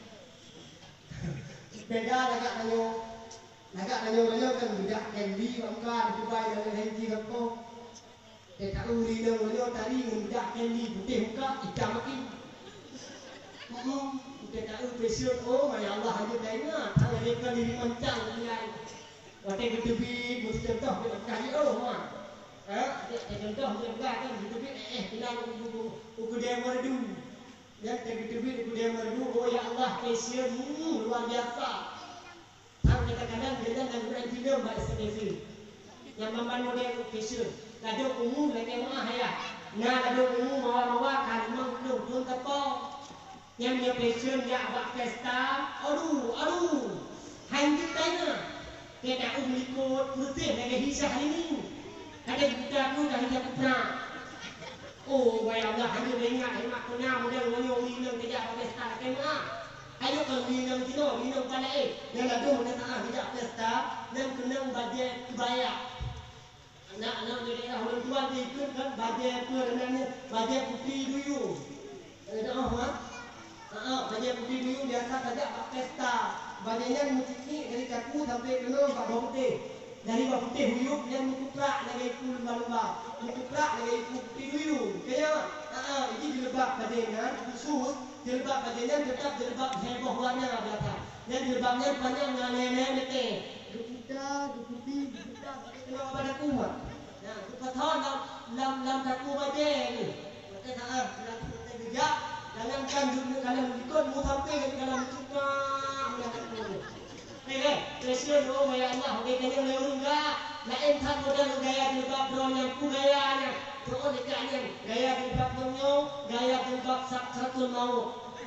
Beda agak nanyo, agak nanyo nanyo kan budak kendi bangkar Dubai dengan hendi gapo. Kita uli nanyo nanyo tadi budak kendi putih muka hitam makin. Hmm, kita tahu besok oh ya Allah hanya kayaknya tangan mereka diri mancang dengan. Waktu kita bi mesti contoh kita kali oh mah. Eh, contoh juga kan kita bi eh bilang uku dia merdu. Ya, kita bi uku dia merdu. Oh ya Allah besok hmm, luar biasa. Ang kadang-kadang kita nak guna video bahasa Indonesia. Yang mampan model besok. Kadang umum lagi mah ya. Nah kadang umum mawa-mawa kan mengundung pun tepok. Yang dia besok dia buat pesta. Aduh, aduh. Hang kita ni. Kita umum ikut putih lagi hisah ini. Kadang kita pun dah hidup pernah. Oh, bayar Allah hanya ingat hemat pernah model ngonyong minum tidak pesta lagi mah. Ayo kalau minum sino, minum pada eh. Yang lagu mana tak tidak pesta, dan kena budget kebaya. Anak-anak jadi orang tua dia ikut kan budget tu namanya budget putih dulu. Ada apa? Ah, budget putih dulu biasa saja buat pesta. Budgetnya musik dari kaku sampai kena buat bawang putih. Dari bawang putih huyuk yang mengkuprak lagi ikut lumba-lumba. Mengkuprak lagi ikut putih dulu. Kaya, ah, ini dilebak budgetnya khusus. jilbab badannya tetap jilbab heboh warna belakang. Yang jilbabnya panjang dengan nenek nenek. Kita, kita, kita, kita pada kuat. Nah, kita tahu dalam dalam dalam kaku badan ni. Kita tahu dalam kita juga. Jangan kan dulu kalau ikut mu sampai ke dalam kita melakukan ini. Okey, presiden oh maya Allah, okey kena lewat enggak? Lain tak modal gaya jilbab drone yang ku gayanya. Terus dekatnya gaya jilbab dunia, gaya jilbab satu mau.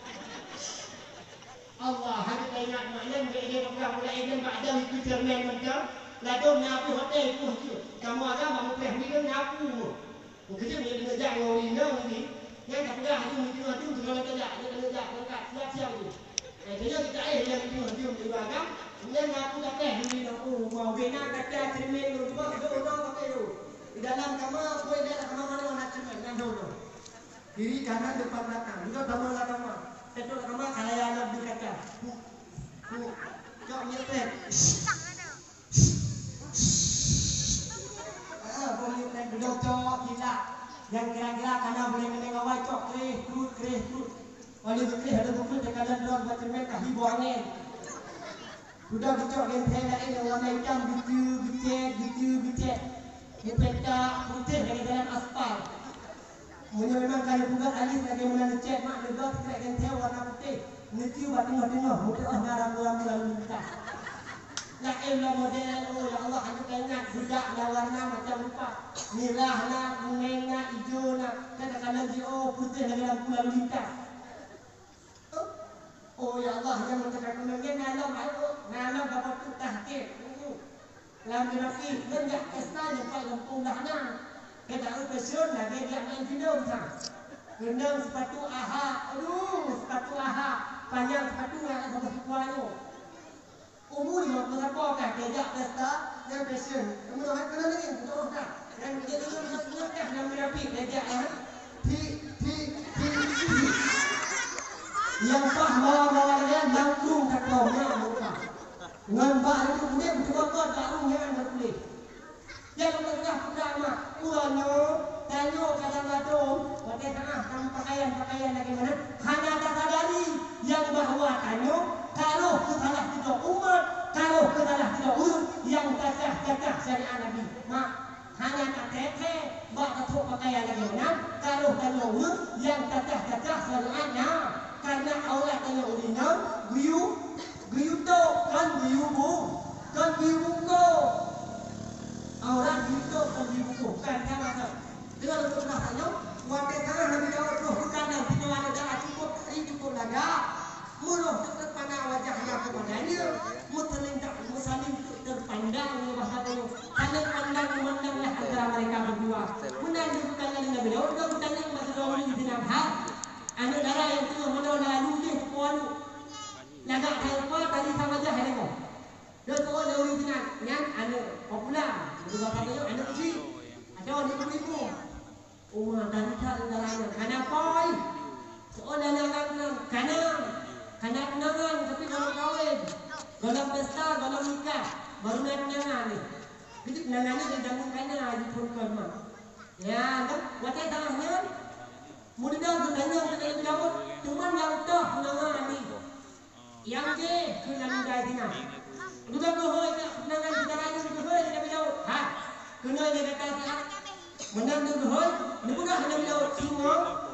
Allah hadi ingat maknanya dia pegang mulai dan badan itu cermin macam lalu nyapu hotel itu kamu ada mau pergi kan nyapu. Mungkin dia dengan jangan orang ini. Yang tak pegang hati mungkin hati untuk kalau kerja, dia kerja lengkap siap-siap tu. Eh, dia kita eh yang itu hati untuk ibadah. Kemudian nyapu tak teh di oh mau bina kata cermin tu juga ada orang pakai tu. Di dalam kamar boleh dia kamar mana nak cermin dan dulu. Kiri kanan depan belakang juga kamar lah kamar. Itu kamar kalau yang nak dikata. Bu, jom nyetel. Ah, boleh nyetel duduk cok gila. Yang kira-kira karena boleh menengawai cok kerih, kerut, kerih, kerut. Oleh kerih ada buku dekat dalam drone macam mereka hibu angin. Sudah dicok yang saya yang warna hitam gitu, gitu, gitu, gitu. Dia petak putih dari dalam aspal. Mungkin memang kalau bukan alis lagi mana dicek mak dia buat kerek yang saya warna putih. Nanti buat tengah-tengah, mungkin oh narang mula-mula minta. Lah elah model oh ya Allah aku ingat budak lah warna macam empat. Merah lah, kuning lah, hijau lah. Kadang-kadang dia oh putih lagi dalam lalu lintas. Oh ya Allah yang mencapai kuningnya nalam aku, nalam dapat tu tahkir. Lam berapi lenggak pesta sampai lempung dah nak. Kita upasion lah dia dia main video tak. Kendang sepatu aha, aduh sepatu aha panjang sepatu yang ada kuahnya. Umur yang berapa kan dia pesta yang passion. Kemudian kena lagi betul tak? Yang dia dulu satu kan yang berapi dia ya. Ti ti ti ti. Yang pah bawa-bawa dia langsung tak tahu nak apa. Ngan bah itu dia betul-betul tak tahu yang nak boleh. Yang tengah pertama, ulanyo, tanyo kadang-kadang, pada tengah kamu pakaian-pakaian bagaimana? Hanya tak sadari yang bahawa tanyo, kalau kesalah tidak umat, kalau kesalah tidak urut, yang cacah-cacah syariat Nabi. Mak, hanya tak tete, bak ketuk pakaian bagaimana? Kalau tanyo urut, yang cacah-cacah syariatnya. Karena Allah tanyo urutnya, guyu, guyu to, kan guyu bu, kan guyu buko. Orang hidup dan dibukukan kan masa dengan untuk rasanya waktu tanah Nabi Daud roh bukan dan tidak ada darah cukup ini cukup laga muruh terpandang wajahnya kepadanya mutelindak musalim terpandang bahasa itu hanya pandang memandanglah antara mereka berdua menandu bukannya Nabi Daud dan bukannya masa Daud ini tidak hal anak darah yang tengah menolong lalu dia kuat laga apa tadi sama aja hari ini dan kalau dia original yang anak popular juga katanya anak kecil ada orang ibu-ibu oh dari cara dalamnya karena apa seorang anak karena karena kenangan tapi kalau kahwin dalam pesta dalam nikah baru naik kenangan ni jadi kenangannya didamungkannya di pun korma ya kan wajah tanahnya mudah bertanya kepada Nabi Daud cuman yang dah kenangan ni yang ke kenangan dina sudah berhoi tak kenangan kenangan itu berhoi Nabi Daud. Ha, kena dia kata tak. Menang tu berhoi, ni mudah Nabi Daud singa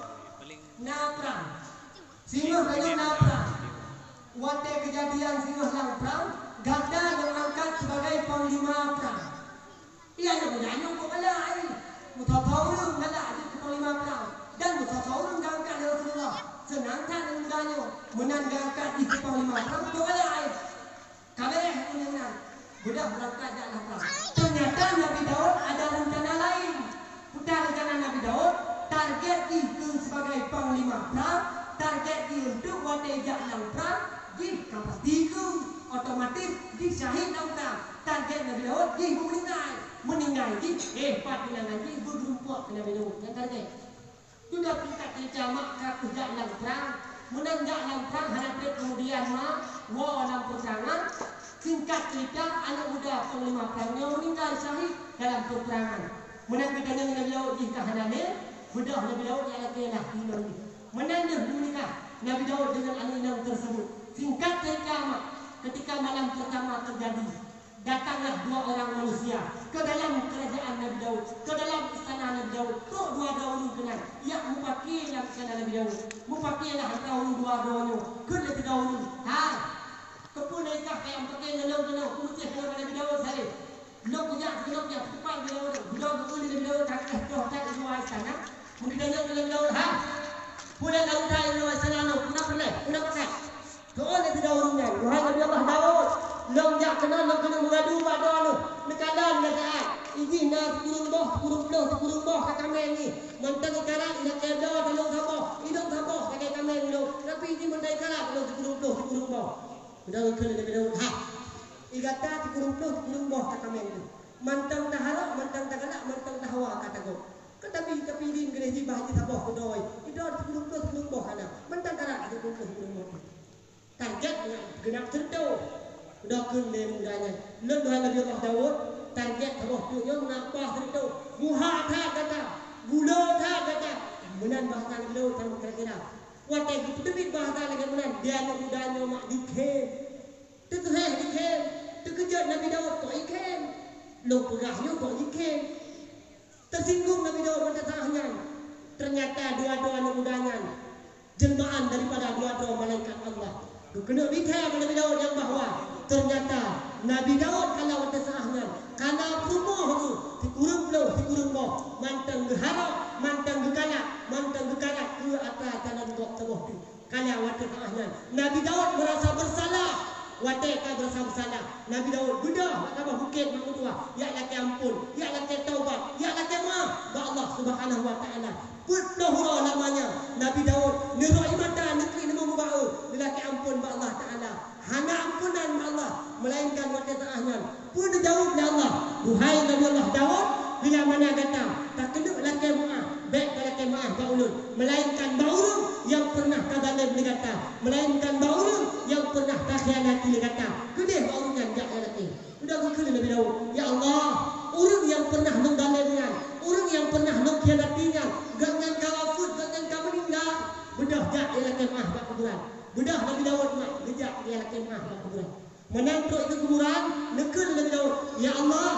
naprang. Singa kena naprang. Waktu kejadian singa naprang, ganda yang angkat sebagai panglima perang. Ia nak menyanyi kok balai. Mutataurun galak jadi panglima perang dan mutataurun angkat Rasulullah. Senang tak mudahnya menanggalkan itu panglima perang kok balai. Kabarnya menang, budak berangkat dalam perang. Ternyata Nabi Daud ada rencana lain. Bukan rencana Nabi Daud, target itu sebagai panglima perang, target itu untuk waktu dalam perang, di kapas tiga, otomatis di syahid dalam perang. Target Nabi Daud di meninggal, meninggal di eh pat meninggal di berjumpa Nabi Daud. Yang target sudah kita kerja maka tidak dalam perang. Menang dalam perang hadapi kemudian mah wah dalam peperangan singkat cerita anak muda panglima perangnya meninggal syahid dalam peperangan. Menang bedanya Nabi Daud di kahanannya budak Nabi Daud yang lagi lah menang dia menikah Nabi Daud dengan anak-anak tersebut. Singkat cerita, ketika malam pertama terjadi, datanglah dua orang manusia ke dalam kerajaan Nabi Daud, ke dalam istana Nabi Daud. Kok dua daun kenal? Ya, mupaki dalam istana Nabi Daud. Mupaki lah daun dua daunnya. Kena ke daun. Ha, kepunaikan yang pakai lelau-lelau putih kepada Nabi Daud saya. Lo punya, lo punya cepat Nabi Daud. Budak kepulih Nabi Daud tak kah tak dua istana. Mungkin dia Nabi Daud ha. Pulang Daud tak dua istana no. Kenapa ni? Kenapa ni? Doa Nabi Daud ni. Wahai Nabi Allah Daud. Long jak kena long kena mengadu pada lu. Nekalan kata ini nak kurung boh, kurung boh, kurung boh kata kami ni. Mantan ikarat nak kerja kalau sabar. Hidung sabar kata kami lu. Tapi ini mantan ikarat kalau kurung boh, kurung boh. Sudah kena Nabi Daud. Ha. Igata kurung boh, kurung boh kata kami lu. Mantan tak harap, mantan tak galak, mantan tak hawa kata kau. Tetapi tapi ini kena hibah di sabar kedoi. Itu kurung boh, kurung boh ana. Mantan karat kurung boh, kurung boh. Target genap terdo. Dah kena mudanya. Lalu Tuhan Nabi Allah Daud target Allah tu yang mengapa itu muha tak kata, bulo tak kata. Menan bahasa Nabi Daud dalam kira-kira. Watai itu demi bahasa lagi menan dia nak mudanya mak dikem. Terkeh dikem. Terkejut Nabi Daud kok ikem. Lo perahnya kok dikem. Tersinggung Nabi Daud pada sahnya. Ternyata dua-dua mudanya jelmaan daripada dua-dua malaikat Allah. Kena dikem Nabi Daud yang bahawa ternyata Nabi Daud kalau ada sahnya kalau perumoh tu dikurung belau dikurung boh mantang geharap mantang gegalak mantang gegalak ke atas jalan dok tebah tu kalau ada sahnya Nabi Daud merasa bersalah watai ka berasa bersalah Nabi Daud bedah apa bukit mak tua ya laki ampun ya laki taubat ya laki maaf ba Allah Subhanahu wa taala putlah namanya Nabi Daud niroi mata negeri nama bau lelaki ampun ba Allah taala hana ampunan Allah melainkan waktu saahnya pun dijawab oleh Allah duhai Nabi Allah Daud bila mana kata tak kena laki maaf baik laki maaf baulun melainkan baulun yang pernah kazalim digata melainkan baulun yang pernah takhianati digata kedih baulunnya jak laki sudah kena Nabi Daud ya Allah orang yang pernah mengzalimkan orang yang pernah mengkhianatinya gangan kawafut gangan kamu meninggal bedah jak laki maaf bak kuburan bedah Nabi Daud mak gejak dia laki maaf bak kuburan menantuk itu kuburan nekul Nabi Daud ya Allah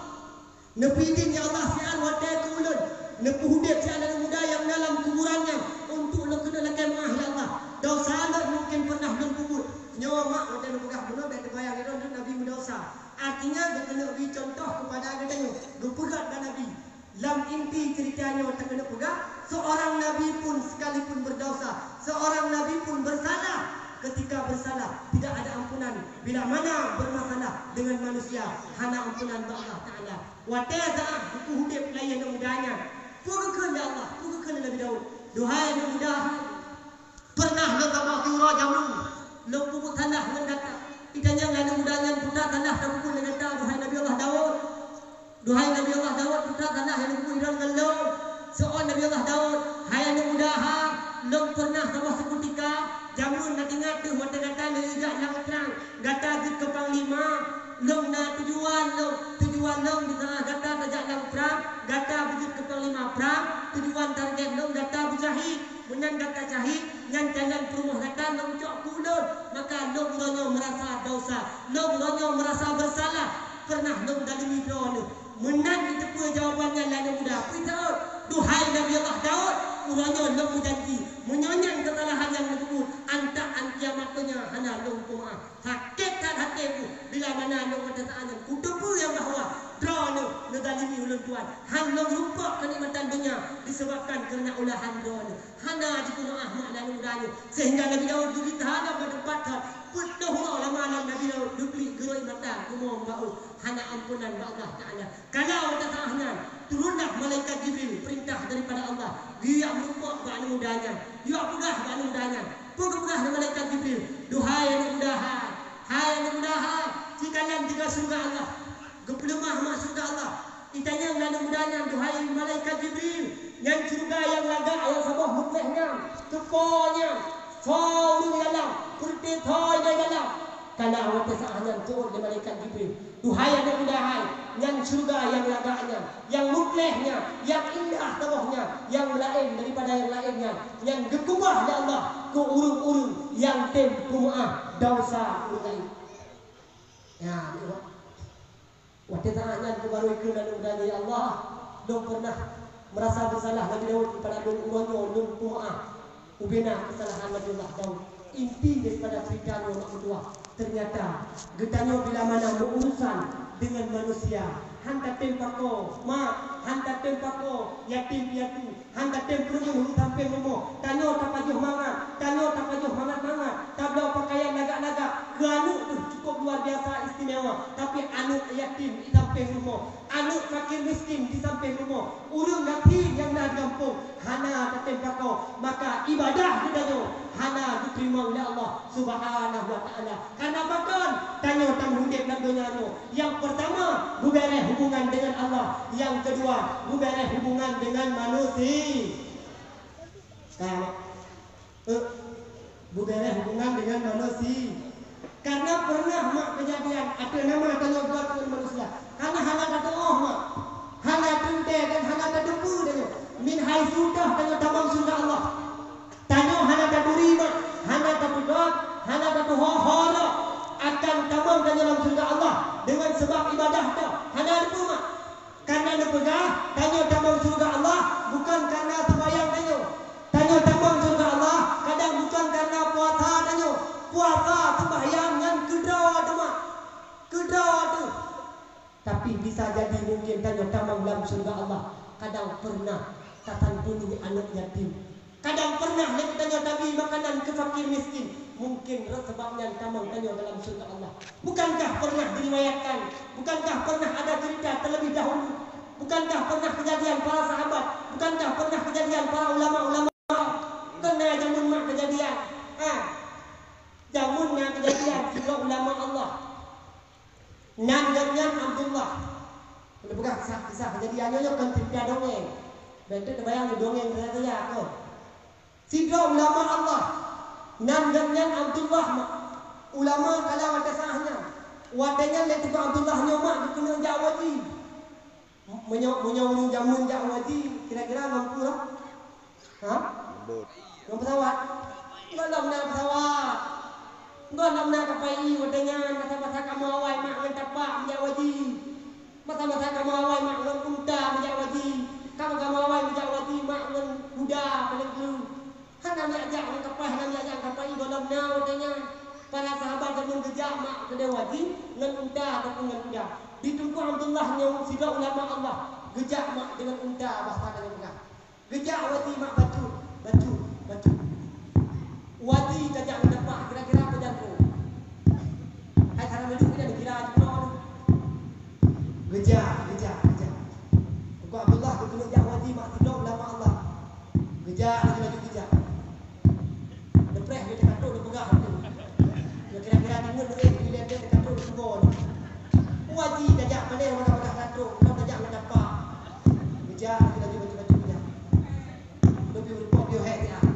nepidin ya Allah sian watai kulun nepu hudib si anak muda yang dalam kuburannya untuk lo kena laki maaf ya Allah dosa lo mungkin pernah mengkubur nyawa mak watai nukah benar baik terbayang itu Nabi berdosa artinya kena beri contoh kepada katanya berpegat dan Nabi lam inti ceritanya tak kena pegang seorang Nabi pun sekalipun berdosa seorang Nabi pun bersalah ketika bersalah tidak ada ampunan bila mana bermasalah dengan manusia hana ampunan Allah Ta'ala wataza'ah buku hudib layan mudanya pugukan ya Allah pugukan Nabi Daud duhai Nabi muda pernah nangkabah diura jamu lo pupuk tanah mendata itanya ngana mudanya putra tanah tak pupuk mendata duhai Nabi Allah Daud duhai Nabi Allah Daud putra tanah yang pupuk iran ngallo seorang Nabi Allah Daud hai anak muda ha lo pernah tambah sekutika jamun nak ingat tu wata kata le ijak lang terang gata jit ke panglima long na tujuan long tujuan long di tengah gata tajak lang perang gata bujut ke panglima perang tujuan target long gata berjahit menyan gata jahit yang jalan perumah gata long cok kulun maka long ronyo merasa dosa long ronyo merasa bersalah pernah long dalimi drone menan itu jawapannya lain muda Daud duhai Nabi Allah Daud urangnya long janji menyonyang kesalahan yang disebut anta antiamatnya hana long kumah hakikat hatiku bila mana long ada saatnya kutubu yang bahawa drone nedalimi ulun tuan han long lupa kenikmatan dunia disebabkan kerana ulahan drone hana dikunah makna mudanya sehingga Nabi Daud duri tahada berdepatkan putlah lama Nabi Daud dupli geroi mata kumong bau hana ampunan Allah Ta'ala kalau ada saatnya turunlah malaikat Jibril perintah daripada Allah dia merupak ba'an mudanya dia pegah ba'an mudanya pegah malaikat Jibril duhai anak muda hai anak muda si kalian tiga surga Allah gepelemah mak surga Allah itanya anak mudanya duhai malaikat Jibril yang surga yang lagak yang sabah mutlahnya teponya Thoi di dalam, putih thoi di dalam. Karena awak tersahanya turun di malaikat Jibril. Tuhai yang mudahai, yang surga yang laganya, yang mutlehnya, yang indah taruhnya, yang lain daripada yang lainnya, yang gegubah ya Allah ke urung-urung yang tempuah dosa ulai. Ya, waktu tersahanya kebaru ikut dan udani Allah, dong pernah merasa bersalah Nabi Daud kepada dong uronyo, dong pumaah, ubina kesalahan Nabi Daud. Inti daripada ceritanya orang kedua, ternyata getanya bila mana berurusan dengan manusia, hanta tempako, ma, hanta tempako, yatim piatu, hanta tempako sampai rumah, tanyo tak pajuh mangat, tanyo tak pajuh mangat mangat, tablau pakaian lagak-lagak, ke anu tu cukup luar biasa istimewa, tapi anu yatim di samping rumah, anu fakir miskin di samping rumah, urung yatim yang nak kampung, hana tak tempako, maka ibadah getanya hana diterima oleh Allah Subhanahu wa taala. Karena bahkan tanya tentang hidup dan dunianya. Yang pertama, hubungan hubungan dengan Allah. Yang kedua, hubungan hubungan dengan manusia. Karena eh, hubungan hubungan dengan manusia. Karena pernah mak kejadian ada nama tanya buat dengan manusia. Karena hana kata oh mak, hana tente dan hana kata debu dengan min hai sudah tanya tamam surga Allah. Tanya hana kaduri mak, hana kadudot, hana kaduhohoro akan tamam dan dalam surga Allah dengan sebab ibadah dah. Hana ada mak. Karena ada pegah, tanya tamam surga Allah bukan karena sembahyang tanya. Tanya tamam surga Allah kadang bukan karena puasa tanya. Puasa sembahyang yang kedua tu mak. Kedua tu. Tapi bisa jadi mungkin tanya tamam dalam surga Allah kadang pernah tatan bunuh anak yatim. Kadang pernah nak tanya Nabi makanan ke fakir miskin. Mungkin sebabnya tamang tanya dalam surga Allah. Bukankah pernah diriwayatkan? Bukankah pernah ada cerita terlebih dahulu? Bukankah pernah kejadian para sahabat? Bukankah pernah kejadian para ulama-ulama? Kena jamun mak kejadian. Ha. Jamun mak kejadian juga ulama Allah. Nandannya Abdullah. Kalau bukan kisah-kisah kejadiannya kan cerita dongeng. Bentuk terbayang dongeng saya aku. Tiga ulama Allah nandannya Abdullah mak. Ulama kalau ada sahnya wadanya lepas Abdullah nyomak dikena jawadi menyok menyok jamun jawadi kira-kira mampu lah. Ha? Mampu pesawat. Enggak nak nak pesawat. Enggak nak nak kapai wadanya masa-masa kamu awal mak ngentapak menjawadi. Masa-masa kamu awal mak ngunta menjawadi. Kamu kamu awal menjawadi mak ngun kuda paling dulu. Hana nak ajak orang kapal, hana nak ajak kapal ini dalam nau katanya. Para sahabat yang mengejar mak kedai wadi dengan unta ataupun dengan kuda. Ditunggu Abdullah yang sida ulama Allah. Gejak mak dengan unta bahasa dengan kuda. Gejak wadi mak batu, batu, batu. Wadi gajak mendapat kira-kira apa jangkau. Hai cara duduk kita dikira juga. Gejak, gejak, gejak. Kau Abdullah ketemu jak wadi mak sida ulama Allah. Gejak lagi gejak. Depreh dia terkatuk dia pegah tu. Dia kira-kira tengok duit bila dia terkatuk dia tengok. Wajib gajak balik orang-orang terkatuk. Kau gajak mendapat. Gejak dia lagi baca-baca gejak. Lebih berpok dia hek dia.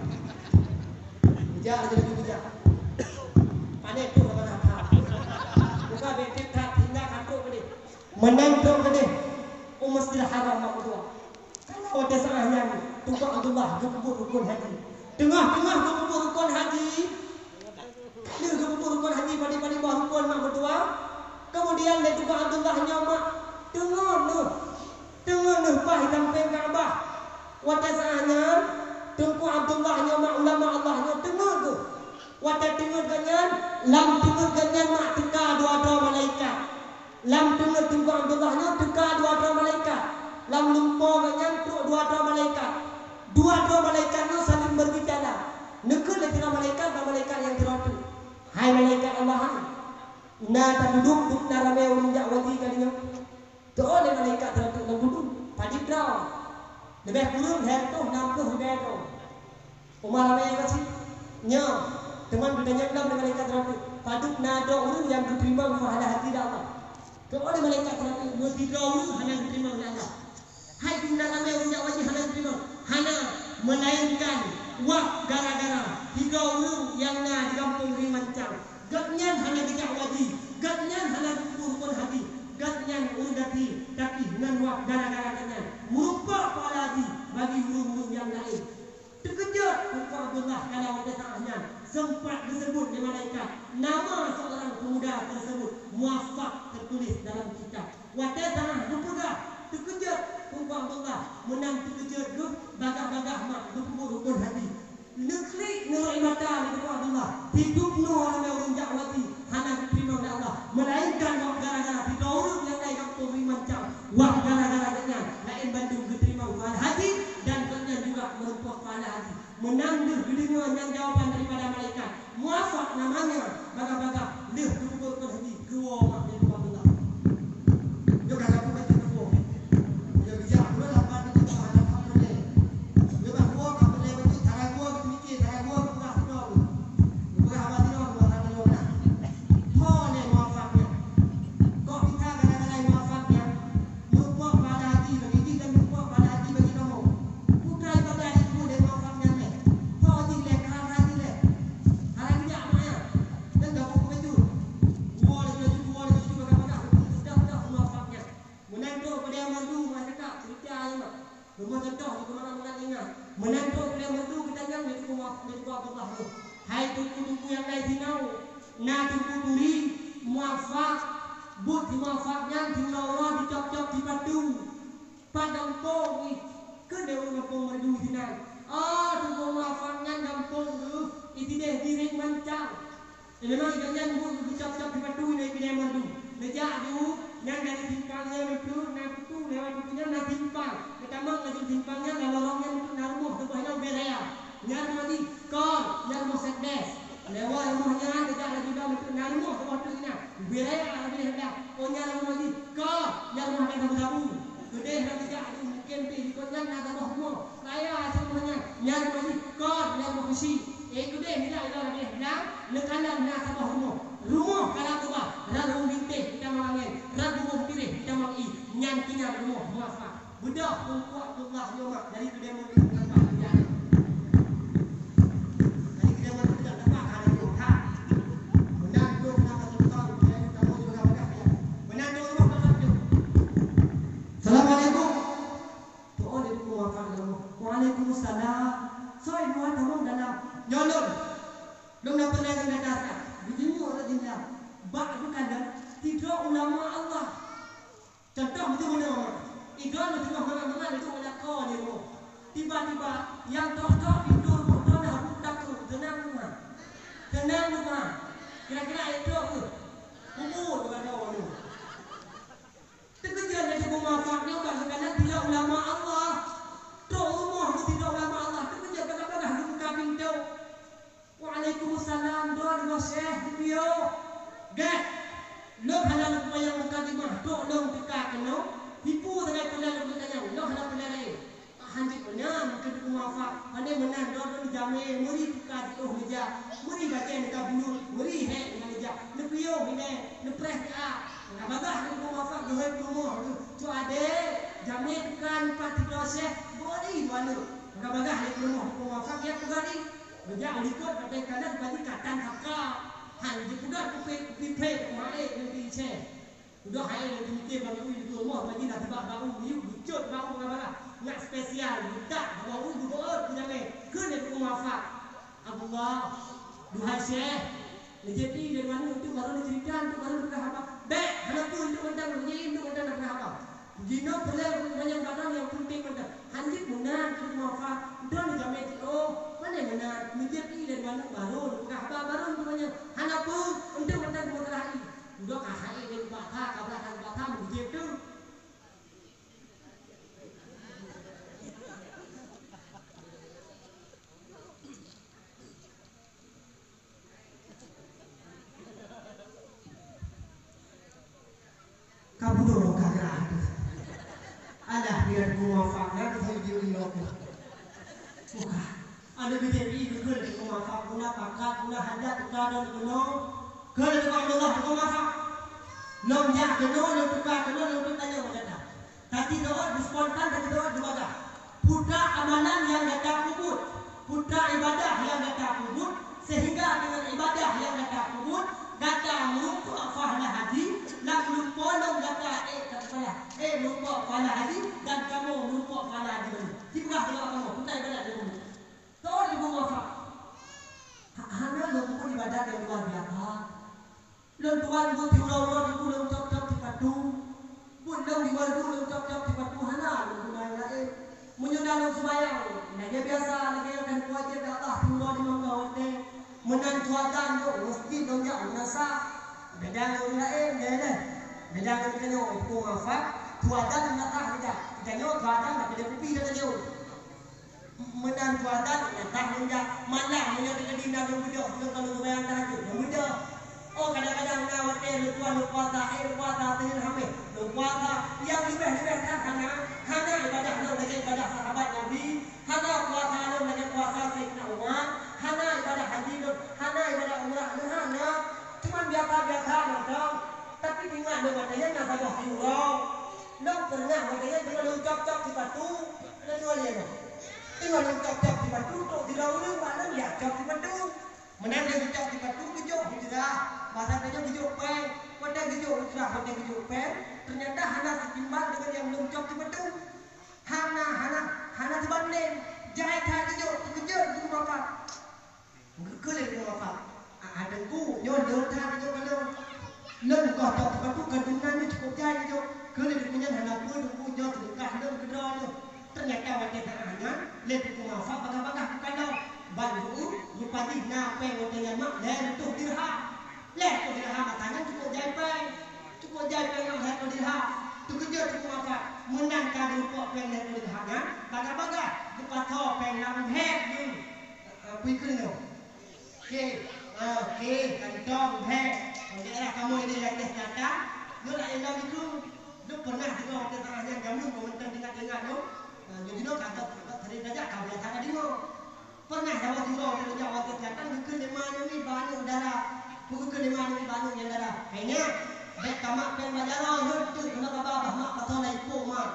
Gejak lagi lagi gejak. Panik tu sama nak tak. Buka betik tak tinggal katuk ke dia. Menantuk ke dia. Masjidil Haram mak kedua. Kalau ada saahnya tunggu Abdullah kubur rukun haji. Tengah-tengah kubur rukun haji. Dia kubur rukun haji pada-pada bawah rukun mak kedua. Kemudian dia juga Abdullah nyamak tengah tu. Tengah tu pai sampai Kaabah. Wata saahnya tunggu Abdullah nyamak ulama Allah nya tengah tu. Wata tengah ganyan, lam tengah ganyan mak teka dua-dua malaikat. Lam tengah tunggu Abdullah nya teka dua-dua malaikat. Lam lumpur ganyan tu dua-dua malaikat. Dua-dua malaikatnya saling berbicara. Nekul lagi malaikat dan malaikat yang diratu. Hai malaikat Allah. Na tak duduk duduk na ramai orang jakwati kalinya. Tu oleh malaikat diratu dan duduk. Padik draw. Lebih kurang hentuh nampuh lebih tu. Umar ramai yang kasih. Nya teman bedanya enam dengan malaikat diratu. Paduk na ada orang yang diterima pahala hati Allah. Tu oleh malaikat diratu. Dua tiga orang hanya diterima oleh Allah. Hai bunda ramai orang jakwati hanya diterima. Hana melainkan wak gara-gara tiga orang yang na di kampung Rimancang. Gaknya hanya dijak hati, tapi dengan wak gara-gara dengan merupak kepala haji bagi huruf-huruf yang lain. Terkejut Tuan Abdullah kalau kita tanya sempat disebut di malaikat nama seorang pemuda tersebut muafak tertulis dalam kitab. Wata tanah berpegang terkejut Tuan Abdullah menang terkejut tu bagah-bagah mak rukun-rukun hati. Negeri negeri mata ni Tuan Abdullah hidup no orang yang orang jakwati hanya diterima oleh Allah melainkan wak gara-gara di orang yang lain yang pemberi macam wak gara-gara dengan lain Bandung diterima Tuhan haji dan kalian juga merupakan kepala haji menangguh dengan yang jawapan daripada malaikat muafak namanya bagah-bagah leh rukun-rukun haji dua mak dari Tuan Abdullah dia dah dapat baca dua dia bijak dua lapan itu Tuhan apa boleh dia dah dua apa boleh baca cara gua kita mikir cara gua pernah dua pernah apa dia dua orang dua nak boleh muafaknya kok kita kadang-kadang muafaknya merupakan kepala haji bagi kita dan merupakan kepala haji bagi kamu putra ibadah itu dia muafaknya leh kau tinggal kerana tinggal hari ini apa dan dah buku itu dua lagi dua lagi dua bagah-bagah sudah sudah muafaknya menantu pada yang mandu masyarakat cerita aja rumah contoh di mana-mana ingat menantu pada yang mandu kita yang di rumah di rumah Allah tu hai tuku-tuku yang lain sinau na tuku turi muafak but di muafaknya di Allah dicop-cop di padu padang pong ke dia orang pong mandu sini ah tuku muafaknya gampang tu itu deh diri mancang memang jangan bu dicop-cop di padu ni dia mandu lejak tu yang dari simpangnya itu nak itu lewat punya nak simpang pertama lagi simpangnya kalau orangnya itu naruh sebahnya beraya nyar mati kor nyar mau sekdes lewat rumahnya tidak ada juga untuk naruh sebah tu ini beraya lebih hendak oh nyar mau mati kor nyar mau hendak tabu gede dah tidak ada mungkin pilih kotnya nak tahu semua saya semuanya nyar mau mati kor nyar mau kusi eh gede tidak ada lebih hendak lekalan nak tahu semua rumah kalau tu bah lalu bintih kita mangin lalu bintih kita mangi nyantinya rumah muafak budak kuat Allah nyomak dari kedai mau dapat ya dari kedai mau tidak dapat ada tu ha menantu nama sultan dia kamu juga mudah ya menantu rumah dapat tu Assalamualaikum tu oleh tu muafak kamu Waalaikumsalam soal dua kamu dalam nyolong dong nak pernah dengan dasar begini orang tinggal bak bukan dah tiga ulama Allah contoh macam mana ikan itu mana-mana itu ada kau ni mo tiba-tiba yang tok-tok itu motor dah budak tu tenang rumah tenang rumah kira-kira itu apa umur dengan kau ni terkejut dari muafaknya kerana tiga ulama Allah tok rumah tiga ulama Allah terkejut kadang-kadang buka pintu Waalaikumsalam doa di Syekh Tibio. Gak. Lo halal yang mukadimah tok long tika keno. Tipu dengan pelal bertanya. Lo halal pelal lain. Hanji punya mungkin ku muafak. Ande menang doa di jame muri tika di oh meja. Muri baca nika bunul. Muri he dengan meja. Le pio ini le press a. Abagah ku muafak doa promo. Tu ade jame tika empat tiga Syekh. Bodi walu. Abagah le promo ku muafak ya pegari. Bejak likut pakai kanan bagi katan hakka. Han di budak kupe pipe mai nanti che. Budak hai nanti mikir bang ui di rumah bagi dah sebab bang ui bucut bang ui apa nak spesial budak bang ui buat punya me. Ke ni ku muafak. Allah duhai Syekh. Jadi dari mana itu baru diceritakan itu baru berkah apa? Baik, hendak tu untuk mentang begini untuk mentang nak berkah apa? Gino perlu banyak barang yang penting mentang. Hanjit benar ku muafak. Dan jamin oh mana mana menjadi dan mana baru kahba baru namanya hanapu untuk mendan moderasi udah kahai dan bata kablahan bata menjadi tu kamu dulu kagak ada biar muafaknya kita video ini bukan ada bidang ini kerana kita muafak guna pakat guna hadat kita dan guna kerana kita Allah kita muafak nom jak guna nom tukar guna nom bertanya berkata tadi doa dispontan tadi doa dua dah putra amalan yang datang kubur putra ibadah yang datang kubur sehingga dengan ibadah yang datang kubur datang merupakan fahlah haji lalu polong datang eh tak salah Lon tuan bu tiura-ura di bulan top-top di padu. Pun dong di bulan bulan top-top di padu hana lu mai lain. Menyundan sembahyang. Nah dia biasa lagi akan kuatir ke Allah tiura di mangkau te. Menan tuadan tu mesti dong jak nasa. Bedang lu lain dia dah. Bedang kita nyo itu ngafak. Tuadan natah kita. Kita nyo tuadan nak dia kopi dah nyo. Menan tuadan natah dia malam menyo kedina lu budak kalau sembahyang dah tu. Budak oh kadang-kadang nak hotel lupa lupa tak air lupa tak air hamil lupa tak yang lebih-lebih kan hana hana ibadah lu lagi ibadah sahabat Nabi hana puasa lu lagi puasa Sayyidina Umar hana ibadah haji lu hana ibadah umrah lu hana cuma biasa-biasa dong tapi ingat lu katanya nak sabar hiurau lu pernah katanya dengan lu cop-cop di batu dan lu lihat dengan lu cop-cop di batu tu tidak boleh mana dia cop di batu menang dia cop di batu kejok tidak bahasa kerja hidup peng, pada hidup usah pada hidup peng, ternyata hana setimbang dengan yang belum cop di betul. Hana hana hana sebanding, jahit hana hidup terkejut di bapak. Kelih di bapak. Ada ku nyon nyon hana hidup kalau lem kau cop di betul kedunan ni cukup jahit hidup. Kelih di punya hana ku ku nyon terdekat lem kedua tu. Ternyata wajah hana lebih ku bapak bagah-bagah kalau bantu lupa di na peng dengan mak dan tu dirham. Leh kau dirham matanya cukup jaipai, cukup jaipai yang leh kau dirham. Tu kerja tu apa? Menangkan lupa peng leh kau dirhamnya. Baga-baga lupa thau peng lam hek ni. Pikir ni. Okay, okay, kantong hek. Kalau kamu ini lagi datang, lu nak yang lagi tu, lu pernah juga waktu tengahnya kamu komentar dengar-dengar tu. Jadi lu kata tadi saja kau lihat tadi tu. Pernah jawab juga waktu waktu datang ke lima ni banyak darah. Buku kelima ni banyak yang darah. Kayaknya baik kamak pen bajaran tu kenapa bapa mak kata nak ikut mak.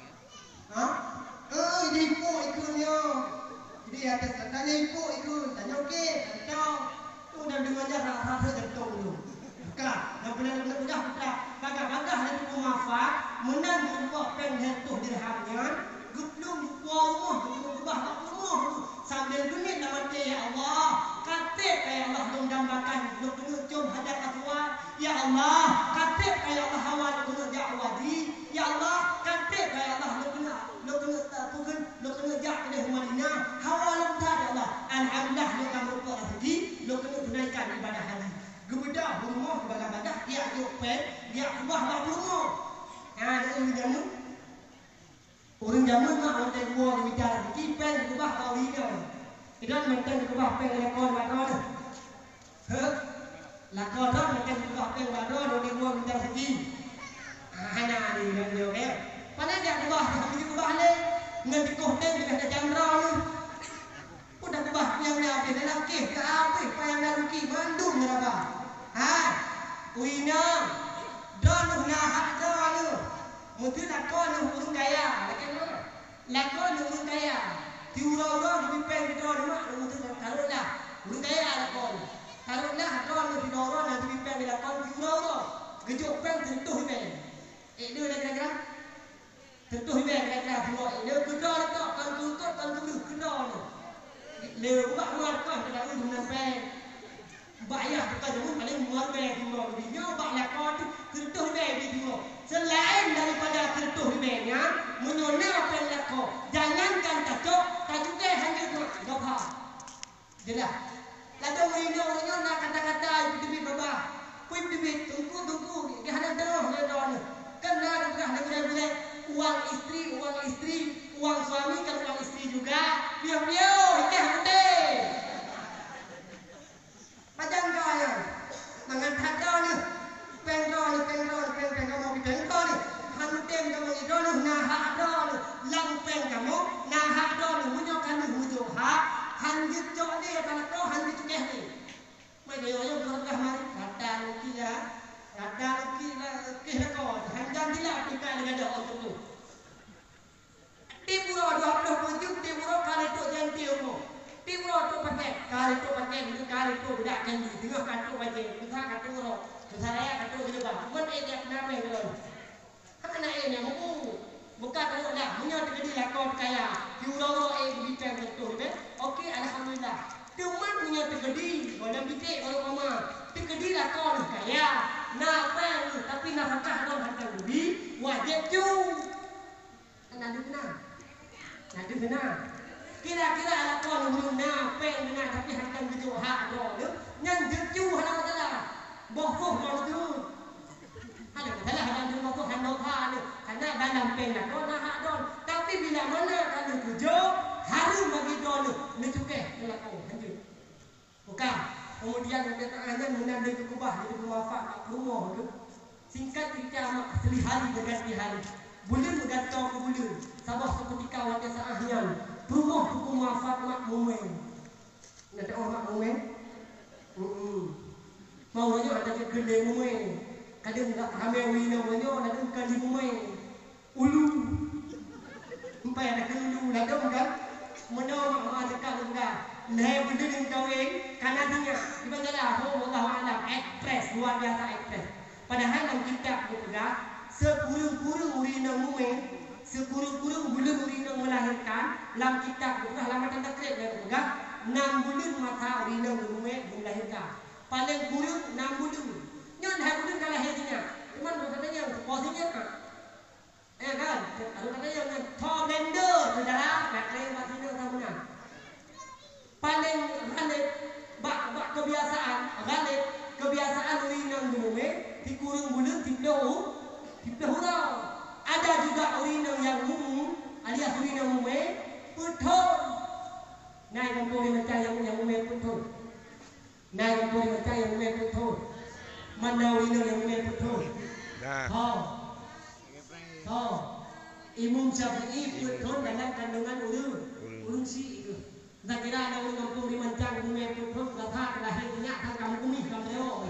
Ha? Eh dia ikut ikutnya. Jadi atas katanya ikut ikut. Tanya okey, kata tu dah dengar dah rasa tertung tu. Bukan, dah benar-benar sudah sudah bagah-bagah dari buku mafak menang buku pen hentuh dirhamnya. Gedung kuah rumah, gedung kubah rumah sambil bunyi nama dia ya Allah. Katib kaya Allah lu dambakan lu kena cium hadap aswad ya Allah katib kaya Allah hawa lu kena ja'wadi ya Allah katib kaya Allah lu kena lu kena takun lu kena ja'wadi Madinah hawa lu tak ya Allah alhamdulillah lu kamu rezeki lu kena tunaikan ibadah haji gebedah rumah baga-baga dia pen dia kubah bah rumah ha dia orang jamu orang jamu mak orang tua bicara kipen kubah kau ini Idan maintain ke bawah peng lakon lakon. Heh. Lakon dah maintain ke bawah peng lakon do di buang minta segi. Hana ni dan dia okey. Pana dia ke bawah di ke bawah ni. Ngan di koh teng dia ada jamrau ni. Udah ke bawah yang dia ada dalam ke ke apa payang dalam ki Bandung ni apa. Ha. Uina. Don na hak don ni. Mesti lakon ni urung kaya. Lakon ni urung kaya. Tiura-ura di pen di dalam mak lu tu taruh dah. Urang kaya lakon. Taruh dah don di dalam nanti di pen di lakon tiura-ura. Gejuk pen tentuh pen. Eh dia dah kira-kira. Tentuh pen kira-kira buat. Dia kedor tak kan tutup kan tutup kedor ni. Le buat luar kan tidak urus dengan pen. Bayar bukan jemu paling muar pen tiura. Dia buat lakon tu tentuh pen di tiura. Selain daripada tentuh pennya, menyona pen lakon. Jangankan tajuk, tajuknya hanya tu gapa. Jelas. Lalu ini orangnya nak kata-kata itu demi bapa. Kui demi tunggu tunggu. Dia ada dah dia dah ni. Kan nak dah nak uang istri, uang istri, uang suami kan uang istri juga. Biar-biar ikah gede. Macam kau ya. Mangan thada ni. Pengro ni pengro ni pengro mau pengro ni. Hanu tem kamu itu ni nah ada ni. Lang peng kamu nah ada ni. Munyo kamu hujo ha. Han jito ni kalau kau han jito keh ni. Mai dia yo berkah mari. Kata luki ya. Kata luki lah keh kau. Han jangan dilak kita dengan ada orang tu. Timuro dua puluh tujuh timuro kali tu jangan tiumu. Timuro tu pakai kali tu pakai ni kali tu budak kan di tengah katu aja. Kita katu ro. Saya katu dia bang. Buat dia kenapa ni kalau. Hak nak ini mau buka kalau dah punya terjadi lakon kaya. Tiuro eh bicara betul kan? Okey alhamdulillah. Teman punya terjadi dalam bitik kalau mama terjadi lakon kaya. hakah don hantar ubi wajib cu. Nanti benar. Nanti benar. Kira-kira ala kon guna pen benar tapi hantar gitu hak do dia. Nyan cu hana salah. Boh boh mau tu. Ada salah hantar tu mau hantar ha ni. Karena dalam pen nak don hak don. Tapi bila mana kalau kujo harum bagi don ni cukai melakau hantar. Bukan. Kemudian kenyataannya menandai kekubah jadi berwafat rumah tu. Singkat cerita mak seli hari berganti hari. Bulan berganti ke bulan. Sabah seketika waktu saahnya. Rumah hukum wafat mak mumen. Nanti orang mak mumen. Hmm. Mau nanya ada kedai mumen. Kadang tak hamil wina nanya ada kali mumen. Ulu. Sampai ada kelu ada kan. Menang mak dekat enggak. Nah, benda yang kau ini kanannya di bandara Allah Alam ekspres luar biasa ekspres. Padahal dalam kitab berpegang sekurang-kurang urina mumen, sekurang-kurang bulan urina melahirkan. Dalam kitab berpegang halaman tanda kredit yang berpegang enam bulan masa urina mumen melahirkan. Paling kurang enam bulan. Nyon hari bulan kalau lahirnya, cuman katanya posisinya kan? Eh kan? Kalau katanya top blender saudara, nak kaya posisinya sama mana? Paling ghalib bak bak kebiasaan ghalib kebiasaan urinang dulu di kurung bulan tiplau tiplau tau. Ada juga urinang yang umum alias urinang mume betul. Naik kampung di macam yang yang mume betul. Naik kampung di macam yang mume betul. Mana urinang yang mume betul. Oh, oh, Imam Syafi'i betul dalam kandungan urun urun si itu. Tak kira ada orang kampung di Mancang Bumi Putut kata lahirnya tang kamu kumi kamu leo.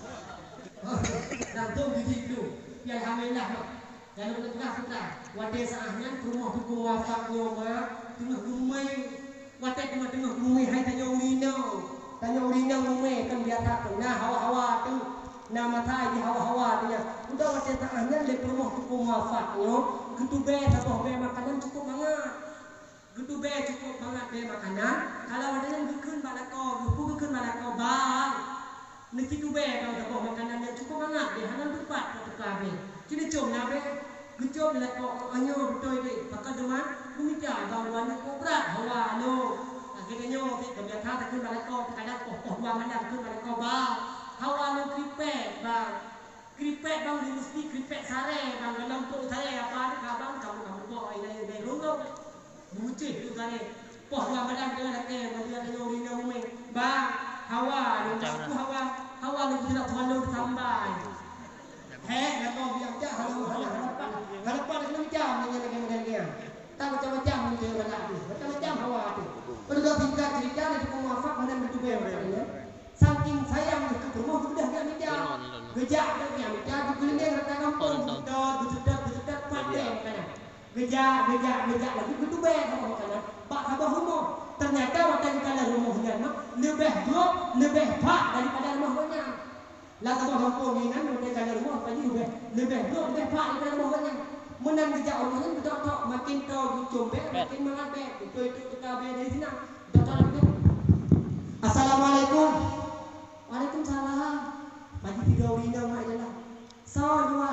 Langsung di situ. Ya alhamdulillah. Dan untuk kita wadah saahnya rumah hukum wafat nyoma tengah rumai wadah tengah tengah rumai hai tanya urina. Tanya urina rumai kan biasa nah hawa-hawa tu nama thai di hawa-hawa tu ya. Udah wadah saahnya di rumah hukum wafat nyo gitu be satu be makanan cukup banget. Gitu be cukup banget be makanan. Kalau ada yang gekun balako, gepu gekun balako bang. Niki tu be kalau tak makanan yang cukup banget be hanan tepat untuk kabe. Jadi jom na be, gejom balako anyo betul be. Pakai zaman kumita bawan ko berat hawa lo. Akhirnya nyo ke kebiasa gekun balako kadang oh oh dua mana gekun balako bang. Hawa lo kripet bang. Kripet bang di mesti kripet sare bang dalam tu sare apa ni bang kamu kamu boy dari dari rumah. Bucih tu kali. Poh dua badan dia nak ke, dia ada urina mume. Bang, hawa ni aku hawa, hawa ni tidak terlalu sampai. Heh, nak kau biar cak halu halu. Kalau kau nak macam ni dengan dengan dia. Tak macam-macam ni dia nak tu. Macam-macam hawa tu. Perlu tingkat cerita ni aku muafak mana betul dia. Saking sayang ke rumah sudah dia macam. Gejak dia macam di kelilingan kata kampung. Betul, betul, betul, pakai kan. Gejak, gejak, gejak lagi betul baik sama makanan. Pak sabah rumah. Ternyata waktu kita dalam rumahnya lebih drop, lebih pak daripada rumah banyak. Lah sabah kampung ni kan waktu dalam rumah tadi lebih lebih drop, lebih pak daripada rumah banyak. Menang gejak rumahnya betul tak makin kau dicomel, makin mengabek. Betul itu kita be dari sini. Betul tak? Assalamualaikum. Waalaikumsalam. Pagi tiga urina mak jalan. So dua.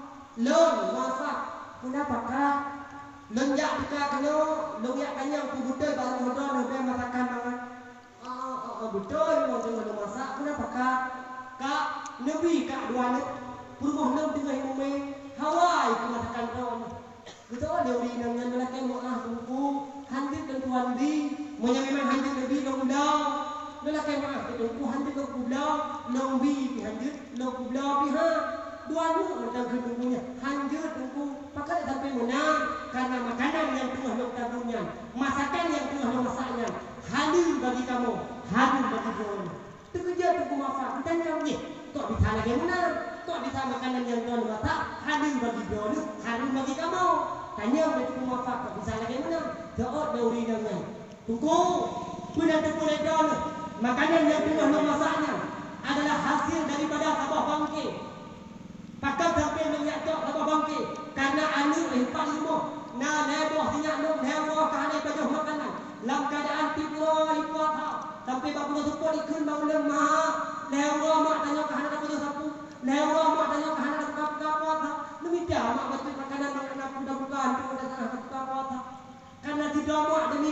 Lon wafat. Kenapakah lenjak kita kena lenjak kanyang ku betul baru modal lebih masakan banget. Ah ah betul mau jangan masak. Kenapakah kak nabi kak dua ni rumah nam dengan umai Hawaii ku masakan kau. Betul ada uri nang nang lelaki mau ah tunggu handir dan tuan di mau memang handir lebih dong dong. Lelaki mau ah tunggu handir ke pulau long bi handir long pulau biha. Dua lu macam kedua hanjur tunggu pakai sampai menang karena makanan yang tengah lo tabungnya, masakan yang tengah lo masaknya, halu bagi kamu, halu bagi kamu. Itu kerja tunggu masak. Kita nyam ni, kok bisa lagi menang, kok bisa makanan yang tuan masak, halu bagi kamu, halu bagi kamu. Tanya bagi tunggu masak, kok bisa lagi menang. Jawab dauri dengan tunggu, sudah tunggu lejon. Makanan yang tengah lo masaknya adalah hasil daripada sabah bangkit. Pakar sampai melihat tok apa bangkit karena anu empat lima na leboh tinyak nuk leboh kahane pajuh makanan dalam keadaan tidur lipat ha sampai babu support ikun bau lemah leboh mak tanya kahane pajuh sapu leboh mak tanya kahane kap kap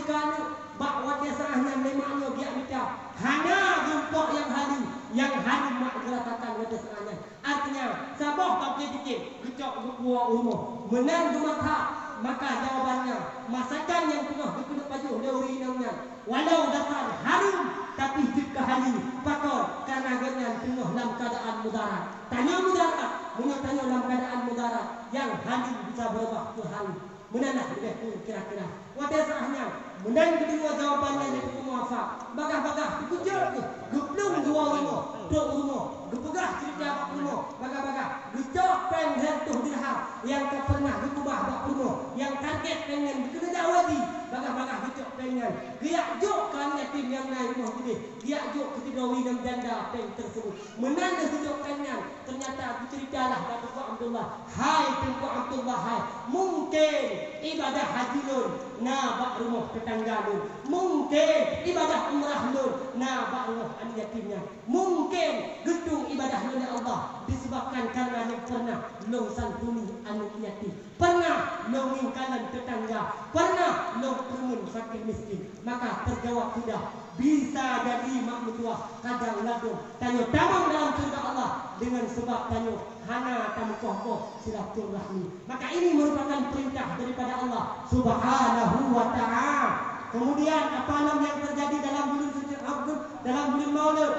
kerana bahawa dia sahnya memangnya dia minta hanya rumput yang halu yang halu mak geratakan wajah sahnya. Artinya sabah tak fikir gecok berkuah rumah menang gemata, maka jawabannya masakan yang penuh dikena pajuh dari namanya walau datang harum tapi jika halu pakor karena dengan penuh dalam keadaan mudarat. Tanya mudarat, tanya dalam keadaan mudarat yang halu bisa berubah ke halu. Menanah begitu kira-kira. Wajah sahnya menang kedua jawabannya yang itu muafak. Bagah-bagah dikucur tu, geplung dua rumah, dua rumah, gepegah cerita bak rumah, bagah-bagah, gecok pen hentuh dirham yang tak pernah dikubah bak rumah, yang target pengen kena jawadi, bagah-bagah gecok pengen. Giak jok kan yatim yang naik rumah gede, giak jok ketika winam janda pen tersebut. Menang gecok pengen, ternyata ceritalah kata Pak Abdullah, hai Pak Abdullah hai, mungkin ibadah haji lun, nah bak rumah tetangga lun, mungkin ibadah umrah lun, nah bak rumah anak yatimnya, mungkin gedung ibadah lun Allah disebabkan karena yang pernah long santuni anak yatim, pernah long ingkalan tetangga, pernah long permun fakir miskin, maka terjawab sudah. Bisa jadi makmum tua kadang ladung tanyo tamang dalam surga Allah dengan sebab tanyo hana tamu kohko silaturahmi. Maka ini merupakan perintah daripada Allah Subhanahu wa ta'ala. Kemudian apa nam yang terjadi dalam bulan suci Ramadan, dalam bulan Maulid,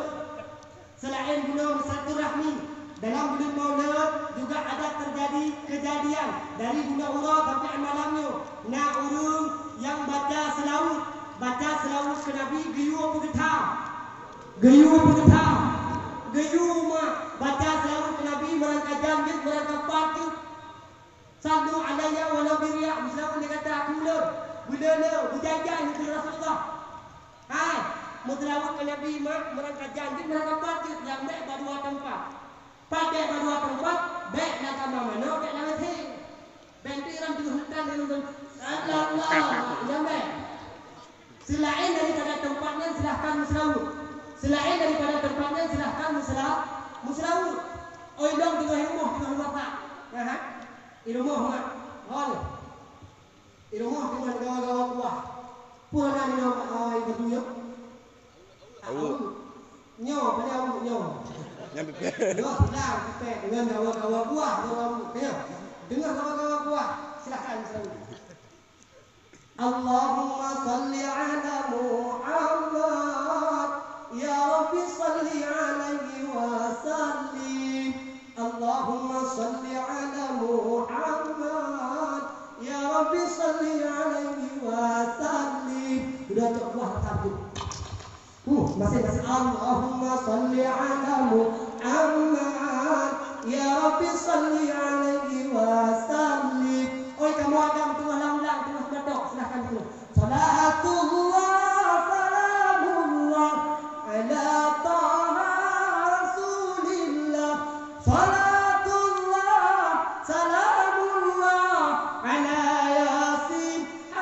selain bulan silaturahmi, dalam bulan Maulid juga ada terjadi kejadian dari bulan Urah sampai malamnya. Nah urung yang baca selawat baca selawat ke Nabi geyu apa getah? Geyu apa getah? Geyu mah baca selawat ke Nabi merangka jamjit merangka patu. Sallu alaiya wa la birya misalnya dia kata aku mula bila le berjanjian dengan Rasulullah. Hai, selawat ke Nabi mah merangka jamjit merangka patu yang baik berdua tempat. Pada berdua tempat baik nak kamar mana baik nak hei. Bentiran di hutan dengan Allah yang baik. Selain daripada tempatnya silahkan muslawut. Selain daripada tempatnya silahkan muslawut. Muslawut. Oi dong di rumah di rumah Pak. Ya ha? Di rumah mak. Hol. Di rumah dengan gawa-gawa kuah. Pura di rumah oi berdua. Au. Nyo pada au nyo. Nyampe. Nyo hilang kita dengan gawa-gawa kuah dalam ya. Dengar gawa-gawa kuah silahkan muslawut. Allahumma salli ala Muhammad ya Rabbi salli alaihi wa sallim. Allahumma salli ala Muhammad ya Rabbi salli alaihi wa sallim. Sudah tak buah satu. Uh, masing-masing Allahumma salli ala Muhammad ya Rabbi salli alaihi wa sallim. Oi kamu agam tu ulang-ulang tu betul silahkan dulu. Salatullah salamullah ala taha rasulillah. Salatullah salamullah ala yasin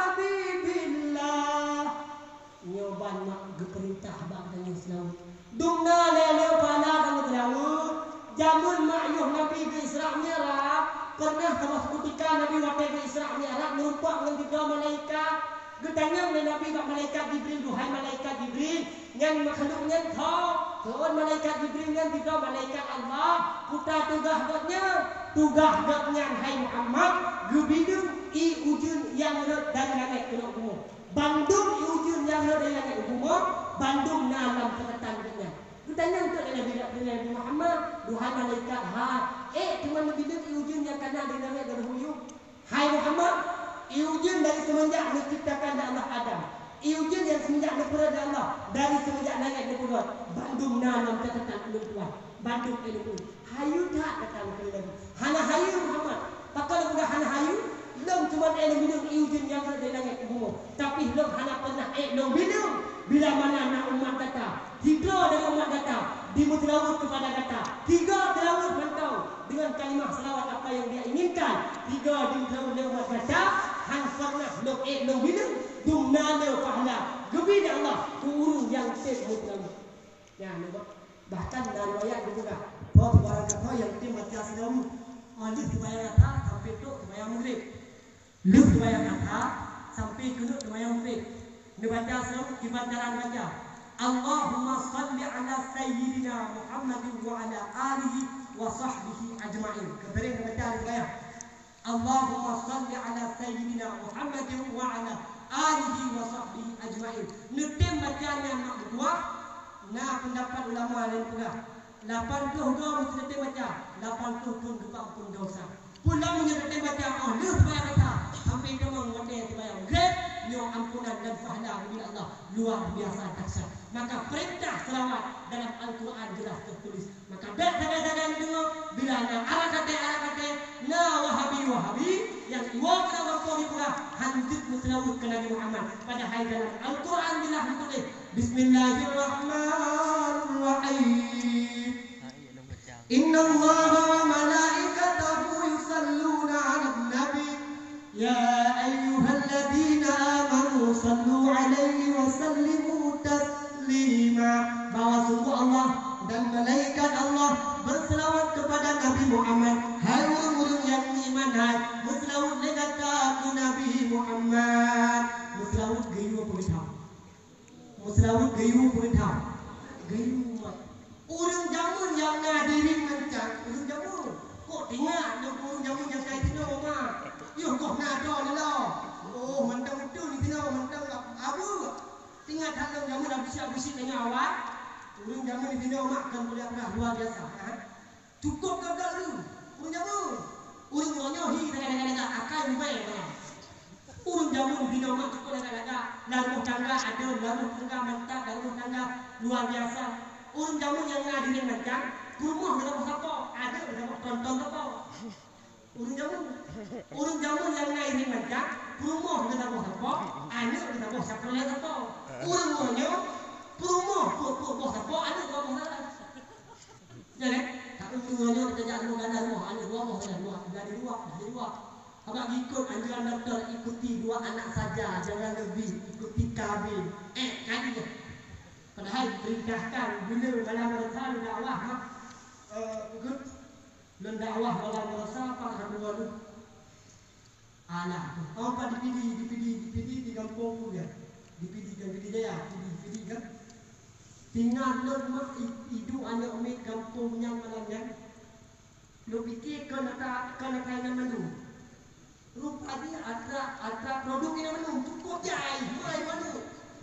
habibillah. Nyoban mak geperintah bangsa Islam. Dumna lele pada kamu tahu jamun ma'yuh Nabi di Isra Mi'raj. Pernah sama ketika Nabi waktu ke Isra Mi'raj numpak dengan tiga malaikat. Gedanya Nabi bak malaikat Jibril, duhai malaikat Jibril, yang makhluknya kau, tuan malaikat Jibril yang tiga malaikat Allah. Putar tugas dotnya, tugas dotnya hai Muhammad, gubidung i ujun yang red dari langit ke bumi. Bandung i ujun yang red dari langit ke bumi, bandung dalam catatan dotnya. Gedanya untuk Nabi Nabi Muhammad, duhai malaikat ha. Eh, cuma Nabi itu iujun yang kena dengan dari huyuk. Hai Muhammad, iujun dari semenjak diciptakan oleh Allah Adam. Iujun yang semenjak dipura Allah dari semenjak langit dipura. Bandung nanam catatan ulun tuan. Bandung ilmu. Hayu tak kata ulun. Hana hayu Muhammad. Pakal udah hana hayu. Long cuma ilmu minum iujun yang dari langit bumi. Tapi long hana pernah eh long minum. Bila mana nak umat kata, tiga dengan umat kata, dimutlawut kepada kata, tiga dilawut mantau dengan kalimah selawat apa yang dia inginkan, tiga dimutlawut dengan umat kata, hansarna lok eh lok bilang, dumnana fahla, gebida Allah, kurung yang ses mutlawut. Ya, bahkan dari ayat juga, bahwa barang kata yang tim baca selawut, alif dibayar kata sampai tu dibayar murid, luf dibayar kata sampai kena dibayar murid. Ini baca sem, kibat jalan baca. Allahumma salli ala sayyidina Muhammadin wa ala alihi wa sahbihi ajma'in. Keberin baca di ayat. Allahumma salli ala sayyidina Muhammadin wa ala alihi wa sahbihi ajma'in. Nutim bacanya nak berdua. Nah pendapat ulama lain pula. lapan puluh dua mesti nutim baca. lapan puluh pun gempa pun dosa. Pulang menyertai baca. Oh, lu supaya kata. Sampai kamu ngotek supaya great. Nyo ampunan dan pahala dari Allah luar biasa dahsyat. Maka perintah selawat dalam Al-Quran jelas tertulis. Maka dak sadar-sadar dengar bila ada arah kata arah kata na wahabi wahabi yang iwa kena berkori pula hanjut muslawut ke Nabi Muhammad pada hari dalam Al-Quran jelas tertulis. Bismillahirrahmanirrahim. Inna Allaha wa malaikatahu yusalluna 'alan nabi ya ayyuhalladzina amanu sallu 'alaihi wa sallimu taslima. Bahwa sungguh Allah dan malaikat Allah berselawat kepada Nabi Muhammad. Hai orang-orang yang beriman, hai berselawat kepada Nabi Muhammad. Berselawat gayu perintah. Berselawat gayu perintah. Gayu mat. Orang jamun yang ngadirin mencak. Orang jamun. Kok tengah ada orang jamun yang kayak itu mak. Yo kok nado ni lah. Oh, mentang itu ni tengah mentang abu. Tinggal dalam jamun dah bisik-bisik dengan awak. Urang jamun ni tengah mak kan boleh apa luar biasa. Ha? Cukup ke tak lu? Urang jamun. Urang nyohi dengan-dengan akal baik lah. Urang jamun ni tengah mak cukup dengan-dengan lalu tangga ada, lalu tangga mantap, lalu tangga luar biasa. Urang jamun yang ngadirin macam rumah dalam apa? Ada dalam tonton apa? Urang jamun. Urang jamun yang ngairin macam rumah dalam apa? Ada dalam siapa lihat apa? Urang monyo rumah pur-pur apa? Ada dalam apa? Jadi, tak urang monyo kita jangan mengandar rumah, ada dua rumah dan dua, dari dua, dari dua. Abang ikut anjuran doktor, ikuti dua anak saja, jangan lebih, ikuti kabin. Eh, kan dia. Padahal perintahkan bila dalam mereka dakwah mak ikut dan dakwah dalam merasa apa kata lu alah apa dipilih dipilih dipilih di kampung tu dia dipilih kan dipilih dia dipilih dipilih kan tinggal lu mak hidup anak umi kampungnya malamnya lu fikir kan ada kan ada yang menu rupanya ada ada produk yang menu cukup jai mulai menu.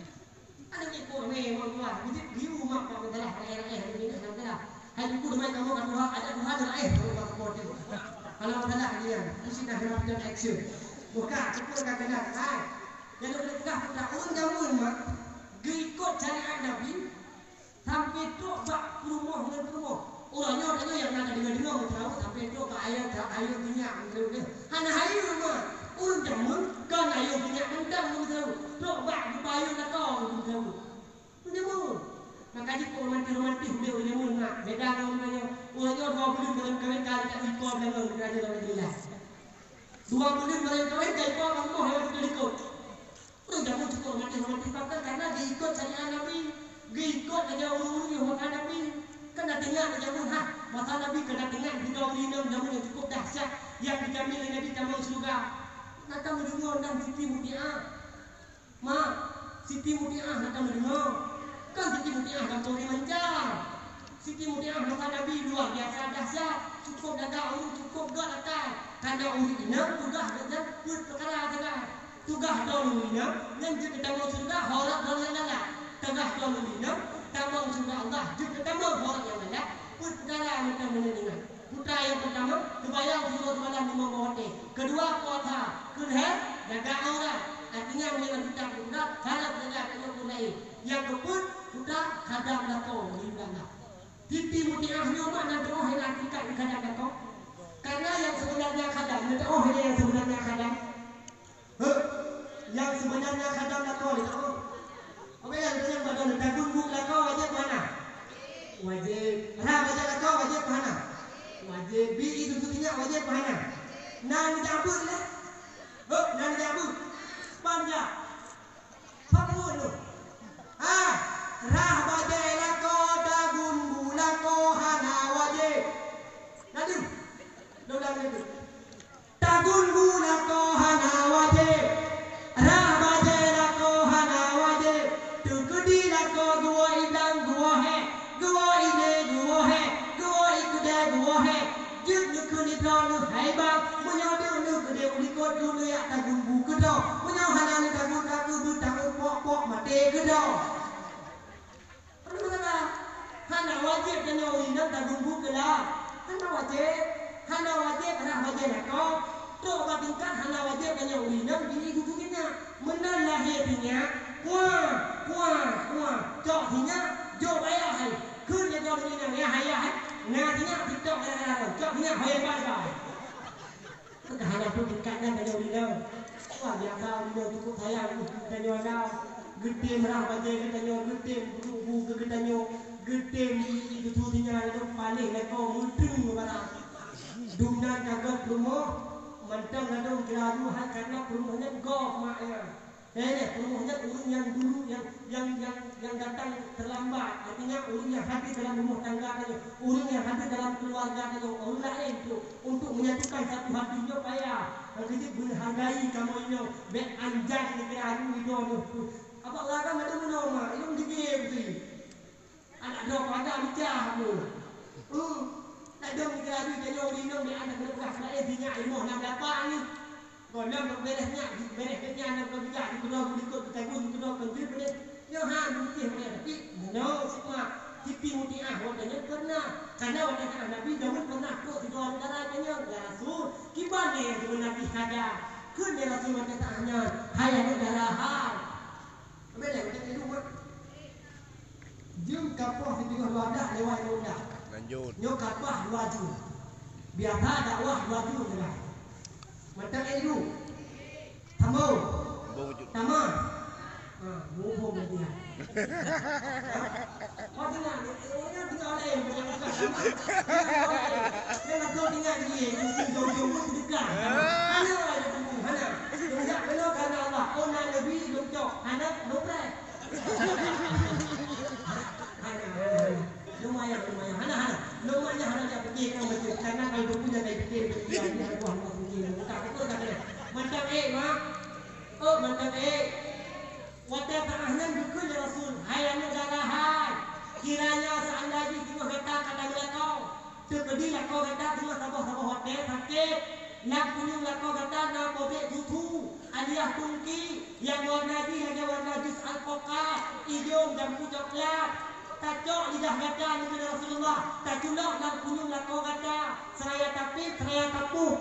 Ada ni pun ni mau keluar. Jadi di rumah kau adalah air-air ini adalah. Hai ibu rumah kamu kan dua ada dua ada air kalau kau mau dia. Kalau adalah dia mesti dah kena pinjam action. Buka cukup dah kena hai. Jadi boleh buka tak urun jamun mak. Ikut syariat Nabi sampai tu bak rumah dengan rumah. Orangnya orangnya yang nak dengar-dengar tahu sampai tu ke air tak air minyak gitu. Hana air rumah. Urun jamun kan air minyak mentang tahu. Dok bak bayu nak kau tahu. Jamun. Makanya kau romantis-romantis dia jamun nak. Beda dengan orangnya. Orangnya dua puluh dalam kahwin kali tak ikut dengan kerja dalam jelas. Dua puluh dalam kahwin tak ikut kamu harus ikut. Urun jamun cukup romantis-romantis pasal karena diikut syariat Nabi. Diikut aja urun yang makan Nabi. Kena dengar jamun ha. Masa Nabi kena dengar video video jamun yang cukup dahsyat yang dijamin oleh Nabi tamu surga. Datang mendengar dan Siti Mutiah. Ma, Siti Mutiah datang mendengar. Kan Siti Mutiah kampung di Menjar. Siti Mutiah masa Nabi luar biasa dahsyat. Cukup dagang urut cukup dah datang. Kada urut inam tugas dan put perkara tegah. Tugas daun inam dan juga tamu surga horak dan lala. Tegah daun inam tamu surga Allah juga tamu horak yang lala. Put perkara macam mendengar. Putra yang pertama, kebayang dua malam lima mawate. Kedua kuasa, kedua dagang orang. Artinya memang kita putra harap dagang kedua punai. Yang keput putra kadang dakau lindanglah. Titi Mutiah nyoba nak doa hendak kita kadang dakau. Karena yang sebenarnya kadang, doa hendak yang sebenarnya kadang. Huh? Yang sebenarnya kadang dakau dakau. Apa yang dengan badan dagun buk dakau wajib mana? Wajib. Mana wajib dakau wajib mana? Wajib bi itu sutinya wajib mana? Nan jabut lah. Oh, nan jabut. Panja. Papu lu. Ah, rah wajib lako dagun bulako hana wajib. Nadu. Dolang itu. Dagun bulako hana wajib. Rah wajib lako hana wajib. drone hai bang menyo dia nu gede ulikot dulu ya tagun bu kedo menyo hanani tagun aku butang pok-pok mate kedo perlu hana wajib menyo inam tagun bu kela hana wajib hana wajib hana wajib nak tu batingkat hana wajib menyo inam ini guguknya menan lahirnya wah wah wah jok hinya jok bayar hai kun dia jok ini ya hai hai ngatinya TikTok kadang-kadang joknya hoyan banget. Kehana pun tingkatnya banyak video. Wah biasa video cukup sayang kita nyonya gede merah baje kita nyonya gede buku ke kita nyonya gede itu tulinya itu paling lekau mudeng barang. Dunan kagak rumah mantang ada kira dulu hal karena rumahnya golf maknya. Eh, rumahnya urung yang dulu yang yang yang yang datang terlambat, artinya urung yang hadir dalam rumah tangga itu, urung yang hadir dalam keluarga itu, urung lain itu untuk menyatukan satu hatinya payah. Jadi menghargai kamu ini, bet anjang negara ini itu. Apa orang ada menoma, itu digem sih. Anak dok ada bijak tu. Hmm, ada negara ini jadi orang ini anak berkas lain dinya ilmu nak dapat ni. Còn năm được bên này bên này bên nhà nó có cái gì đó cũng có cái quân cái đó cần biết bên đây nhớ hai đúng tiền này là ít nó sẽ mà thì pin một tí à hoặc là nhất cân na cả nào là cái là pin đâu mất cân na có thì đó nó ra cái nhớ là số cái ban này thì mình làm gì saja cứ này là cuma kita hanya hanya negara hal bên này cái đúng không dương kapal di tengah wadah lewat wadah lanjut nyo kapal waju biasa dakwah waju juga Mantap ilmu. Tamu. Tama. Ah, bohong dia. Kau dengar, orang tinggal lain macam apa? Dia nak kau tinggal dia, mungkin jauh-jauh pun dekat. Mana orang yang tunggu? Mana? Tunggu belok kerana Allah. Orang lebih luncok, anak lumpur. Lumayan, lumayan. Hana, hana. Lumayan, hana dia pergi ke masjid. Karena kalau dia punya dia pergi, dia dia buat masjid. Macam eh mak, oh macam eh, wadah tanahnya bukan ya Rasul, hayang negara hai, kiranya seandainya cuma kata kadang lekau, terpedi lekau kata cuma sabah-sabah wadah sakit, nak punya lekau kata nak bobek tutu, aliah tungki, yang warna di hanya warna jus alpukat, hidung dan coklat. Tajok lidah kata Nabi Rasulullah, tajulok nak punya lekau kata, seraya tapi seraya tapuh.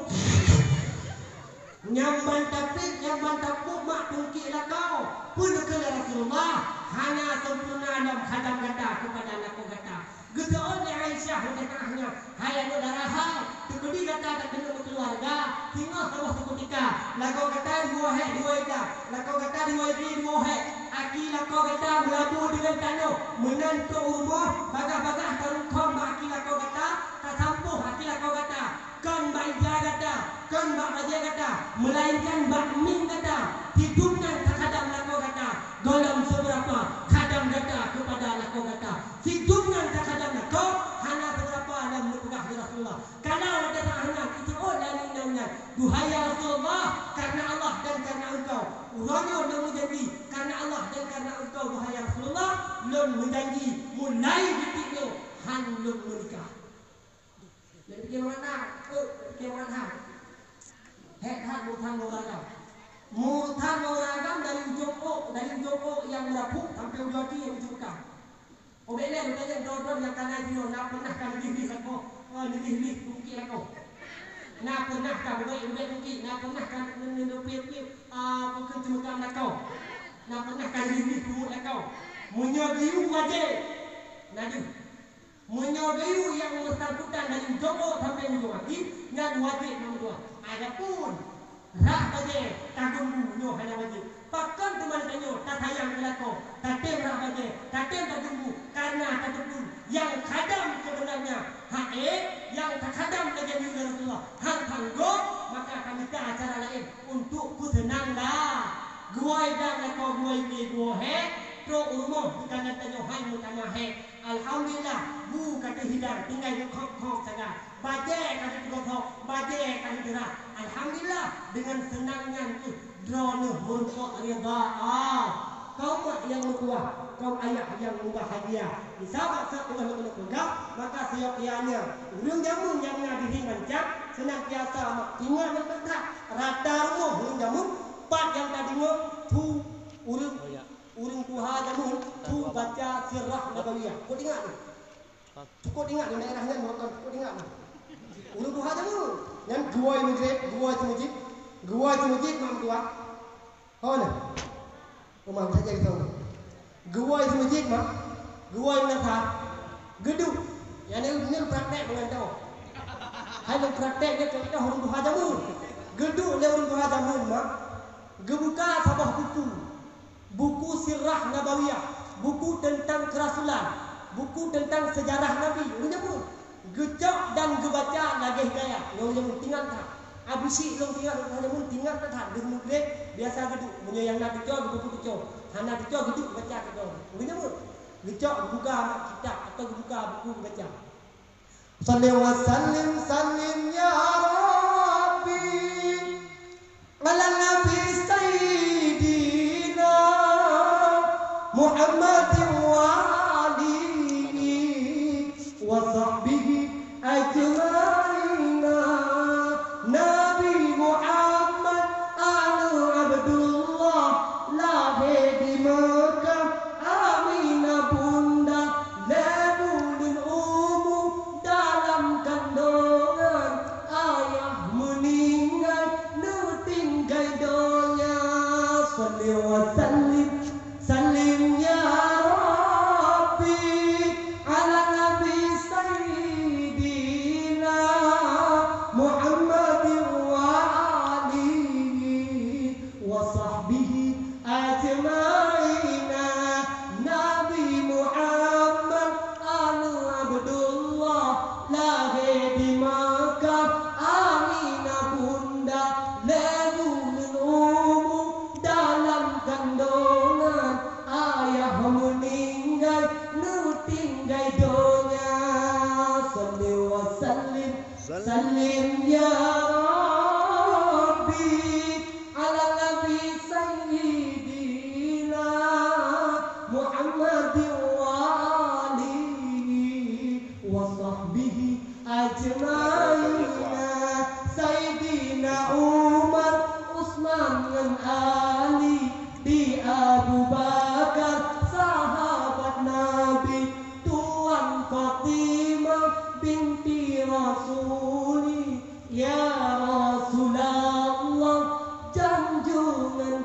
Nyamban tapik, nyamban tapuk mak tungkiklah kau pun ke Rasulullah hanya sempurna dalam khadam kata kepada anak kata gitu oleh Aisyah katanya hayang darah hal terkedi kata tak kena keluarga tinggal sama seketika lagu kata dua hek dua ida lagu kata dua ida dua hek aki lagu kata berlabu dengan tanah menantu rumah bagah-bagah terungkam aki lagu kata tak sampuh aki lagu kata kan baik kata kan bak raja kata melainkan bak min kata hidupnya terhadap laku kata dalam seberapa kadang kata kepada laku kata hidupnya terhadap laku hanya seberapa dalam mekah Rasulullah kalau ada hanya kita oh dan indahnya duhai Rasulullah karena Allah dan karena engkau urangnya dan menjanji karena Allah dan karena engkau duhai Rasulullah lon menjanji mulai detiknya han lon menikah jadi bagaimana oh bagaimana hek hak mutan olahraga mutan olahraga dari Joko dari Joko yang merapuk sampai Ujoti yang dibuka oh bela bertanya dodon yang kanan sini nak pernah kali gini aku oh ini ini mungkin aku nak pernah kali baik baik mungkin nak pernah kali mendopi ah bukan cuma nak kau nak pernah kali gini dulu aku menyogiu wajib naju menyogiu yang bersangkutan dari Joko sampai Ujoti yang wajib nomor adapun rah baje tanggung nyo hanya baje pakkan teman tanyo tak sayang kelako tatem rah baje tatem tanggung karena tanggung yang kadam sebenarnya hak eh yang terkadam lagi di Rasulullah hak tanggung maka kami tak acara lain untuk ku tenanglah guai dak lako guai ni guai pro umum bukan tanyo han mutanya he alhamdulillah bu kata hidar tinggal di kok-kok saja baje kata kok baje kata derah alhamdulillah dengan senangnya itu drone murko rida ah kaum yang berkuah kaum ayah yang berbahagia di sahabat satu kalau kalau maka seyokianya ulung jamun yang ngadihin mancak senantiasa mak ingat dan tetap rata rumah urang jamun pat yang tadi mah tu urang urang tuha jamun tu baca sirah nabawiyah. Kau ingat ni? Cukup ingat di daerahnya bukan cukup ingat ni. Urang tuha jamun yang gua masjid, gua itu masjid, gua itu masjid mak tua. Oh ni. Rumah saja kita. Gua itu masjid mak. Gua yang nak gedung. Yang ni ni praktek dengan kau. Hai lu praktek dia kita urang tuha jamun. Gedung le urang tuha jamun mak. Gebuka sabah buku. Buku sirah nabawiyah, buku tentang kerasulan, buku tentang sejarah Nabi. Urang jamun. Gecok dan gebaca lagi gaya. Urang jamun tinggal tak. Abisi long tinggal urang jamun tinggal tak. Gedung grade biasa gedung. Punya yang nak gecok buku gecok. Hana gecok gedung baca gedung. Urang jamun. Gecok buka kitab atau buka buku baca. Salli wa sallim sallim ya Rabbi ala nabi sayyidina Muhammadin wa alihi wa sahbihi ajma'ina. Nabi Muhammad anu Abdullah lahir di Mekah, Aminah bunda lebulun umum dalam kandungan, ayah meninggal nutinggal donya. Salli wa sallim sallim ya Rabbi ala nabi sayyidina Muhammadin wa alihi wa sahbihi ajma'ina. Nabi Muhammad anu Abdullah lahir di Makkah, Aminah bunda lebulun umum dalam kandungan, ayah meninggal nutinggal donya. Salli wa sallim sallim ya Rabbi ala nabi sayyidina Muhammadin wa alihi wa sahbihi ajma'ina. Sayyidina Umar, Utsman dan Ali, di Abu Bakar sahabat Nabi, Tuan Fatimah binti Rasuli, ya Rasulullah junjungan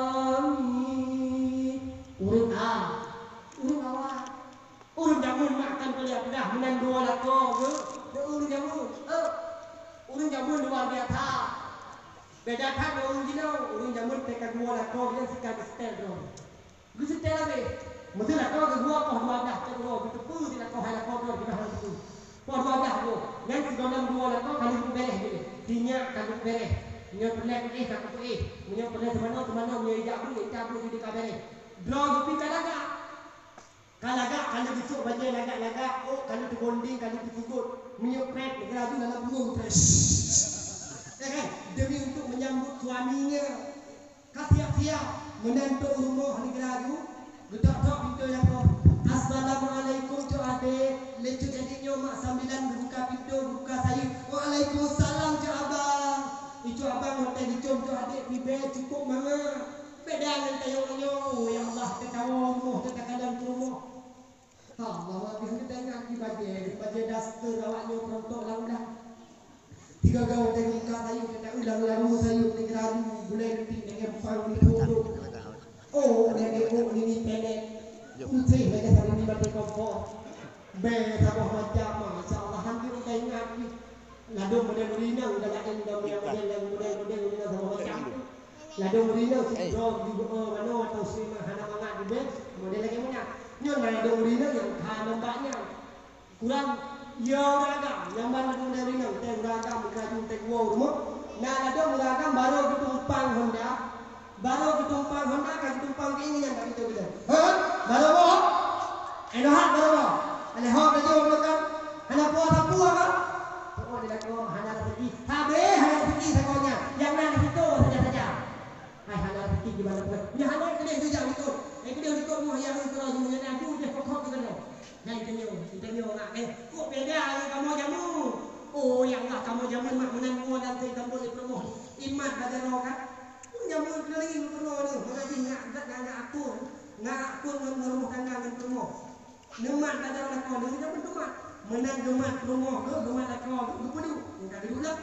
kami. Urang ah, urang awak, urang jamun makan kuliah dah menan dua lako ke? Dah urang jamun, eh, urang jamun luar biasa. Beda kan orang Cina, orang jamun tekan dua lako dia sekat setel tu. Gu setel lagi. Mesti lako ke dua kau dua dah, cak dua betul betul tidak kau hai lako tu kita harus tu. Kau dua dah tu. Yang sedalam dua lako kali beres dia. Tinya kali beres. Nya pernah eh tak tu eh. Nya pernah semana semana nya ijak beli, ijak beli di kabel. Draw tapi kalaga. Kalaga kalau besok baca laga-laga, oh kalau tu bonding, kalau tu gugut, minyak pret, negara tu dalam burung pret. Eh, demi untuk menyambut suaminya, kasiap-siap menantu rumah negara tu, gedak-gedak pintu yang tu. Assalamualaikum tu adik, lecuk adiknya mak sambilan buka pintu, buka sayur. Waalaikumsalam tu abang. Itu abang hotel dicom tu adik pibe cukup mana? Beda dengan tayangnya. Oh ya Allah, ketawa rumah, ketawa rumah. Allah, habis kita ingat di bajet, bajet daster awaknya perontok langdah. Tiga gaul tengok muka sayur, kena ulang-ulang rumah sayur, negara dulu, boleh detik dengan pang di kodok. Oh, nenek oh, ini pendek. Unsih, mereka hari ini bagi kompor. Bel, sabah macam, Masya Allah, hampir kita ingat. Lado model Merina, udah lain, udah model yang model-model Merina sama macam. Lado Merina, si drog di bawah mana, atau si hana mangat di bel, model lagi mana. Nyon lado Merina yang kah lembaknya. Kurang ya beragam, yang mana tu dari nang teh beragam beragam teh wow rumah. Nah ada beragam baru ditumpang Honda, baru ditumpang Honda kan ditumpang keinginan tak itu kita. Hah? Baru apa? Ada hak baru apa? Ada hak ada jauh belakang. Ada puas apa apa? Oh dia kau hana rezeki. Habe hana rezeki sekonya. Yang mana itu saja saja. Hai hana rezeki di mana pun. Dia hana kedai tu jauh itu. Eh kedai itu mu yang itu lagi mengenai tu dia kok kok kita. Nah, itu nyo, itu nyo nak eh, kok beda dengan kamu jamu? Oh, yang lah kamu jamu mak mana imat badaro kan nyamuk keliling penuh ni mengaji ngak ngak ngak akun ngak akun ngeruh tangga ngan penuh nemat badaro lakon ni nyamuk gemat menang gemat penuh ke gemat lakon gepedu enggak duduk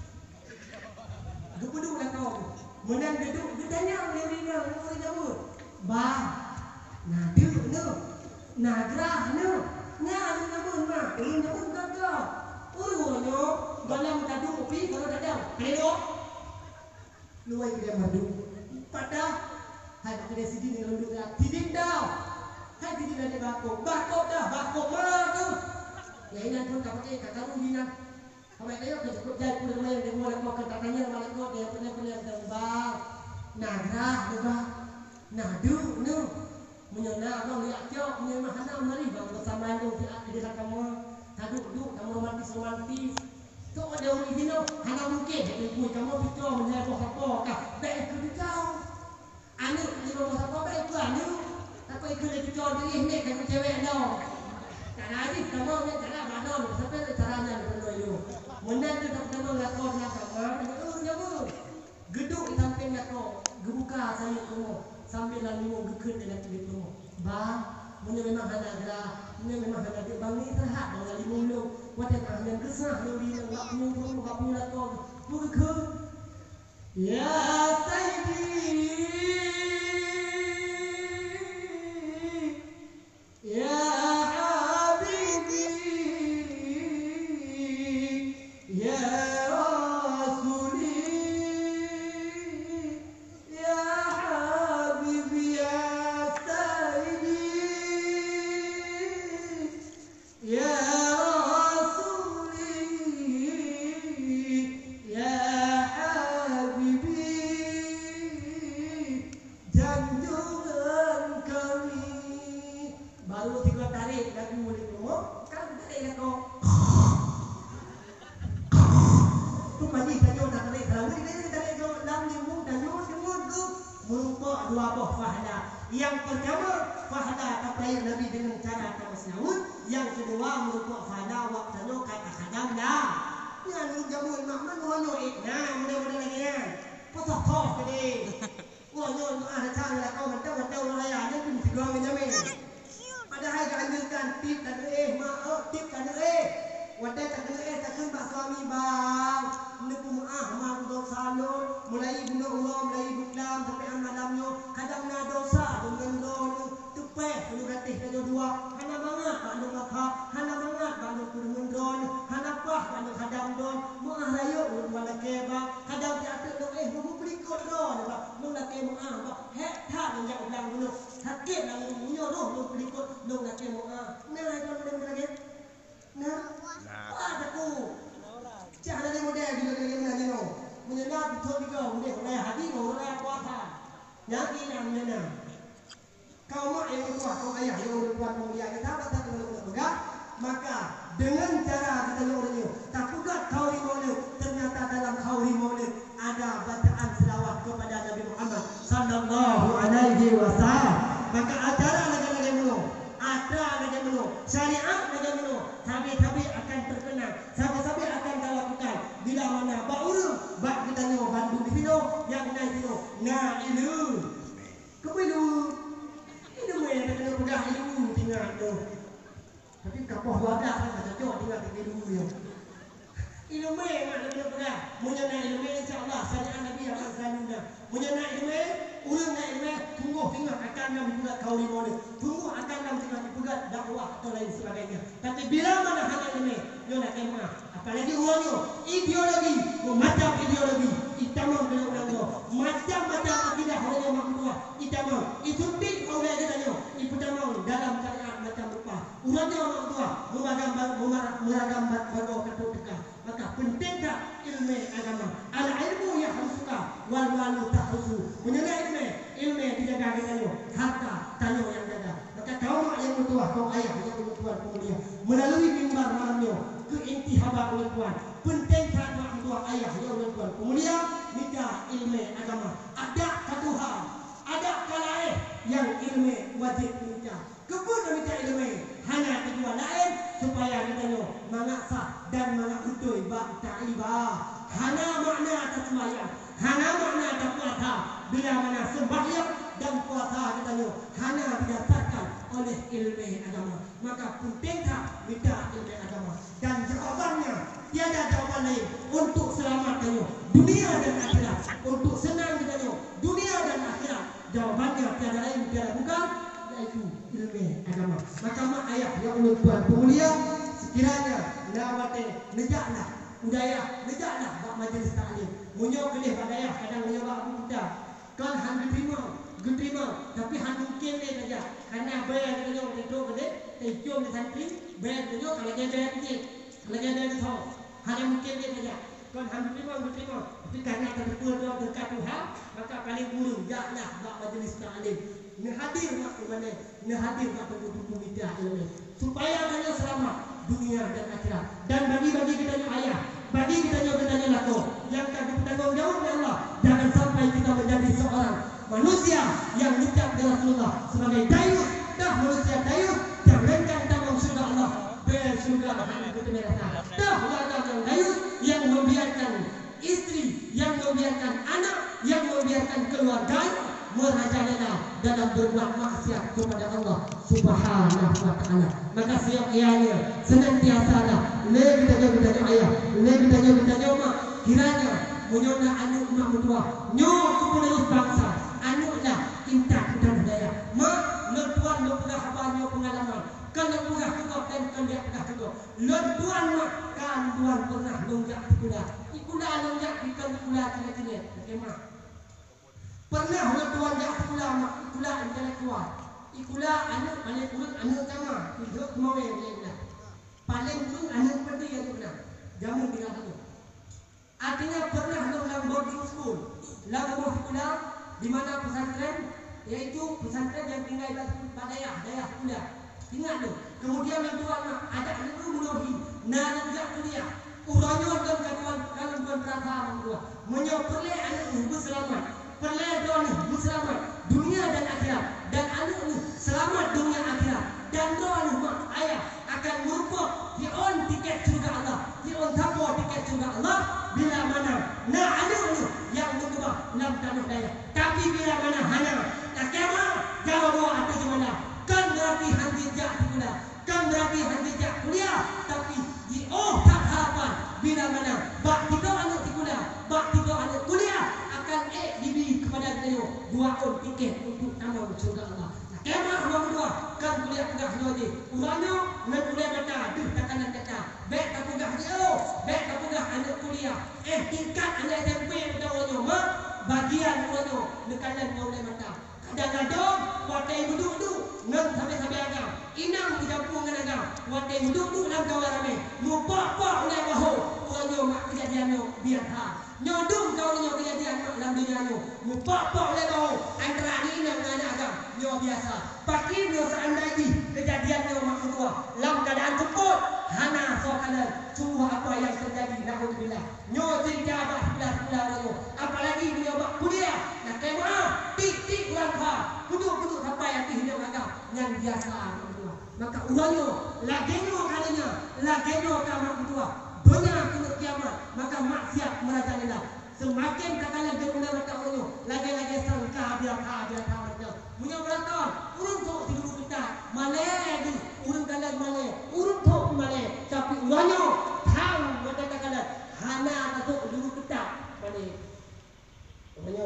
gepedu lakon menang duduk ditanya oleh dia orang Jawa ba nadu no nagrah no nah nyamuk mah ini nyamuk gagal urunyo dalam kadung kopi kalau dadang kedok luai dia madu pada hai kedai sini ni lundu dah tidin dah hai tidin ada bakok bakok dah bakok mana tu ya ini pun tak pakai kat karung ni nak sampai dia dah cukup jai pun ramai dia boleh mau kata tanya malam kau dia punya punya gambar nagrah juga nadu nu menyona bang lihat jauh punya mahana mari bang bersama tu di kamu kaduk-duk kamu romantis romantis tu ada orang di sini hanya mungkin dia pun kamu pikir menjadi apa kah baik ke kau anu ni bawa apa baik ke anu tapi ikut dia pikir diri ni kamu cewek dah tak ada kamu ni cara mana sampai caranya perlu itu menang tu tak tahu lakon nak apa oh jamu geduk di samping lakon gebuka saya kamu sambil lalu gekut dengan kulit kamu bang punya memang ada gerak punya memang ada dia bang ni terhad dengan limung lu wadah tangan kesah lu di nak punya pun nak punya lakon bukan ya sayyidi ya habibi ya yang pertama fahada pakai Nabi dengan cara tamasnaun yang kedua merupakan fahada waktu kata khadam dah yang jamu imam man wonyo ikna mudah-mudah lagi ya potong kau kede wonyo ada cara lah kau mentau mentau raya ni pun segala jamin padahal dianjurkan tip dan eh mak tip dan eh wadah tak eh tak kan suami bang nepu maah mak dosa lo mulai bunuh Allah mulai buklam sampai malamnya kadang na dosa dengan lo tupe lu gatih kada dua hana bangat bandung akha hana bangat bandung kurun don hana pah bandung kadang don maah rayo lu wala keba kadang diatur lo eh lu pelikot don ba lu nak ke maah ba he tha lu jak ulang lu sakit lang lu munyo lu lu pelikot lu nak ke maah nah itu mudah lagi nah ada ku jangan ada model bila dia mengaji no menyenap betul juga model oleh hati no oleh kuasa yang ini namanya kau mak yang berkuat kau ayah yang berkuat mulia kita tak tahu nak pegang maka dengan cara kita nyuruhnya tak pegat kau rimau ternyata dalam kau rimau ada bacaan selawat kepada Nabi Muhammad sallallahu alaihi wasallam maka acara lagi-lagi mulu ada lagi mulu syariat lagi mulu tabi-tabi akan terkenal sabi-sabi akan dilakukan bila mana baul bak kita nyo Bandung di sini yang naik sini nah ilu kepilu ini meh ada kena pegang ilu tinggal tu tapi kapoh wadah kan tak cocok tinggal tinggal dulu dia ilu meh mak kena pegang munnya naik ilu meh insyaallah syariat Nabi akan selalunya munnya naik ilu meh urang naik ilu meh tunggu tinggal akan yang dibuat kau lima ni tunggu akan yang tinggal dibuat dakwah atau lain sebagainya tapi bila mana hal ini yo nak kena apalagi uangnya ideologi macam ideologi itamam bila orang macam-macam akidah orang yang tua itamam itu tik oleh dia itamam dalam syariat macam rupa urangnya orang tua mengagam mengagam bago kata dekat maka penting tak ilmu agama al ilmu yang harusnya wal malu tahrusu menjaga ilmu ilmu dijaga dengan harta tanya yang jaga maka kau yang tua kau ayah yang tua kemudian melalui mimbar malamnya ke intihaba oleh Tuhan penting tak mak tua ayah yang oleh Tuhan kemudian nikah ilmu agama ada katuhan ada kalaih yang ilmu wajib nikah kebun nikah ilmu hanya tujuan lain supaya kita mangaksa dan mangakutui bak ta'ibah hana makna atas sembahyang, hana makna atas puasa. Bila mana sembahyang dan puasa katanya hana didasarkan oleh ilmu agama, maka pentingkah minta ilmu agama. Dan jawabannya tiada jawaban lain untuk selamat katanya dunia dan akhirat, untuk senang katanya dunia dan akhirat. Jawabannya tiada lain tiada bukan yaitu ilmu agama. Maka mak ayah yang ulun tuan pemulia, sekiranya nawate nejaklah budaya, nejaklah bak majlis taklim. Munyo kelih badaya kadang munyo bak kita kan han diterima, diterima tapi han mungkin dia saja. Karena bayar kita kita gede, tejom di santri, bayar kita kalau dia bayar dia, kalau dia bayar itu, hanya mungkin dia saja. Kan han diterima, diterima. Tapi karena terpur doa berkat Tuhan, maka kali burung jaklah bak majlis taklim. Ni hadir mak ke mana? Ni hadir mak ke tubuh kita ilmu. Supaya kita selamat dunia dan akhirat. Dan bagi-bagi kita ayah, bagi kita kita lako yang kami bertanggung jawab oleh Allah. Jangan sampai kita menjadi seorang manusia yang dicap oleh Rasulullah sebagai dayus. Dah manusia dayus, jangankan tanggung surga Allah, bersurga hanya kita merasa. Dah orang yang dayus yang membiarkan istri, yang membiarkan anak, yang membiarkan keluarga merajalela dalam berbuat maksiat kepada Allah Subhanahu wa taala. Maka siap ianya senantiasa lebih tanya bertanya ayah, lebih tanya bertanya mak, kiranya menyona anu mak mutua, nyo kepenerus bangsa, anu lah intak dan budaya. Mak letuan lepugah abanyo pengalaman, kan lepugah juga dan kan dia pegah juga. Letuan mak kan tuan pernah lonjak ikula, ikula lonjak ikan ikula kira-kira. Okey mak. Pernah letuan jak ikula mak, ikula intelektual. Ikula anak paling kurang anak sama, hidup mau yang dia paling kurang anak seperti yang tu benar. Jamu tinggal satu. Artinya pernah dalam boarding school, lalu sekolah di mana pesantren, yaitu pesantren yang tinggal di daerah daerah sekolah. Ingat tu. Kemudian yang tua nak ajak anak tu menolohi, nak ajak kuliah. Urangnya dan kawan kawan tuan perasa tua. Menyopelai anak tu berselamat. Perleh doa ni berselamat dunia dan akhirat, dan anak ni selamat dunia akhirat. Dan doa ni mak ayah akan merupakan di on tiket surga Allah, di on tapo tiket surga Allah bila mana na anak ni yang berubah dalam tanah daya. Tapi bila mana hana tak kira jawab doa atau gimana kan berarti handi jak kuliah, kan berarti handi jak kuliah, tapi di oh tak harapan bila mana bak kita anak kuliah, bak kita anak kuliah akan eh diberi kepada kita dua on tiket untuk tambah surga Allah. Kemah orang dua kan kuliah pegah dua ni. Urangnya nak kuliah kata, aduh takanan kata. Baik tak pegah dia, baik tak pegah anak kuliah. Eh tingkat anak S M P pada orangnya, mak bagian orangnya nekanan kau boleh mata. Kadang-kadang watai duduk-duduk nang sampai-sampai agam. Inang dicampur dengan agam. Watai duduk-duduk dalam kawan ramai. Mupak-pak oleh bahu. Orangnya mak kejadiannya biar ha. Nyodung kau ni kejadian dalam dunia ni. Mupak-pak oleh bahu. Antara ni inang dengan agam. Nyo biasa. Pakai nyo seandainya kejadian nyo mak tua. Dalam keadaan tempur. Hana sokalan. Sungguh apa yang terjadi. Na'udzubillah. Nyo cerita abah sebelah-sebelah nyo. Apalagi nyo mak kuliah. Nak kemah. Tik-tik ulang ha. Kuduk-kuduk sampai hati hidup agam. Yang biasa mak tua. Maka ulangnya. Lagi nyo kalinya. Lagi nyo mak tua. Banyak kena kiamat. Maka maksiat merajalela. Semakin katalah dia mulai mata ulangnya. Lagi-lagi sangka biar-ha biar-ha. Punya beratan, urun tok tidur kita, malai di, urun kalah malai, urun tok malai, tapi ulangnya, thang mereka kalah, hana atau tidur kita, malai, ulangnya,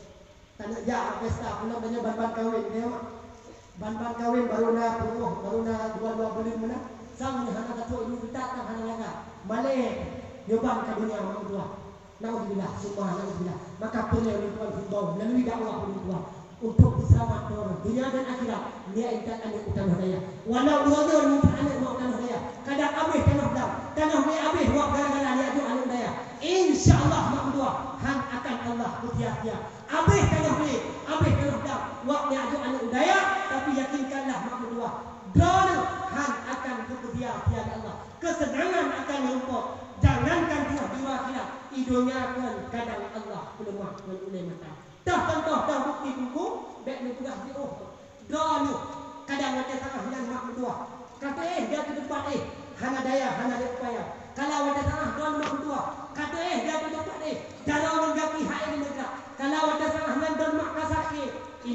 tanah jah pesta, pulang banyak ban-ban kawin, dia mak, ban-ban kawin baru na penuh, baru na dua-dua bulan mana, sang hana atau tidur kita, tak hana laga, malai, nyoban ke dunia orang tua, naudzubillah, semua naudzubillah, maka perlu orang himbau, melalui dakwah orang tua. Untuk selamat orang dunia dan akhirat dia ikat anak utama daya walau dua-dua minta anak mau tanah daya kadang habis tanah dah tanah ni habis buat gara-gara dia tu anak daya insyaallah mak dua han akan Allah berhati-hati habis tanah ni habis tanah dah buat dia tu anak daya tapi yakinkanlah mak dua drone han akan berhati-hati Allah kesenangan akan merumput jangankan dia dua akhirat hidupnya pun kadang Allah pelemah oleh mata. Dah contoh dah bukti buku baik ni pegah dia oh dah lu kadang macam tengah yang mak berdua kata eh dia ke depan eh hana daya hana dia upaya kalau ada tengah dah mak berdua kata eh dia ke depan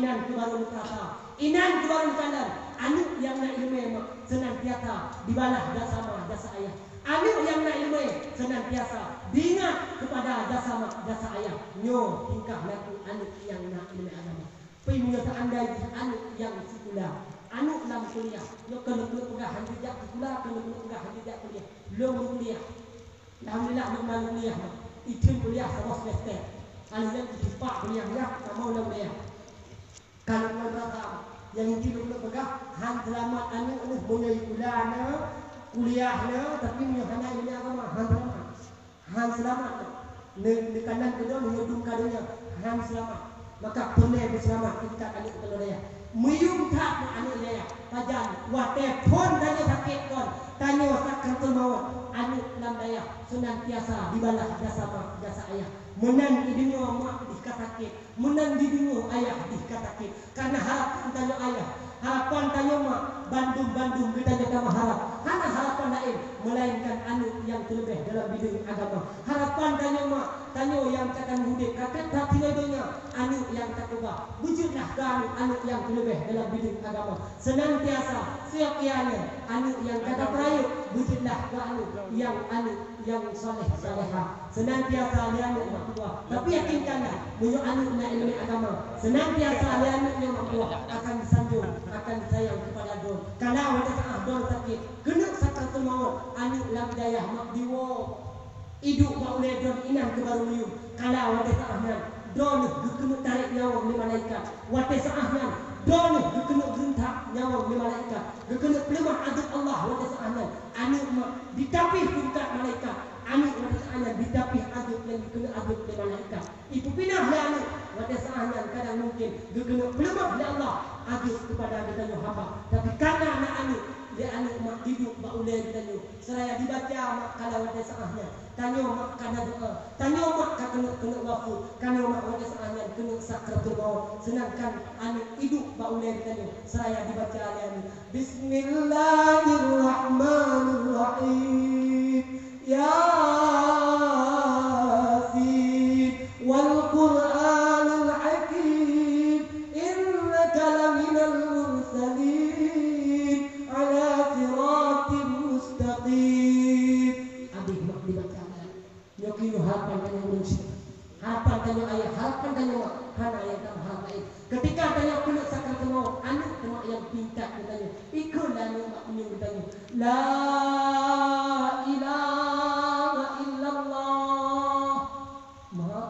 inan kebaru kata inan kebaru kanan anu yang nak ilmu mak senantiasa dibalas jasa mak jasa ayah anu yang nak ilmu senantiasa diingat kepada jasa mak jasa ayah nyo tingkah laku anu yang nak ilmu agama punya seandai anu yang sekolah anu lam kuliah nyo kena kena pegah hanjak sekolah kena kena pegah hanjak kuliah belum kuliah alhamdulillah nak malu kuliah mak itu kuliah sama semester kalian dipak kuliah ya tak mau nak kuliah kalau mereka yang inti belum pegah han selamat anu anu boleh kulana kuliahnya tapi punya hana ini agama han selamat han selamat ne ne kanan kedua menyudung kadonya han selamat maka boleh berselamat kita anak kalau dia muyung tak anak dia tajan wate pun tanya sakit pun tanya sakit termawat anak lam daya senantiasa dibalas jasa mak jasa ayah menan idinyo mak dikatakan menan didinyo ayah dikatakan karena harapan tanya ayah harapan tanya mak bandung-bandung kita jaga harap hanya harapan lain melainkan anu yang terlebih dalam bidang agama harapan tanya mak tanya yang akan mudik kakak tak tinaidonya anu yang tak ubah wujudlah kami anu yang terlebih dalam bidang agama senantiasa sekiannya anu yang kata perayuk wujudlah ke anu yang anu yang soleh salehah senantiasa lian mak tua tapi yakinkanlah punya anu nak ilmu agama senantiasa lian mak tua akan disanjung akan sayang kepada don kalau ada saat don sakit kena sakaratul maut anu lam daya mak diwo hidup mak oleh don inan ke baru liu kalau ada saatnya don kena tarik nyawa oleh malaikat wate saatnya don kena gentak nyawa oleh malaikat kena pelemah azab Allah wate saatnya anu mak ditapih puncak malaikat anu wate saatnya ditapih azab yang kena azab oleh malaikat ibu pinah lah anu wate saatnya kadang mungkin kena pelemah oleh Allah azab kepada kita hamba tapi karena anak anu dia anu mak hidup mak ulai kita seraya dibaca mak kalau wate saatnya tanya mak kana doa tanya mak kena kena wafu kana mak wate saatnya kena sakratul maut sedangkan anu hidup mak ulai kita seraya dibaca anu bismillahirrahmanirrahim yasin wal qur'anil hakim innaka laminal mursalin ala siratim mustaqim abih mak dibaca nyokino harapan tanya manusia harapan tanya ayah harapan tanya mak hana ayah tak harapan ketika tanya kulit sakar tengok anak tengok yang pintar katanya ikutlah mak punya katanya la ilaha illallah mak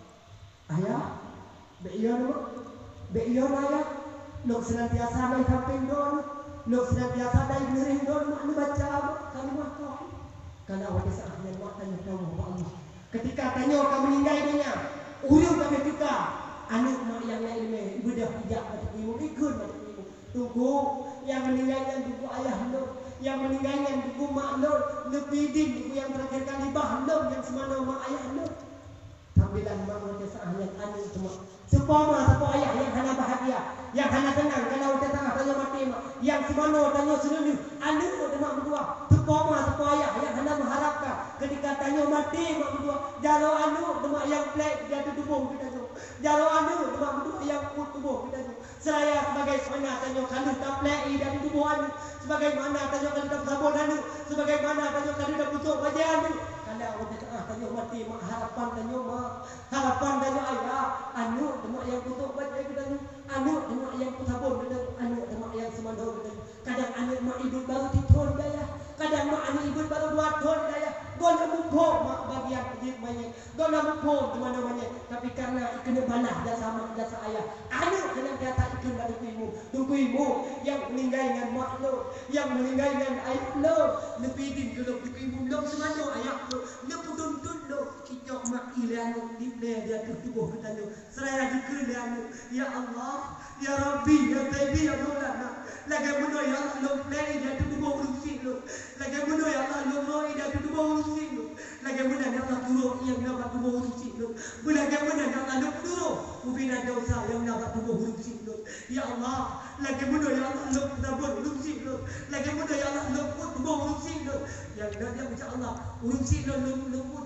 ayah be'iyon mak be'iyon ayah lok senantiasa dari samping don lok senantiasa dari miring don mak ni baca mak kalimah tauhid kalau awak saatnya mak tanya tahu Allah ketika tanya kau meninggal dunia uyuh kami kita anak mak yang lain ni ibadah hijab pada ibu ikut pada ibu tunggu yang meninggalkan tunggu ayah lo yang meninggalkan tunggu mak lo lebih din tunggu yang terakhir kali bah lo yang semana mak ayah lo tampilan mak wajah saahnya anak semua sepama sepama ayah yang hana bahagia yang hana tenang kalau wajah saah tanya mati mak yang semana tanya seluruh anak mak berdua sepama sepama ayah yang hana mengharapkan ketika tanya mati mak berdua jalo anu demak yang plek jatuh tubuh kita tu jalo anu demak berdua yang put tubuh kita tu saya sebagai mana tanya kalau tak plek jatuh tubuh anu sebagaimana tanya kalau tak sabun anu sebagaimana tanya kalau tak busuk wajah anu kalau wajah saah tanya mati mak harapan tanya mak harapan tanya ayah anu demak yang busuk wajah kita tu anu demak yang sabun kita anu demak yang semana kita kadang anu mak hidup baru tidur daya kadang mak anu hidup baru dua tahun daya gona mupok mak bagian kecil banyak gona mupok di mana-mana tapi karena kena balas jasa mak jasa ayah anu kena kata ikut pada ibu tunggu ibu yang meninggal dengan mak lo yang meninggal dengan ayah lo lebih din kalau tunggu ibu lo semana ayah lo lo tuntut lo kita mak ilan di dia tu tubuh kita lo seraya dikira ya Allah ya Rabbi ya Tabi ya Maulana lagi mana ya Allah lo play dia tu tubuh urusi lo lagi mana ya Allah lo mau dia tu tubuh urusi lo lagi mana ya Allah turun yang dapat tubuh urusi lo lagi mana ya Allah lo turun ubina dosa yang dapat tubuh urusi lo ya Allah lagi mana ya Allah lo tubuh urusi lo lagi mana ya Allah lo tubuh urusi lo yang dia insya Allah urusi lo lo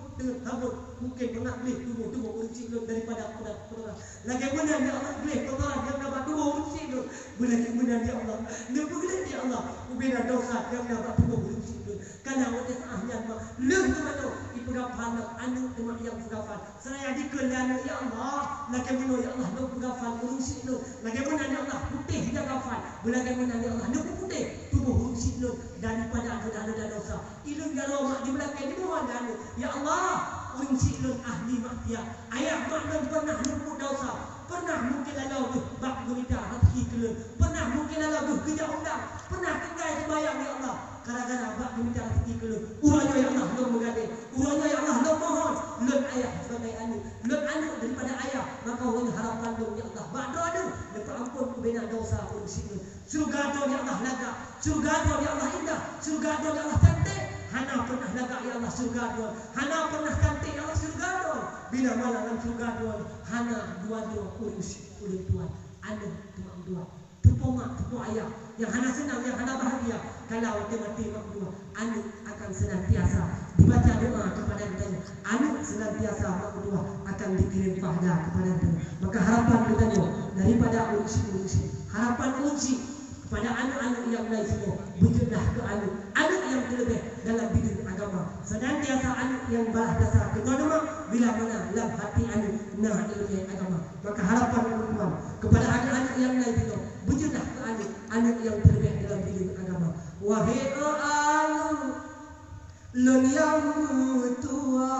dengan kabut mungkin pernah boleh tubuh-tubuh uncik lu daripada pedang-pedang. Lagi mana ya Allah boleh kotoran yang dapat tubuh uncik lu. Boleh mana ya Allah. Lu boleh ya Allah. Ubina dosa yang dapat tubuh uncik lu. Kalau ada ahlian mah lu tu mana ibu gafan anu cuma yang gafan. Saya dikelan ya Allah. Lagi mana ya Allah lu gafan uncik lu. Lagi mana ya Allah putih dia gafan. Boleh mana ya Allah lu putih tubuh uncik lu daripada ada dosa. Ilmu kalau mak di belakang ni mohon anu. Ya Allah, unci lun ahli maksiat. Ayah mak lun pernah lumpuh dosa. Pernah mungkin lalu tu bak gurita hati kelun. Pernah mungkin lalu tu kerja undang. Pernah tinggal sembahyang ya Allah. Kadang-kadang bak gurita hati kelun. Uranya ya Allah lun mengadil. Uranya ya Allah lun mohon. Lun ayah sebagai anu. Lun anu daripada ayah. Maka orang harapan lun ya Allah. Bak doa tu. Lepas ampun kubina dosa unci lun. Surga tu ya Allah laga. Surga tu ya Allah indah. Surga tu ya Allah cantik. Hana pernah laga ya Allah surga dua. Hana pernah cantik ya Allah surga dua. Bila malam surga dua. Hana dua-dua urus ulun tuan. Anu cuma dua. Tupu mak, tupu ayah. Yang hana senang, yang hana bahagia. Kalau mati mak dua. Anu akan senantiasa dibaca doa kepada kita. Anu senantiasa mak dua akan dikirim pahala kepada kita. Maka harapan kita daripada urus-urus. Harapan urus pada anak-anak yang lain semua wujudlah ke anak anak yang terlebih dalam bidang agama senantiasa anak yang balah dasar kedua bila mana dalam hati anak nah ilmu agama maka harapan teman-teman kepada anak-anak yang lain itu wujudlah ke anak anak yang terlebih dalam bidang agama wahai anak lun yang tua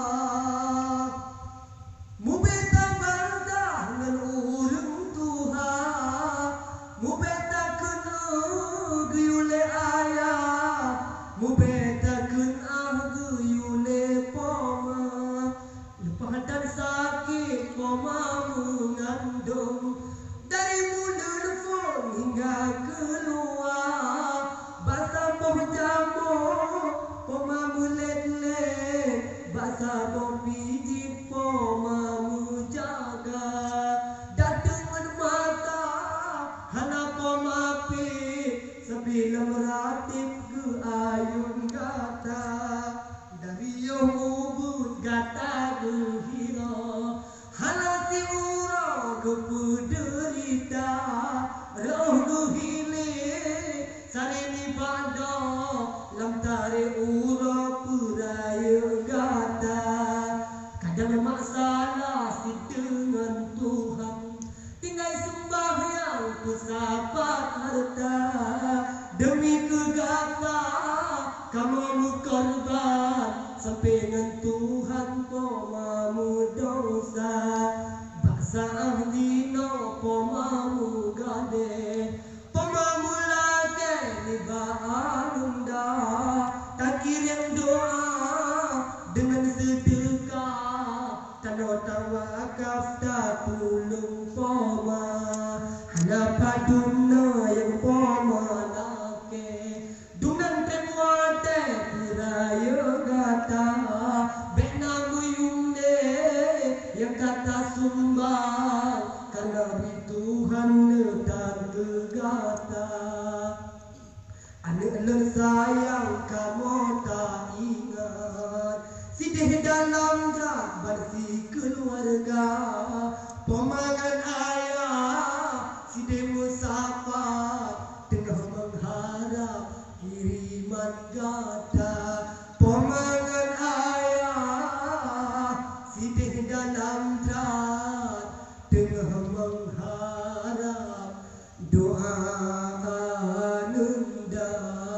mubeta bardah dengan urang Tuhan mubeta guyule ayah mubetakeun ah guyule poma lepatan sakit poma mengandung dari muda telefon hingga keluar basa poh jambo poma mulet-let basa poh pijit poma mujaga datungan mata hana poma bila meratip ke ayun gata dari yang ubud gata gehira halasi urang ke penderita roh gehile sareni pada lam tare ura puraya gata kadang masalah si dengan Tuhan tinggal sembahyang pesapat harta demi kegata kamu korban sampai dengan Tuhan pomamu dosa baksa ahdino pomamu gade pomamu lage liba anunda tak kirim doa dengan sedekah tanota wakaf tak tulung poma hana paduna yang poma Dunang temwate puraya gata benang guyunde yang kata sumbang karena Tuhan netan gegata anak lun sayang kamu tak ingat sidih dalam drag bersih keluarga pemangan ayah sidih musafat tengah mengharap kiriman gata pemangan ayah sidih dalam drat tengah mengharap doa nunda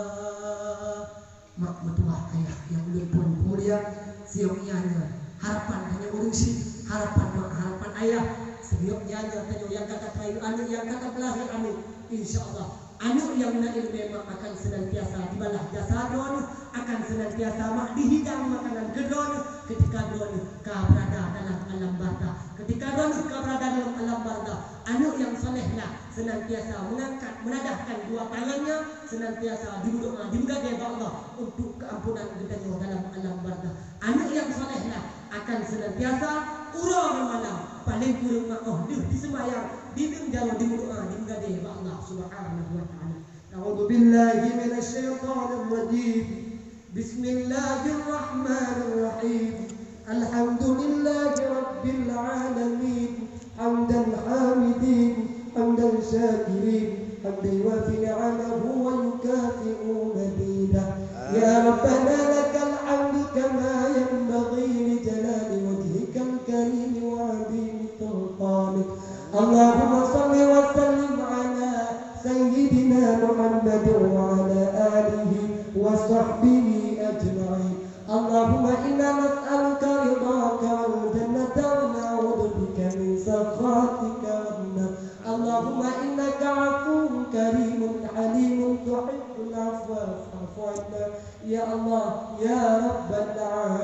mak mertua ayah yang pun mulia sioknya harapan hanya urusi harapan mak harapan ayah sioknya tanya yang kata kayu anak yang kata belahir anak insyaallah anu yang na ilmu akan senantiasa dibalah jasa don akan senantiasa mak dihidang makanan gedon ketika don ka berada dalam alam barza ketika don ka berada dalam alam barza anu yang solehlah senantiasa mengangkat menadahkan dua tangannya senantiasa didoa dimudah kepada Allah untuk keampunan gedanya dalam alam barza anu yang solehlah akan senantiasa urang malam paling kurang mak oh di sembahyang Dibim dalam dimudoa dimgade Allah subhanahu wa ta'ala. A'udhu billahi minasyaitanir rajim. Bismillahirrahmanirrahim. Alhamdulillahi Rabbil Alamin, hamdan hamidin, hamdan syakirin, hamdan yuwafi ni'amahu wa yukafi'u mazidah. Ya Rabbana lakal hamdu kama yanbaghi li jalali wajhikal karim wa 'azimi sultanik. Allahumma salli wa sallim ala sayyidina Muhammad wa ala alihi wa sahbihi ajma'in. Allahumma inna nas'aluka ridhaka wal jannata wa na'udzu bika min sakhatika wan nar. Allahumma innaka 'afuwwun karimun halimun tuhibbul 'afwa fa'fu 'anna ya Allah ya rabbal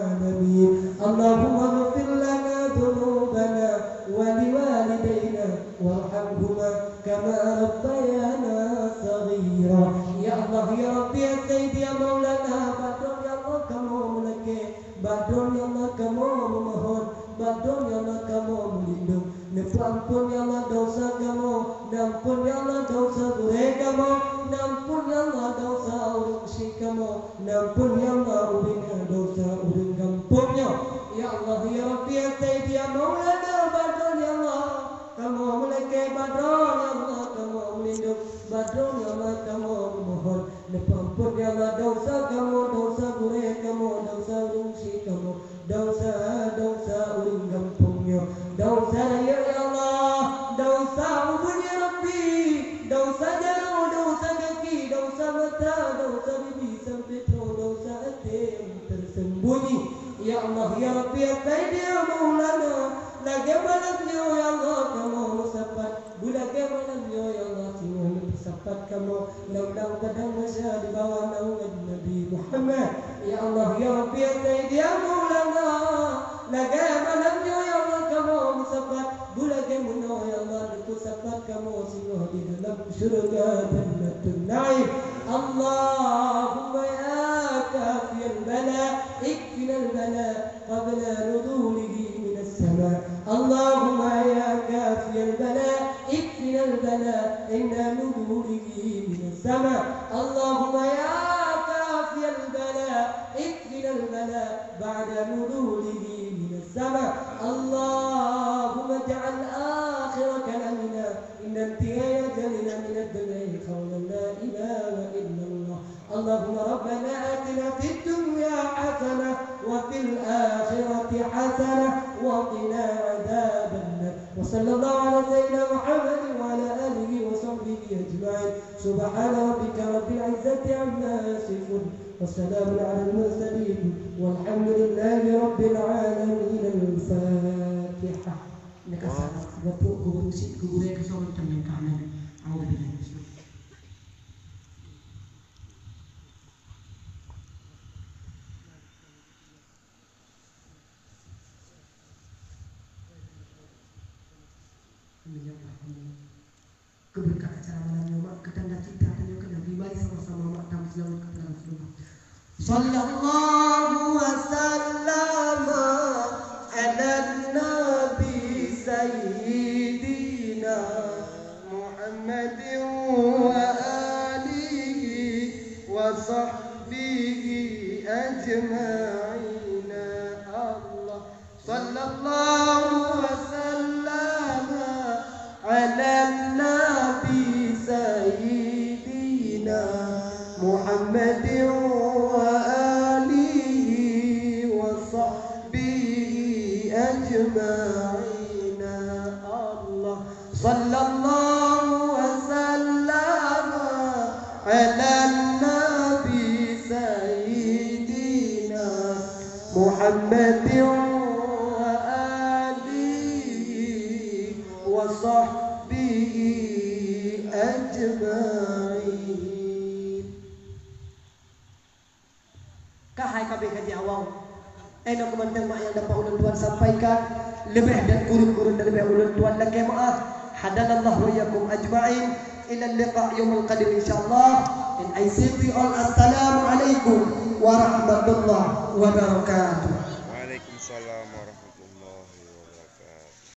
alamin. Allahumma ighfir lana dhunubana wa liwalidayna warhamhuma kama rabbayana saghira. Ya Allah ya Rabbi ya Sayyidi ya Maulana, badon ya Allah kamu meleke, badon ya Allah kamu memohon, badon ya Allah kamu melindung. Nampun ya Allah dosa kamu, nampun ya Allah dosa gure kamu, nampun ya Allah dosa urung si kamu, nampun ya Allah ubina dosa urung kampungnya. Ya Allah ya Rabbi ya Sayyidi ya Maulana, badon ya Allah kamu meleke, badon ya Allah kamu melindung, badon ya Allah kamu memohon. Nampun ya Allah dosa kamu, dosa gure kamu, dosa urung si kamu, dosa dosa urung kampungnya. Dosa ya Allah, dosa ubun ya Rabbi, dosa jauh, dosa kaki, dosa mata, dosa bibi sampai roh, dosa hati yang tersembunyi. Ya Allah ya Rabbi ya Sayyidi ya Maulana, lagi malamnya ya Allah kamu musapat, bulage malamnya ya Allah semua musapat kamu, laudang kadang masya di bawah naungan Nabi Muhammad. Ya Allah ya Rabbi ya Sayyidi ya Maulana, lagi malamnya ya Allah kamu musapat, bulage muno ya Allah musapat kamu semua di dalam surga Jannatul Na'im. Allahumma ya kafiyal bala ikfina al bala qabla nuzulihi min as-sama. Allahumma ya kafiyal bala ikfina al bala inda nuzulihi min as-sama. Allahumma ya kafiyal bala ikfina al bala ba'da nuzulihi min as-sama. Allahumma ja'al akhir kalamina inna intihaya jalina min ad-dunya qawlan la ilaha illa Allah. Allahumma rabbana atina fid dunya hasanah wa fil akhirati hasanah wa qina adzaban nar. Wa sallallahu ala sayyidina Muhammad wa ala alihi wa sahbihi ajma'in. Subhana rabbika rabbil izzati amma yasifun wa salamun ala al-mursalin walhamdulillahi rabbil alamin. Al-Fatihah. Nak salam sebab guru musik guru yang kesolan teman kanan. Alhamdulillah. Keberkah acara malam mak ketanda kita dan yang kena mari sama-sama mak tam selamat ke dalam surga. Sallallahu wasallama ala nabi sayyidina Muhammadin wa alihi wa sahbihi ajma'in. Allah sallallahu wasallama ala nabi sayyidina Muhammadin wa alihi wa sahbihi ajma'in. Allah sallallahu wasallama ala nabi sayyidina Muhammadin wa alihi wa sahbihi ajma'in. Kahai kabeh kaji awal. Enak kementerian mak yang dapat ulun tuan sampaikan lebih dan guru-guru dan lebih ulun tuan lagi maaf. Hadanallahu wa iyyakum ajma'in ila liqa yaumil qadir insyaallah. And I say to you all assalamu alaikum warahmatullahi wabarakatuh.